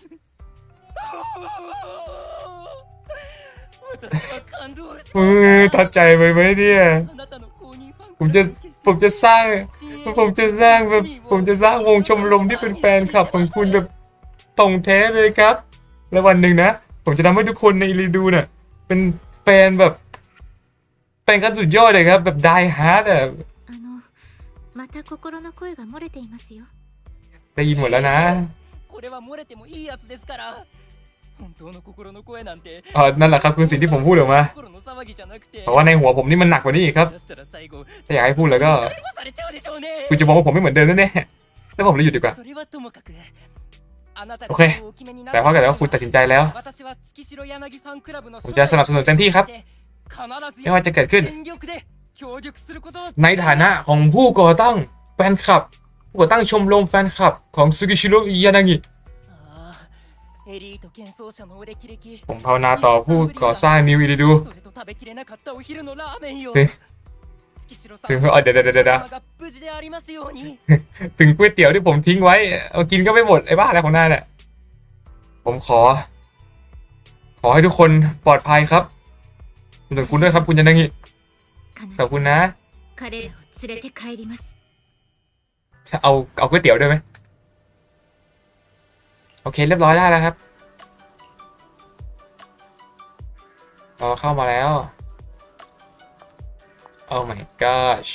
ทัดใจไปไหมเนี่ยผมจะสร้างวงชมรมที่เป็นแฟนคลับของคุณแบบตรงแท้เลยครับแล้ววันหนึ่งนะผมจะทำให้ทุกคนในรีดูเนี่ยเป็นแฟนแบบแฟนกันสุดยอดเลยครับแบบไดฮาร์ดอ่ะได้ยินหมดแล้วนะนั่นแหละครับคือสิ่งที่ผมพูดออกมาเพราะว่าในหัวผมนี่มันหนักกว่านี้อีกครับถ้าอยากให้พูดแล้วก็คุณจะบอกว่าผมไม่เหมือนเดิมแน่ๆแล้วผมเลยหยุดดีกว่าโอเคแต่เพราะแต่ว่าคุณตัดสินใจแล้วผมจะสนับสนุนเต็มที่ครับไม่ว่าจะเกิดขึ้นในฐานะของผู้ก่อตั้งแฟนคลับผู้ก่อตั้งชมรมแฟนคลับของซึกิชิโร่ยานางิผมภาวนาต่อผู้ก่อสร้างนิวอิริดูถึงเดี๋ยวถึงก๋วยเตี๋ยวที่ผมทิ้งไว้เอากินก็ไม่หมดไอ้บ้าอะไรของนายเนี่ยผมขอให้ทุกคนปลอดภัยครับถึงคุณด้วยครับคุณยานางิขอบคุณนะเอาก๋วยเตี๋ยวด้วยไหมโอเคเรียบร้อยได้แล้วครับเราเข้ามาแล้ว Oh my gosh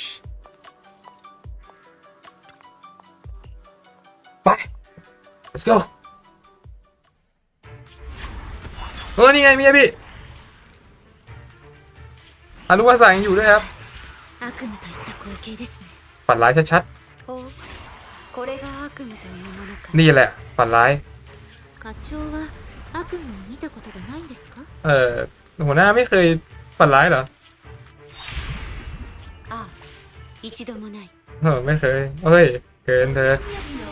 ไป let's go นี่ไงมิยาบิอนุวาสายังอยู่ด้วยครับ悪夢といった光景ですね。 ฝันร้ายชัดお、これが悪夢というものか。 ๆนี่แหละฝันร้าย課長は悪夢を見たことがないんですか？ หัวหน้าไม่เคยฝันร้ายเหรอああ、一度もない。 ไม่เคยเฮ้ยเกินเธอ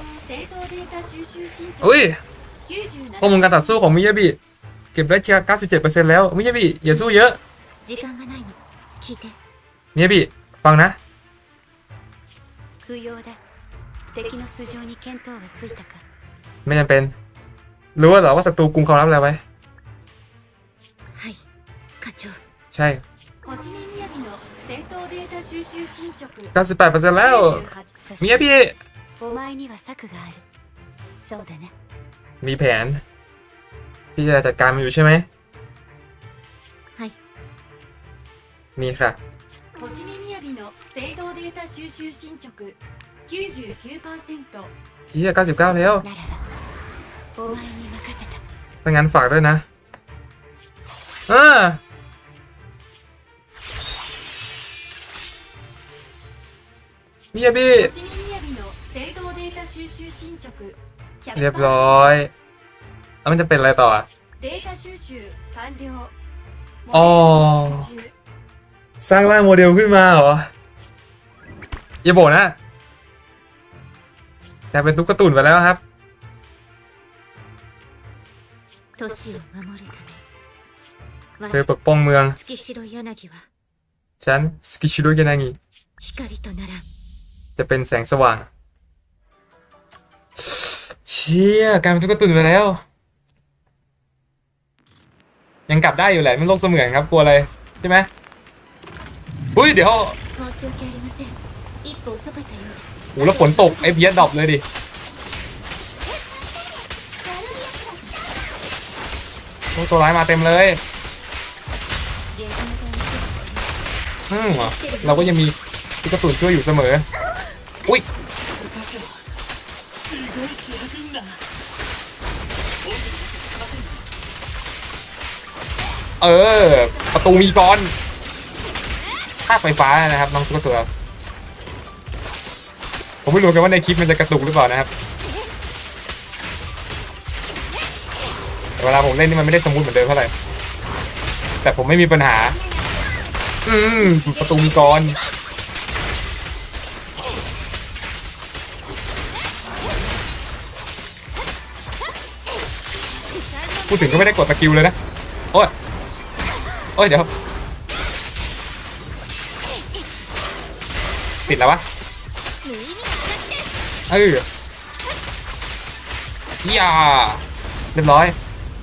อุ้ยข้อมูลการต่อสู้ของมิยาบิเก็บได้แค่ 97% แล้วมิยาบิอย่าสู้เยอะ時間がないの。聞いて。 มิยาบิฟังนะ不要だ。敵の素性に見当はついたか。 ไม่จำเป็นรู้เหรอว่าศัตรูกลุ่มเขารับอะไรไว้はい課長ใช่星見みやびの戦闘データ収集進捗 98% แล้วมิยาบิお前には策があるそうだねมีแผนที่จะจัดการมันอยู่ใช่ไหมはいมีค่ะ星見みやびの戦闘データ収集進捗 99% ชี้99แล้วならばお前に任せたถ้างั้นฝากด้วยนะมิยาบิเรียบร้อยแล้วมันจะเป็นอะไรต่ออ๋อสร้างร่างโมเดลขึ้นมาเหรออย่าบอกนะแต่เป็นตุ๊กตุ่นไปแล้วครับเพื่อปกป้องเมืองฉันสกิชิโรยานางิจะเป็นแสงสว่างเชี่ยกลายเป็นตุ๊กตุ่นไปแล้วยังกลับได้อยู่แหละไม่โลกเสมือนครับกลัวอะไรใช่ไหมอุ้ยเดี๋ยวโอ้แล้วฝนตกไอ้เพี้ยดรอปเลยดิตัวร้ายมาเต็มเลยเราก็ยังมีตุ๊กตุ่นช่วยอยู่เสมออุ้ยประตูมีกรค่าไฟฟ้านะครับน้องตุ๊กตุ่นผมไม่รู้กันว่าในคลิปมันจะกระตุกหรือเปล่านะครับเวลาผมเล่นนี่มันไม่ได้สมูทเหมือนเดิมเท่าไหร่แต่ผมไม่มีปัญหาประตูมีกรพูดถึงก็ไม่ได้กดสกิลเลยนะโอ้ยเดี๋ยวติดแล้ววะย่าเรียบร้อย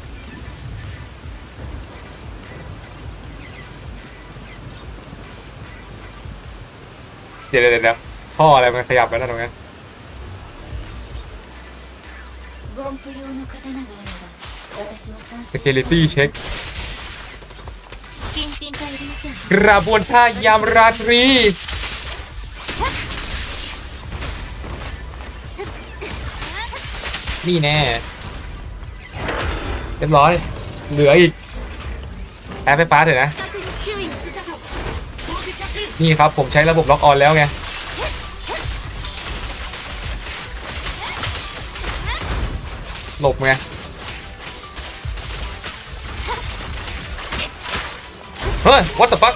เดี๋ยวท่ออะไรมันขยับไปแล้วตรงนั้นสเกลิตี้เช็คกระบวนท่ายามราตรีนี่แน่เรียบร้อยเหลืออีกแอปไปป้าเถอะนะนี่ครับผมใช้ระบบล็อกออนแล้วไงหลบไงเฮ้ย what the fuck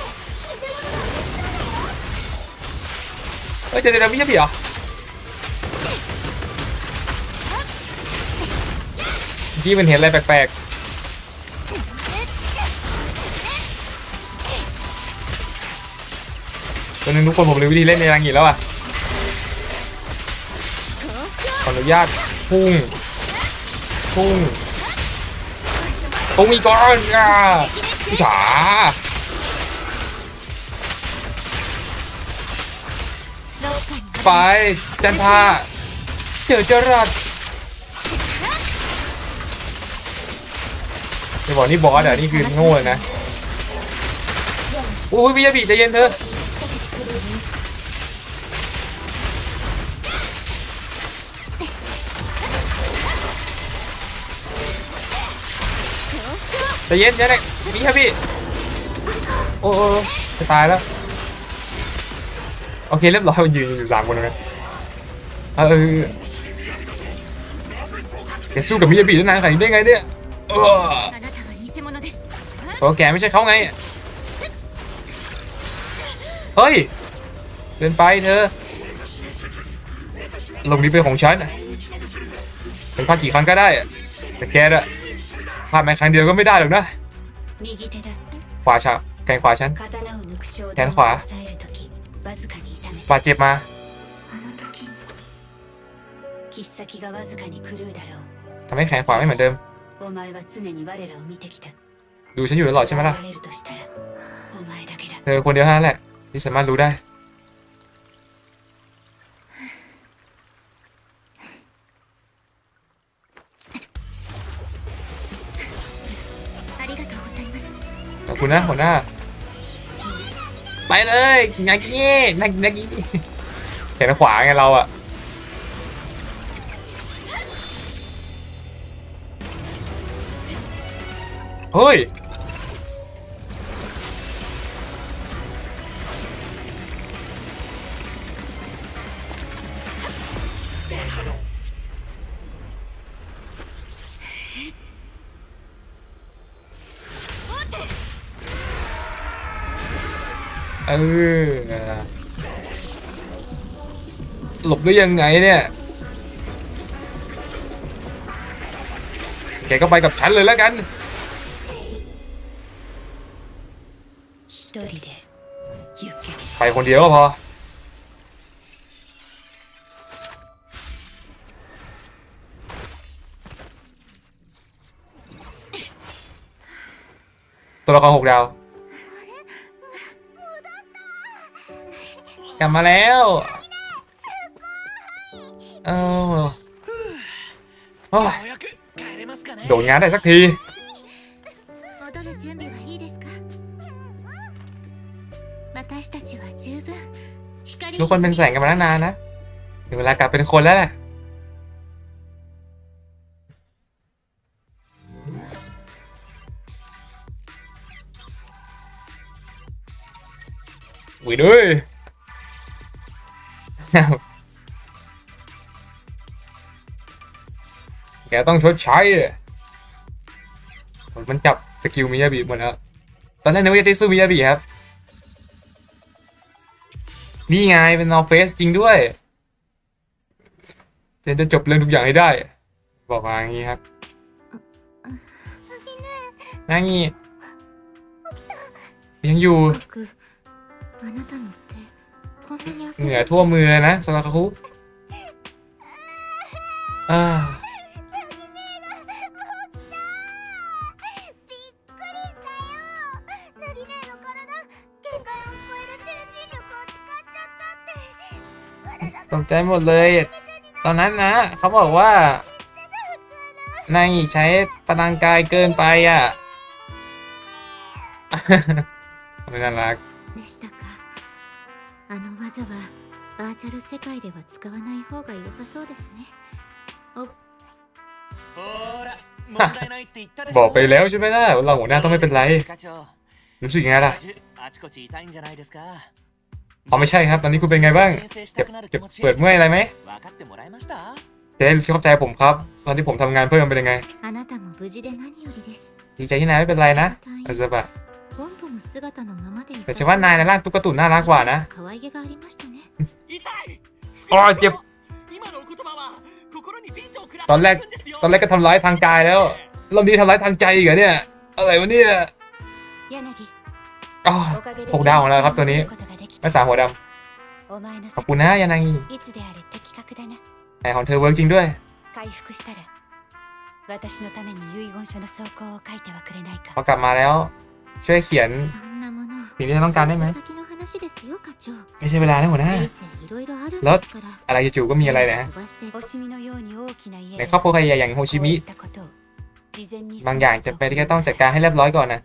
เฮ้ยเดี๋ยวไม่ใช่พี่เหรอที่มันเห็นอะไรแปลกๆตอนนี้ทุกคนผมรู้วิธีเล่นในรังหีแล้วอ่ะขออนุญาตพุ่งมีก่อนผู้ชาไปจันทาเจอจรัสจะบอกนี่บอสอ่ะนี่คือโง่เลยนะอุ้ยมิยาบิใจเย็นเธอใจเย็นใจเย็นนี่ครับพี่โอ้จะตายแล้วโอเคเรียบร้อยมันยืนอยู่หลังคนนั้นแกสู้กับมิยาบิได้นานขนาดนี้ได้ไงเนี่ยเพราะแกไม่ใช่เขาไงเฮ้ยเดินไปเธอลงนี้เป็นของฉันเป็นพากี่ครั้งก็ได้แต่แกน่ะพลาดแม้ครั้งเดียวก็ไม่ได้หรอกนะขวาแขนขวาฉันแขนขวาบาดเจ็บมาทำให้แขนขวาไม่เหมือนเดิมดูฉันอยู่ตลอดใช่ไหมล่ะเธอคนเดียวเท่านั้นแหละที่สามารถรู้ได้ขอบคุณนะหัวหน้าไปเลยนากินี่นากินี่แขนขวาไงเราอะเฮ้ยหลบได้ยังไงเนี่ยแกก็ไปกับฉันเลยแล้วกันไปคนเดียวก็พอตัวละคร6 ดาวกลับมาแล้วโดนงานได้สักทีทุกคนเป็นแสงกันมาตั้งนานนะถึงเวลากลับเป็นคนแล้วแหละวิ่งด้วยแกต้องชดใช้มันจับสกิลมิยาบิหมดแล้วตอนแรกนึกว่าจะได้สู้มิยาบิครับนี่ไงเป็นนอร์เฟสจริงด้วยจะจบเรื่องทุกอย่างให้ได้บอกมาอย่างนี้ครับนั่งงี้ยังอยู่เหงื่อทั่วมือนะสำหรับคุตกใจหมดเลยตอนนั้นนะเขาบอกว่านางอีใช้พลังกายเกินไปอ่ะไม่น่ารักバーチャル世界では使わない方が良さそうですね。 บอกไปแล้วใช่ไหมล่ะเราหัวหน้าต้องไม่เป็นไรรู้สึกยังไงล่ะอ๋อไม่ใช่ครับตอนนี้คุณเป็นไงบ้างเจ็บเปิดเมื่อยอะไรไหมจะได้เข้าใจผมครับตอนที่ผมทำงานเพิ่มเป็นยังไงดีใจที่นายไม่เป็นไรนะอาซาบะแต่ฉันว่านายในร่างตุ๊กตุ่นน่ารักกว่านะอ๋อเจ็บตอนแรกก็ทำร้ายทางกายแล้วรอบนี้ทำร้ายทางใจอีกเหรอเนี่ยอะไรวะเนี่ยอ๋อ6 ดาวของเราครับตัวนี้แม่สาวหัวดำขอบคุณนะยานางิแต่ของเธอเวิร์กจริงด้วยพอกลับมาแล้วช่วยเขียนสิ่งที่ฉันต้องการได้ไหมไม่ใช่เวลาแล้วหัวหน้าแล้วอะไรจู่ๆก็มีอะไรนะในครอบครัวใครอย่างโฮชิมิบางอย่างจะไปที่ต้องจัดการให้เรียบร้อยก่อนนะ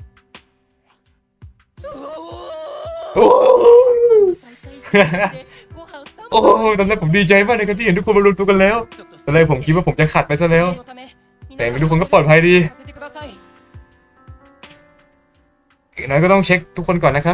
โอ้ตอนแรกผมดีใจมากเลยครับที่เห็นทุกคนมารวมตัวกันแล้วตอนแรกผมคิดว่าผมจะขัดไปซะแล้วแต่ทุกคนก็ปลอดภัยดีอย่างน้อยก็ต้องเช็คทุกคนก่อนนะครับ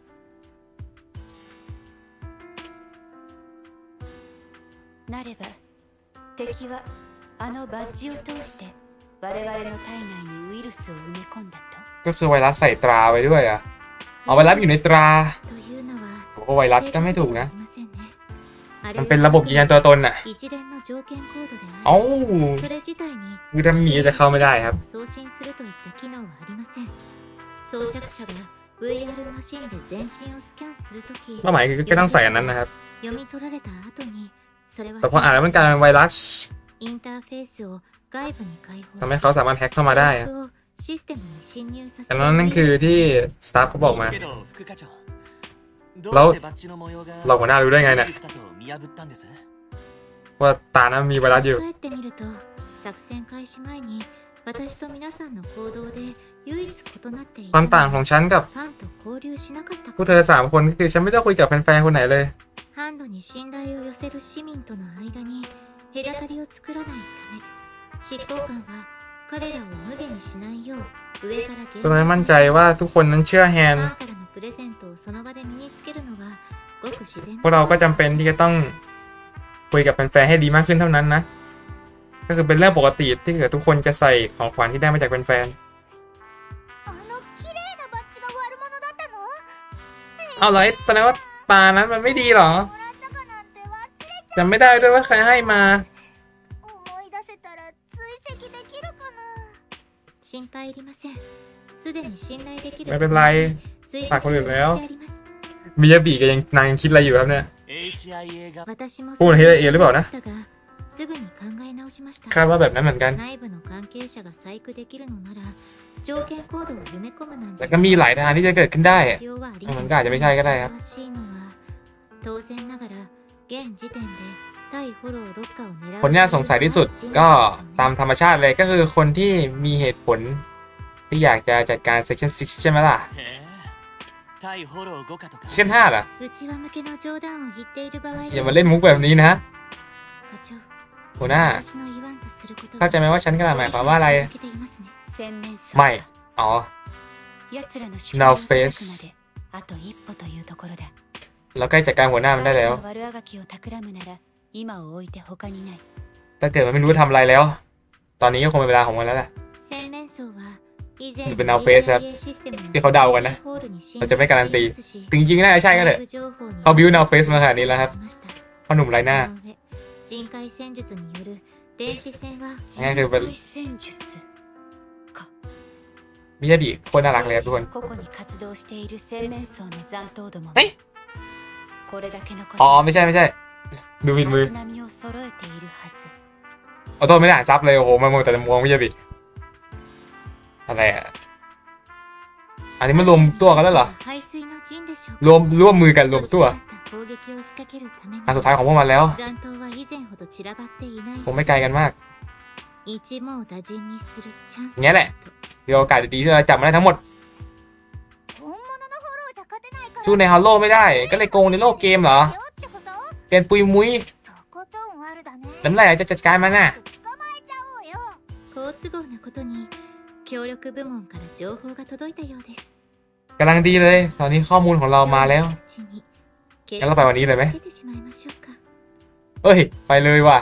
なれば敵はあのバッジを通して我々の体内にウイルスを埋め込んだと。 ก็คือไวรัสใส่ตราไว้ด้วยอ่ะเอาไวรัสอยู่ในตราというのはผมว่าไวรัสก็ไม่ถูกนะ正確ではありませんね。あれมันはเป็นระบบยืนยันตัวตนน่ะ一連の条件コードであเอ้าり、それ自体にคือถ้ามีจะเข้าไม่ได้ครับ送信するといった機能はありません。装着者が VR マシンで全身をスキャンするとき、 เป้าหมายคือแค่ต้องใส่อันนั้นนะครับ読み取られた後に、それはแต่พออ่านแล้วมันกลายเป็นไวรัสインターフェースを外部に開放ทำให้เขาสามารถแฮ็กเข้ามาได้อะ記憶をシステムに侵入させแต่るนั่นคือที่สตาฟเขาบอกมาけど副課長どうแล้วしてバッジの模様がเราหัวหน้ารู้ได้ไงเนี่ยウイルスだと見破ったんですว่าตานั้นมีไวรัสอยู่帰ってみると作戦開始前に私と皆さんの行動で唯一異なっていคたวามのต่างขはองฉันกับファンと交流しなかったพこวกとเธอ3 คนก็คือฉันไม่ได้คุยกับแฟนๆคนไหนเลยハンドに信頼を寄せる市民との間に隔たりを作らないため執行官は彼らを無下にしないよう上から厳ตรงนั้นมั่นใจว่าทุกคนนั้นเชื่อแฮนファンからのプレゼントをその場で身につけるのはごく自然พวกเราก็จำเป็นที่จะต้องคุยกับแฟนๆให้ดีมากขึ้นเท่านั้นนะ ก็คือเป็นเรื่องปกติที่เกิดทุกคนจะใส่ของขวัญที่ได้มาจากแฟนあの綺麗なバッジが悪者だったの？ ๆเอาเหรอแสดงว่าตานั้นมันไม่ดีเหรอもらったかなんて忘れจำไม่ได้ด้วยว่าใครให้มา思い出せたら追跡できるかな？ 心配いりませんすでに信頼できるไม่เป็นไร追跡ฝากคนอื่นแล้วしてありますมิยาบิก็ยังนางยังคิดอะไรอยู่ครับเนี่ย HIA が私もพูดให้ละเอียดหรือเปล่านะそう思いましたがすぐに考え直しましたคาดว่าแบบนั้นเหมือนกัน内部の関係者が細工できるのなら条件コードを埋め込むなんแต่てก็มีหลายทางที่จะเกิดขึ้นได้必要はありมันก็อาจจะไม่ใช่ก็ได้ครับ正しいのは当然ながら現時点で対フォローロッカーを狙うคนที่น่าสงสัยที่สุดก็ตามธรรมชาติเลยก็คือคนที่มีเหตุผลที่อยากจะจัดการ Section 6 ใช่ไหมล่ะへえ対フォロー5課とか Section 5ล่ะ内輪向けの冗談を言っている場合อย่ามาเล่นมุกแบบนี้นะ課長หัวหน้า私の言わんとすることเข้าใจไหมว่าฉันกำลังหมายความว่าอะไร受けていますね洗面槽ไม่ อ๋อ奴らの主 Now 権を face 叩くまであと一歩というところだ。 เราใกล้จัดการหัวหน้ามันได้แล้ว彼らの悪あがきを企むなら今を置いて他にない。 ถ้าเกิดมันไม่รู้ทำอะไรแล้ว ตอนนี้ก็คงเป็นเวลาของมันแล้วแหละ洗面槽は以前เป็น Now Face ครับシステムのที่เขาเดากันนะ เราจะไม่การันตี จริงๆน่าจะใช่ก็เถอะเขา build Now Face มาขนาดนี้แล้วครับพ่อหนุ่มไรหน้า人海戦術による電子戦はงั้นคือเป็น人海戦術か。 มิยาบิโคตรน่ารักเลยครับทุกคน個々に活動している洗面槽の残党どももえこれだけのことอ๋อไม่ใช่ไม่ใช่ ดูผิดมือ足並みを揃えているはず。 ขอโทษไม่ได้อ่านซับเลยโอ้โหมันมองแต่มองมิยาบิอะไรอ่ะอันนี้มันรวมตัวกันแล้วเหรอ排水の陣でしょうかร่วมมือกันรวมตัว攻撃を仕掛けるためにอันสุดท้ายของพวกมันแล้ว残党は以前ほど散らばっていないคงไม่ไกลกันมาก一網打尽にするチャンスอย่างเงี้ยแหละ มีโอกาสดีๆที่เราจับมันได้ทั้งหมด本物のフォローじゃ勝てないからสู้ในฮาโลไม่ได้ ก็เลยโกงในโลกเกมเหรอよってこと？ เป็นปุยมุ้ยとことん悪だね。 แล้วเมื่อไหร่จะจัดการมันน่ะ捕まえちゃおうよ。 好都合なことに協力部門から情報が届いたようですกำลังดีเลย ตอนนี้ข้อมูลของเรามาแล้ว งั้นเราไปวันนี้เลยไหมつけてしまいましょうかเอ้ย ไปเลยว่ะ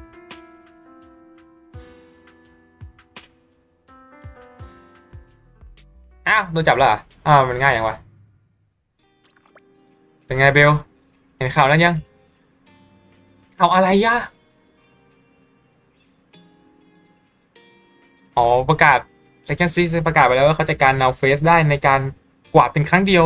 อ้าวโดนจับแล้วเหรออ้าวมันง่ายอย่างวะ เป็นไงเบล เห็นข่าวนั้นยังข่าวอะไรยะอ๋อประกาศ Section 6 ประกาศไปแล้วว่าเขาจัดการ Now Face ได้ในการกวาดเป็นครั้งเดียว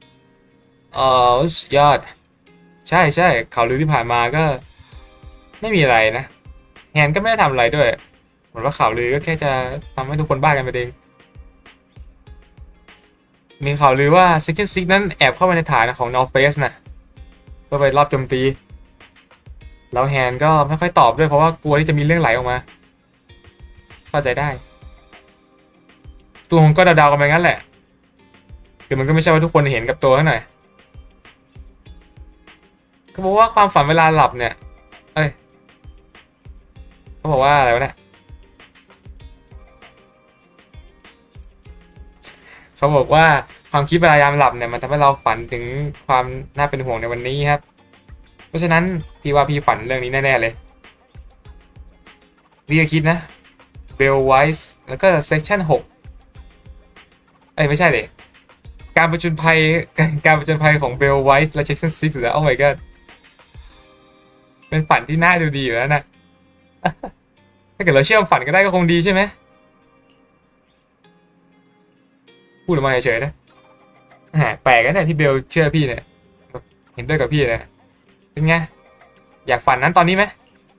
สุดยอด ใช่ใช่ข่าวลือที่ผ่านมาก็ไม่มีอะไรนะแฮนก็ไม่ได้ทำอะไรด้วยเหมือนว่าข่าวลือก็แค่จะทำให้ทุกคนบ้ากันไปเองมีข่าวลือว่า Section 6 นั้นแอบเข้าไปในฐานของ North Face นะเพื่อไปรอบโจมตีแล้วแฮนก็ไม่ค่อยตอบด้วยเพราะว่ากลัวที่จะมีเรื่องไหลออกมาเข้าใจได้ตัวของก็เดาๆกันไปงั้นแหละคือมันก็ไม่ใช่ว่าทุกคนเห็นกับตัวเท่าไหร่เขาบอกว่าความฝันเวลาหลับเนี่ยเขาบอกว่าอะไรวะเนี่ยเขาบอกว่าความคิดเวลายามหลับเนี่ยมันทำให้เราฝันถึงความน่าเป็นห่วงในวันนี้ครับเพราะฉะนั้นพี่ว่าพี่ฝันเรื่องนี้แน่ๆเลยพี่ก็คิดนะเบลไวส์แล้วก็เซกชัน6ไม่ใช่เลยการผจญภัยการผจญภัยของเบลไวส์และเซกชัน6แล้วโอ้ my god เป็นฝันที่น่าดูดีอยู่แล้วนะ ถ้าเกิดเราเชื่อมฝันก็ได้ก็คงดีใช่ไหมพูดออกมาเฉยๆนะแปลกนะเนี่ยที่เบลเชื่อพี่เนี่ยเห็นด้วยกับพี่เนี่ยเป็นไงอยากฝันนั้นตอนนี้ไหม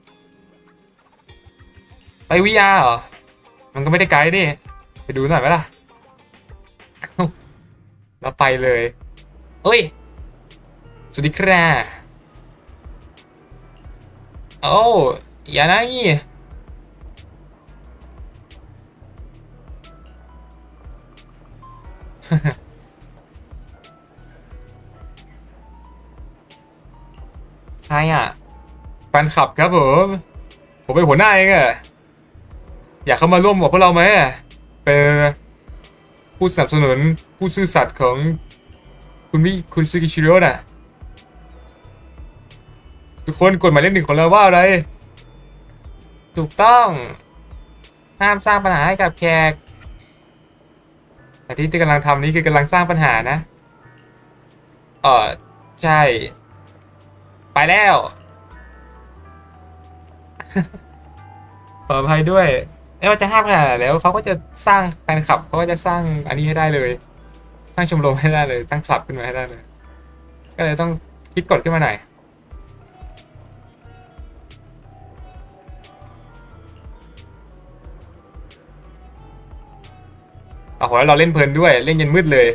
ไปVRเหรอมันก็ไม่ได้ไกลดิไปดูหน่อยไหมล่ะเราไปเลยเอ้ยสวัสดีครับโอ้อย่านะงี้ใครอ่ะแฟนคลับครับผมเป็นหัวหน้าเองอะอยากเข้ามาร่วมกับพวกเราไหมเป็นผู้สนับสนุนผู้ซื่อสัตย์ของคุณซึกิชิโร่น่ะทุกคนกดหมายเลข 1ของเราว่าอะไรถูกต้องห้ามสร้างปัญหาให้กับแขกแต่ที่กำลังทำนี้คือกำลังสร้างปัญหานะใช่ไปแล้วขออภัยด้วยไม่ว่าจะห้ามขนาดไหนแล้วเขาก็จะสร้างแฟนคลับเขาก็จะสร้างอันนี้ให้ได้เลยสร้างชมรมให้ได้เลยสร้างคลับขึ้นมาให้ได้เลยก็เลยต้องคิดกฎขึ้นมาหน่อยโอ้โหแล้วเราเล่นเพลินด้วยเล่นยันมืดเลย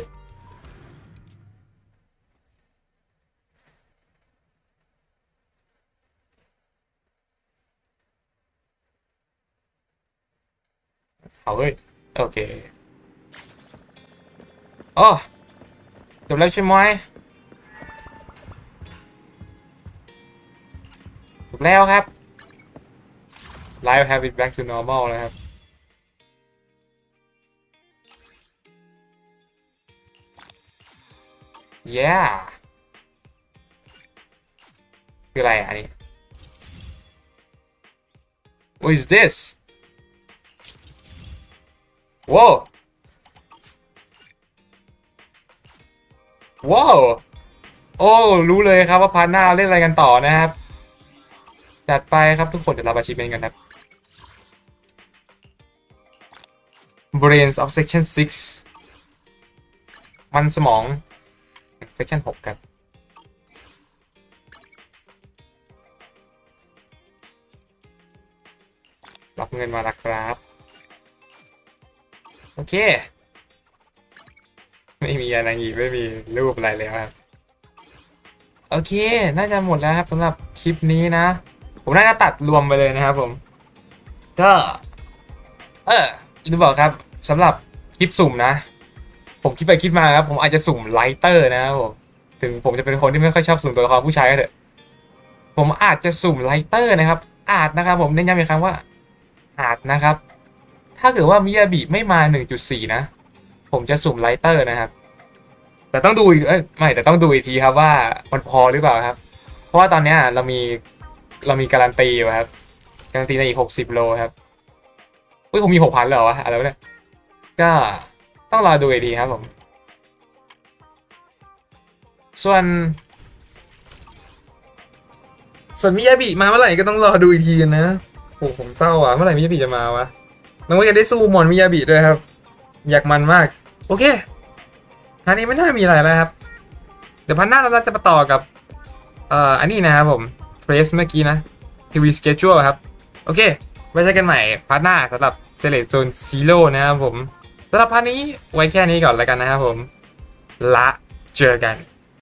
เอาเฮ้ยโอเคโอ้จบแล้วใช่ไหมจบแล้วครับ Life have it back to normal แล้วครับyeah คืออะไรอันนี้ What is thisว้าวว้าวโอ้รู้เลยครับว่าพาร์ทหน้าเล่นอะไรกันต่อนะครับจัดไปครับทุกคนเดี๋ยวเราไปชิมเองกันครับ Brains of Section 6มันสมอง Section 6ครับรับเงินมาแล้วครับโอเคไม่มีอะไรอีกไม่มีรูปอะไรแล้วครับโอเคน่าจะหมดแล้วครับสำหรับคลิปนี้นะผมน่าจะตัดรวมไปเลยนะครับผมก็ลืมบอกครับสำหรับคลิปสุ่มนะผมคิดไปคิดมาครับผมอาจจะสุ่มไลเตอร์นะครับผมถึงผมจะเป็นคนที่ไม่ค่อยชอบสุ่มตัวละครผู้ชายก็เถอะผมอาจจะสุ่มไลเตอร์นะครับอาจนะครับผมเน้นย้ำอีกครั้งว่าอาจนะครับถ้าเกิดว่ามิยาบิไม่มา 1.4 นะผมจะสุ่มไลเตอร์นะครับแต่ต้องดูอีกไม่แต่ต้องดูอีกทีครับว่ามันพอหรือเปล่าครับเพราะว่าตอนนี้เรามีการันตีอยู่ครับการันตีในอีก60โลครับผมมี 6,000 แล้ววะอะไรวะเนี่ยก็ต้องรอดูอีกทีครับผมส่วนมิยาบิมาเมื่อไหร่ก็ต้องรอดูอีกทีนะโอ้ผมเศร้าอ่ะเมื่อไหร่มิยาบิจะมาวะน้องว่าจะได้สู้มอนมิยาบิด้วยครับอยากมันมากโอเคอันนี้ไม่น่ามีอะไรแล้วครับเดี๋ยวพันหน้าเราจะมาต่อกับอันนี้นะครับผมเทรสเมื่อกี้นะทีวีสเกจจูครับโอเคไว้เจอกันใหม่พาร์ทหน้าสำหรับเซเลตโซนซีโร่นะครับผมสำหรับพาร์ทนี้ไว้แค่นี้ก่อนแล้วกันนะครับผมละเจอกัน